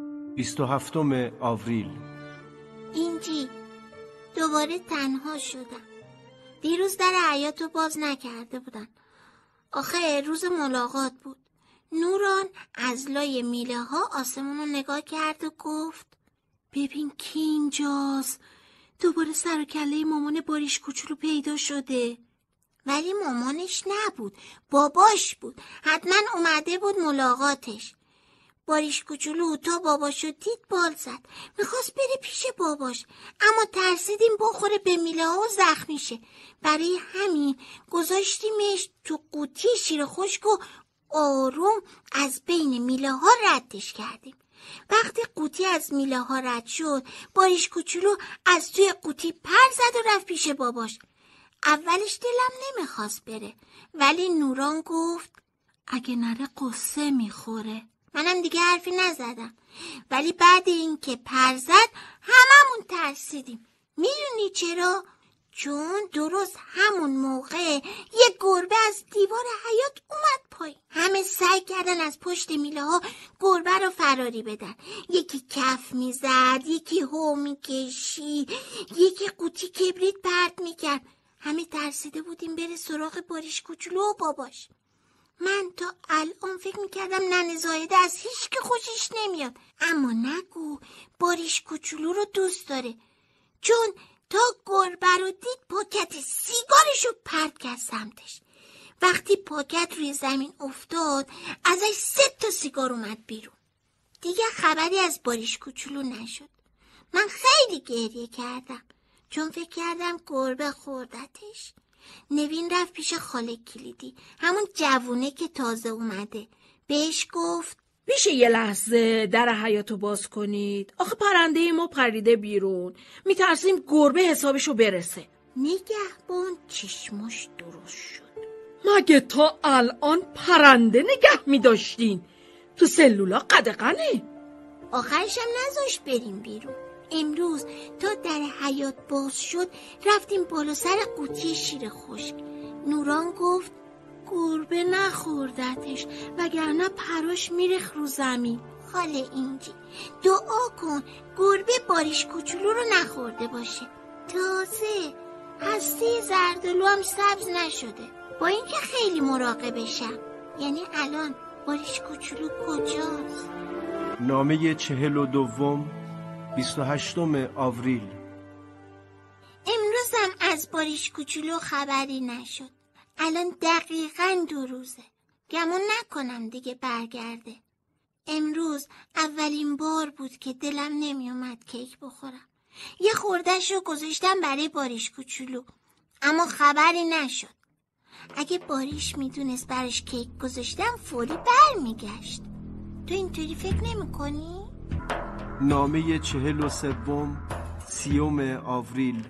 27 آوریل. اینجی دوباره تنها شدم. دیروز در حیاطو باز نکرده بودن. آخه روز ملاقات بود. نوران از لای میله ها آسمون رو نگاه کرد و گفت ببین کی اینجاست. دوباره سر و کله مامان باریش کوچولو پیدا شده. ولی مامانش نبود، باباش بود. حتما اومده بود ملاقاتش. باریش کوچولو تا باباشو دید بال زد. میخواست بره پیش باباش، اما ترسیدیم بخوره به میله ها و زخمی شه. برای همین گذاشتیمش تو قوطی شیر خشک و آروم از بین میله ها ردش کردیم. وقتی قوطی از میله ها رد شد، باریش کوچولو از توی قوطی پر زد و رفت پیش باباش. اولش دلم نمیخواست بره، ولی نوران گفت اگه نره قصه میخوره. منم دیگه حرفی نزدم، ولی بعد این که پر زد هممون ترسیدیم. میدونی چرا؟ چون درست همون موقع یه گربه از دیوار حیاط اومد پایین. همه سعی کردن از پشت میله ها گربه رو فراری بدن. یکی کف میزد، یکی هو میکشید، یکی قوطی کبریت پرت میکرد. همه ترسیده بودیم بره سراغ باریش کوچولو و باباش. من تا الان فکر میکردم ننه زاهده از هیچ که خوشش نمیاد، اما نگو باریش کوچولو رو دوست داره. چون تا گربه رو دید پاکت سیگارشو پرت کرد سمتش. وقتی پاکت روی زمین افتاد ازش 3 تا سیگار اومد بیرون. دیگه خبری از باریش کوچولو نشد. من خیلی گریه کردم چون فکر کردم گربه خوردتش. نوین رفت پیش خاله کلیدی، همون جوونه که تازه اومده. بهش گفت میشه یه لحظه در حیاطو باز کنید؟ آخه پرنده ما پریده بیرون، میترسیم گربه حسابشو برسه. نگهبان چشماش درست شد. مگه تا الان پرنده نگه میداشتین؟ تو سلولا قدغنه. آخرشم نذاش بریم بیرون. امروز تا در حیاط باز شد رفتیم بالا سر قوطی شیر خشک. نوران گفت گربه نخوردتش وگرنه پراش میرخ رو زمین. خاله اینجی دعا کن گربه باریش کوچولو رو نخورده باشه. تازه هسته زردالو هم سبز نشده. با اینکه خیلی مراقبشم. یعنی الان باریش کوچولو کجاست؟ نامه 42 28 آوریل. امروزم از باریش کوچولو خبری نشد. الان دقیقاً 2 روزه. گمون نکنم دیگه برگرده. امروز اولین بار بود که دلم نمی اومد کیک بخورم. یه خورده‌شو رو گذاشتم برای باریش کوچولو، اما خبری نشد. اگه باریش میدونست براش کیک گذاشتم فوری برمیگشت. تو اینطوری فکر نمی کنی؟ نامه 43 30 آوریل.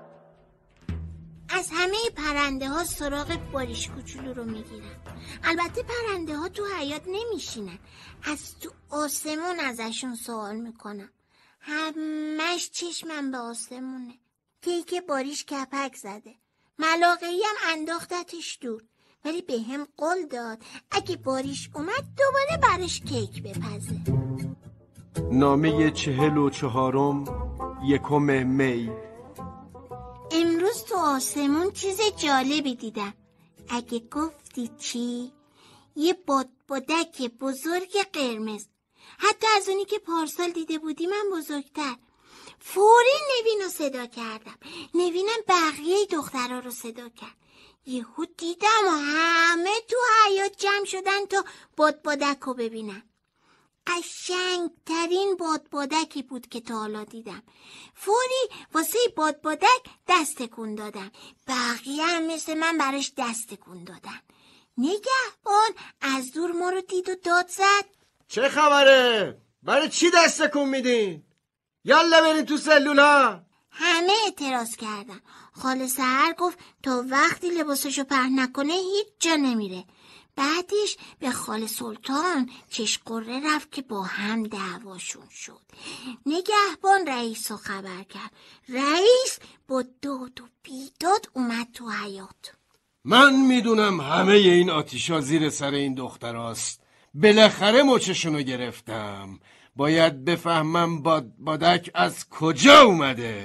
از همه پرنده ها سراغ باریش کوچولو رو میگیرن. البته پرنده ها تو حیاط نمیشینن، از تو آسمون ازشون سوال میکنم. همش چشمم به آسمونه. کیک باریش کپک زده. ملاقه‌ای هم انداختتش دور، ولی به هم قول داد اگه باریش اومد دوباره براش کیک بپزه. نامه 44 1 می. امروز تو آسمون چیز جالبی دیدم. اگه گفتی چی؟ یه بادبادک بزرگ قرمز، حتی از اونی که پارسال دیده بودی من بزرگتر. فوری نوین رو صدا کردم. نوینم بقیه دخترها رو صدا کرد. یهو دیدم همه تو حیاط جمع شدن تا بادبادک رو ببینن. قشنگترین بادبادکی بود که تا حالا دیدم. فوری واسه بادبادک دست تکون دادم. بقیه هم مثل من براش دست تکون دادن. نگهبان از دور ما رو دید و داد زد چه خبره؟ برای چی دست تکون میدین؟ یالا بریم تو سلولا. همه اعتراض کردن. خاله سحر گفت تا وقتی لباسشو پهن نکنه هیچ جا نمیره. بعدش به خاله سلطان چشقره رفت که با هم دعواشون شد. نگهبان رئیس رو خبر کرد. رئیس با داد و بیداد اومد تو حیاط. من میدونم همه این آتیشا زیر سر این دختراست. بالاخره مچشونو گرفتم. باید بفهمم بادک از کجا اومده.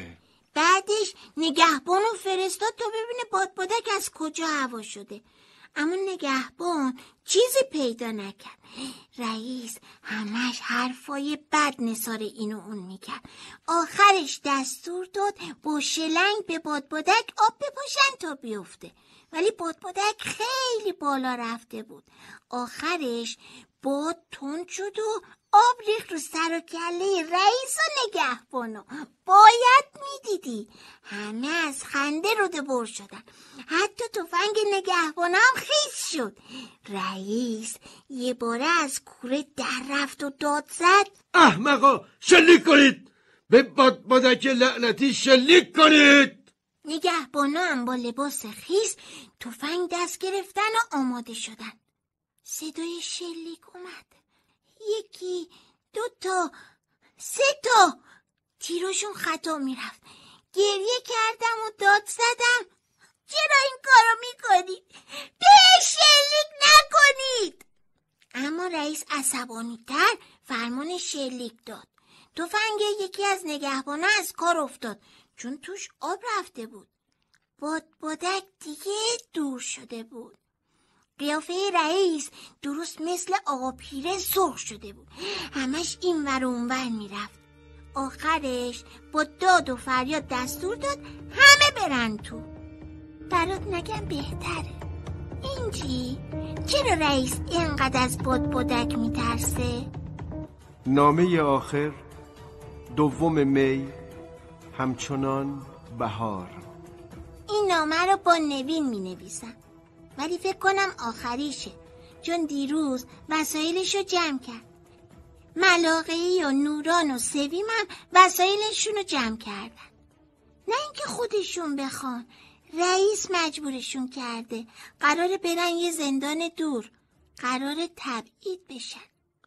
بعدش نگهبانو فرستاد تا ببینه بادبادک از کجا هوا شده، اما نگهبان چیزی پیدا نکرد. رئیس همش حرفای بد نثار اینو اون میکرد. آخرش دستور داد با شلنگ به بادبادک آب بپاشن تا بیفته، ولی بادبادک خیلی بالا رفته بود. آخرش باد تند شد و آب ریخت رو سر و کله رئیس و نگهبانو. باید میدیدی همه از خنده روده بر شدن، حتی تفنگ نگهبان هم خیس شد. رئیس یه باره از کوره در رفت و داد زد: احمقا، شلیک کنید! به بادبادک لعنتی شلیک کنید! نگهبانا هم با لباس خیس تفنگ دست گرفتن و آماده شدن. صدای شلیک اومد. 1 2 تا 3 تا تیرشون خطا میرفت. گریه کردم و داد زدم: چرا این کارو میکنید؟ به شلیک نکنید! اما رئیس عصبانی‌تر فرمان شلیک داد. تفنگ یکی از نگهبانا از کار افتاد چون توش آب رفته بود. بادبادک دیگه دور شده بود. قیافه رئیس درست مثل آقا پیره سرخ شده بود، همش این ور اون ور میرفت. آخرش با داد و فریاد دستور داد همه برن تو. برات نگم بهتره. اینجی چرا رئیس اینقدر از بادبادک میترسه؟ نامه آخر 2 می همچنان بهار. این نامه رو با نوین مینویسم، ولی فکر کنم آخریشه، چون دیروز وسایلشو جمع کرد. ملاقه‌ای و نوران و سویم هم وسایلشونو جمع کردن. نه اینکه خودشون بخوان، رئیس مجبورشون کرده. قراره برن یه زندان دور، قراره تبعید بشن.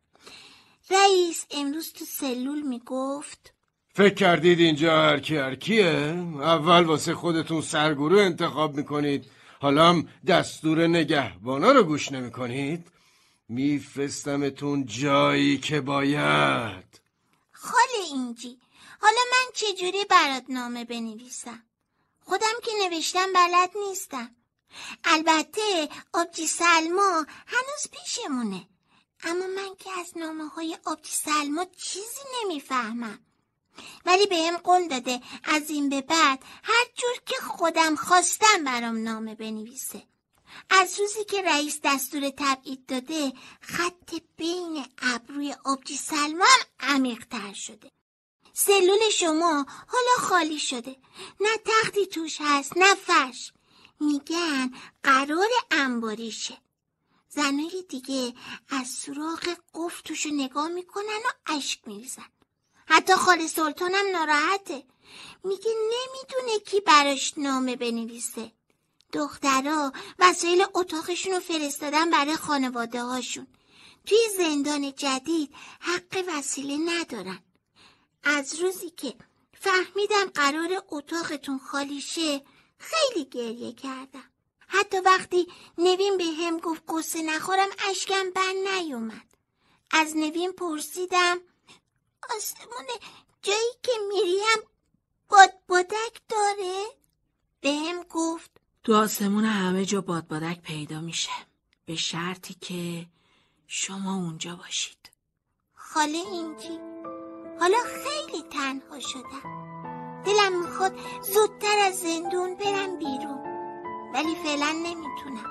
رئیس امروز تو سلول میگفت: فکر کردید اینجا هرکیه؟ اول واسه خودتون سرگروه انتخاب میکنید، حالا هم دستور نگهبانا رو گوش نمیکنید؟ میفرستمتون جایی که باید. خاله اینجی، حالا من چجوری برات نامه بنویسم؟ خودم که نوشتم بلد نیستم. البته آبجی سلما هنوز پیشمونه، اما من که از نامه های آبجی سلما چیزی نمیفهمم. ولی بهم قول داده از این به بعد هر جور که خودم خواستم برام نامه بنویسه. از روزی که رئیس دستور تبعید داده، خط بین ابروی آبجی سلما هم عمیق‌تر شده. سلول شما حالا خالی شده، نه تختی توش هست نه فرش. میگن قرار انباریشه. زنای دیگه از سوراخ قفل توشو نگاه میکنن و اشک میریزن. حتی خاله سلطانم ناراحته، میگه نمیدونه کی براش نامه بنویسه. دخترها وسایل اتاقشونو فرستادن برای خانواده هاشون. توی زندان جدید حق وسیله ندارن. از روزی که فهمیدم قرار اتاقتون خالی شه خیلی گریه کردم. حتی وقتی نوین به هم گفت قصه نخورم اشکم بند نیومد. از نوین پرسیدم آسمون جایی که میریم بادبادک داره؟ به هم گفت تو آسمون همه جا بادبادک پیدا میشه، به شرطی که شما اونجا باشید. خاله اینجی، حالا خیلی تنها شدم. دلم میخواد زودتر از زندون برم بیرون، ولی فعلا نمیتونم.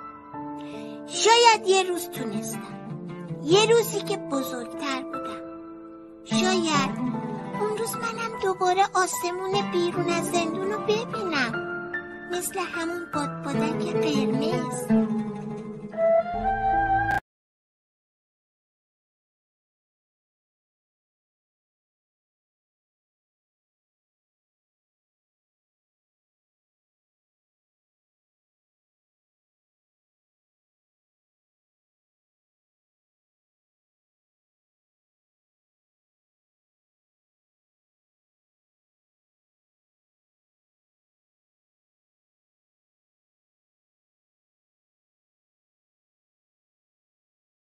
شاید یه روز تونستم، یه روزی که بزرگتر بودم. شاید اون روز منم دوباره آسمون بیرون از زندون رو ببینم، مثل همون بادبادک قرمز.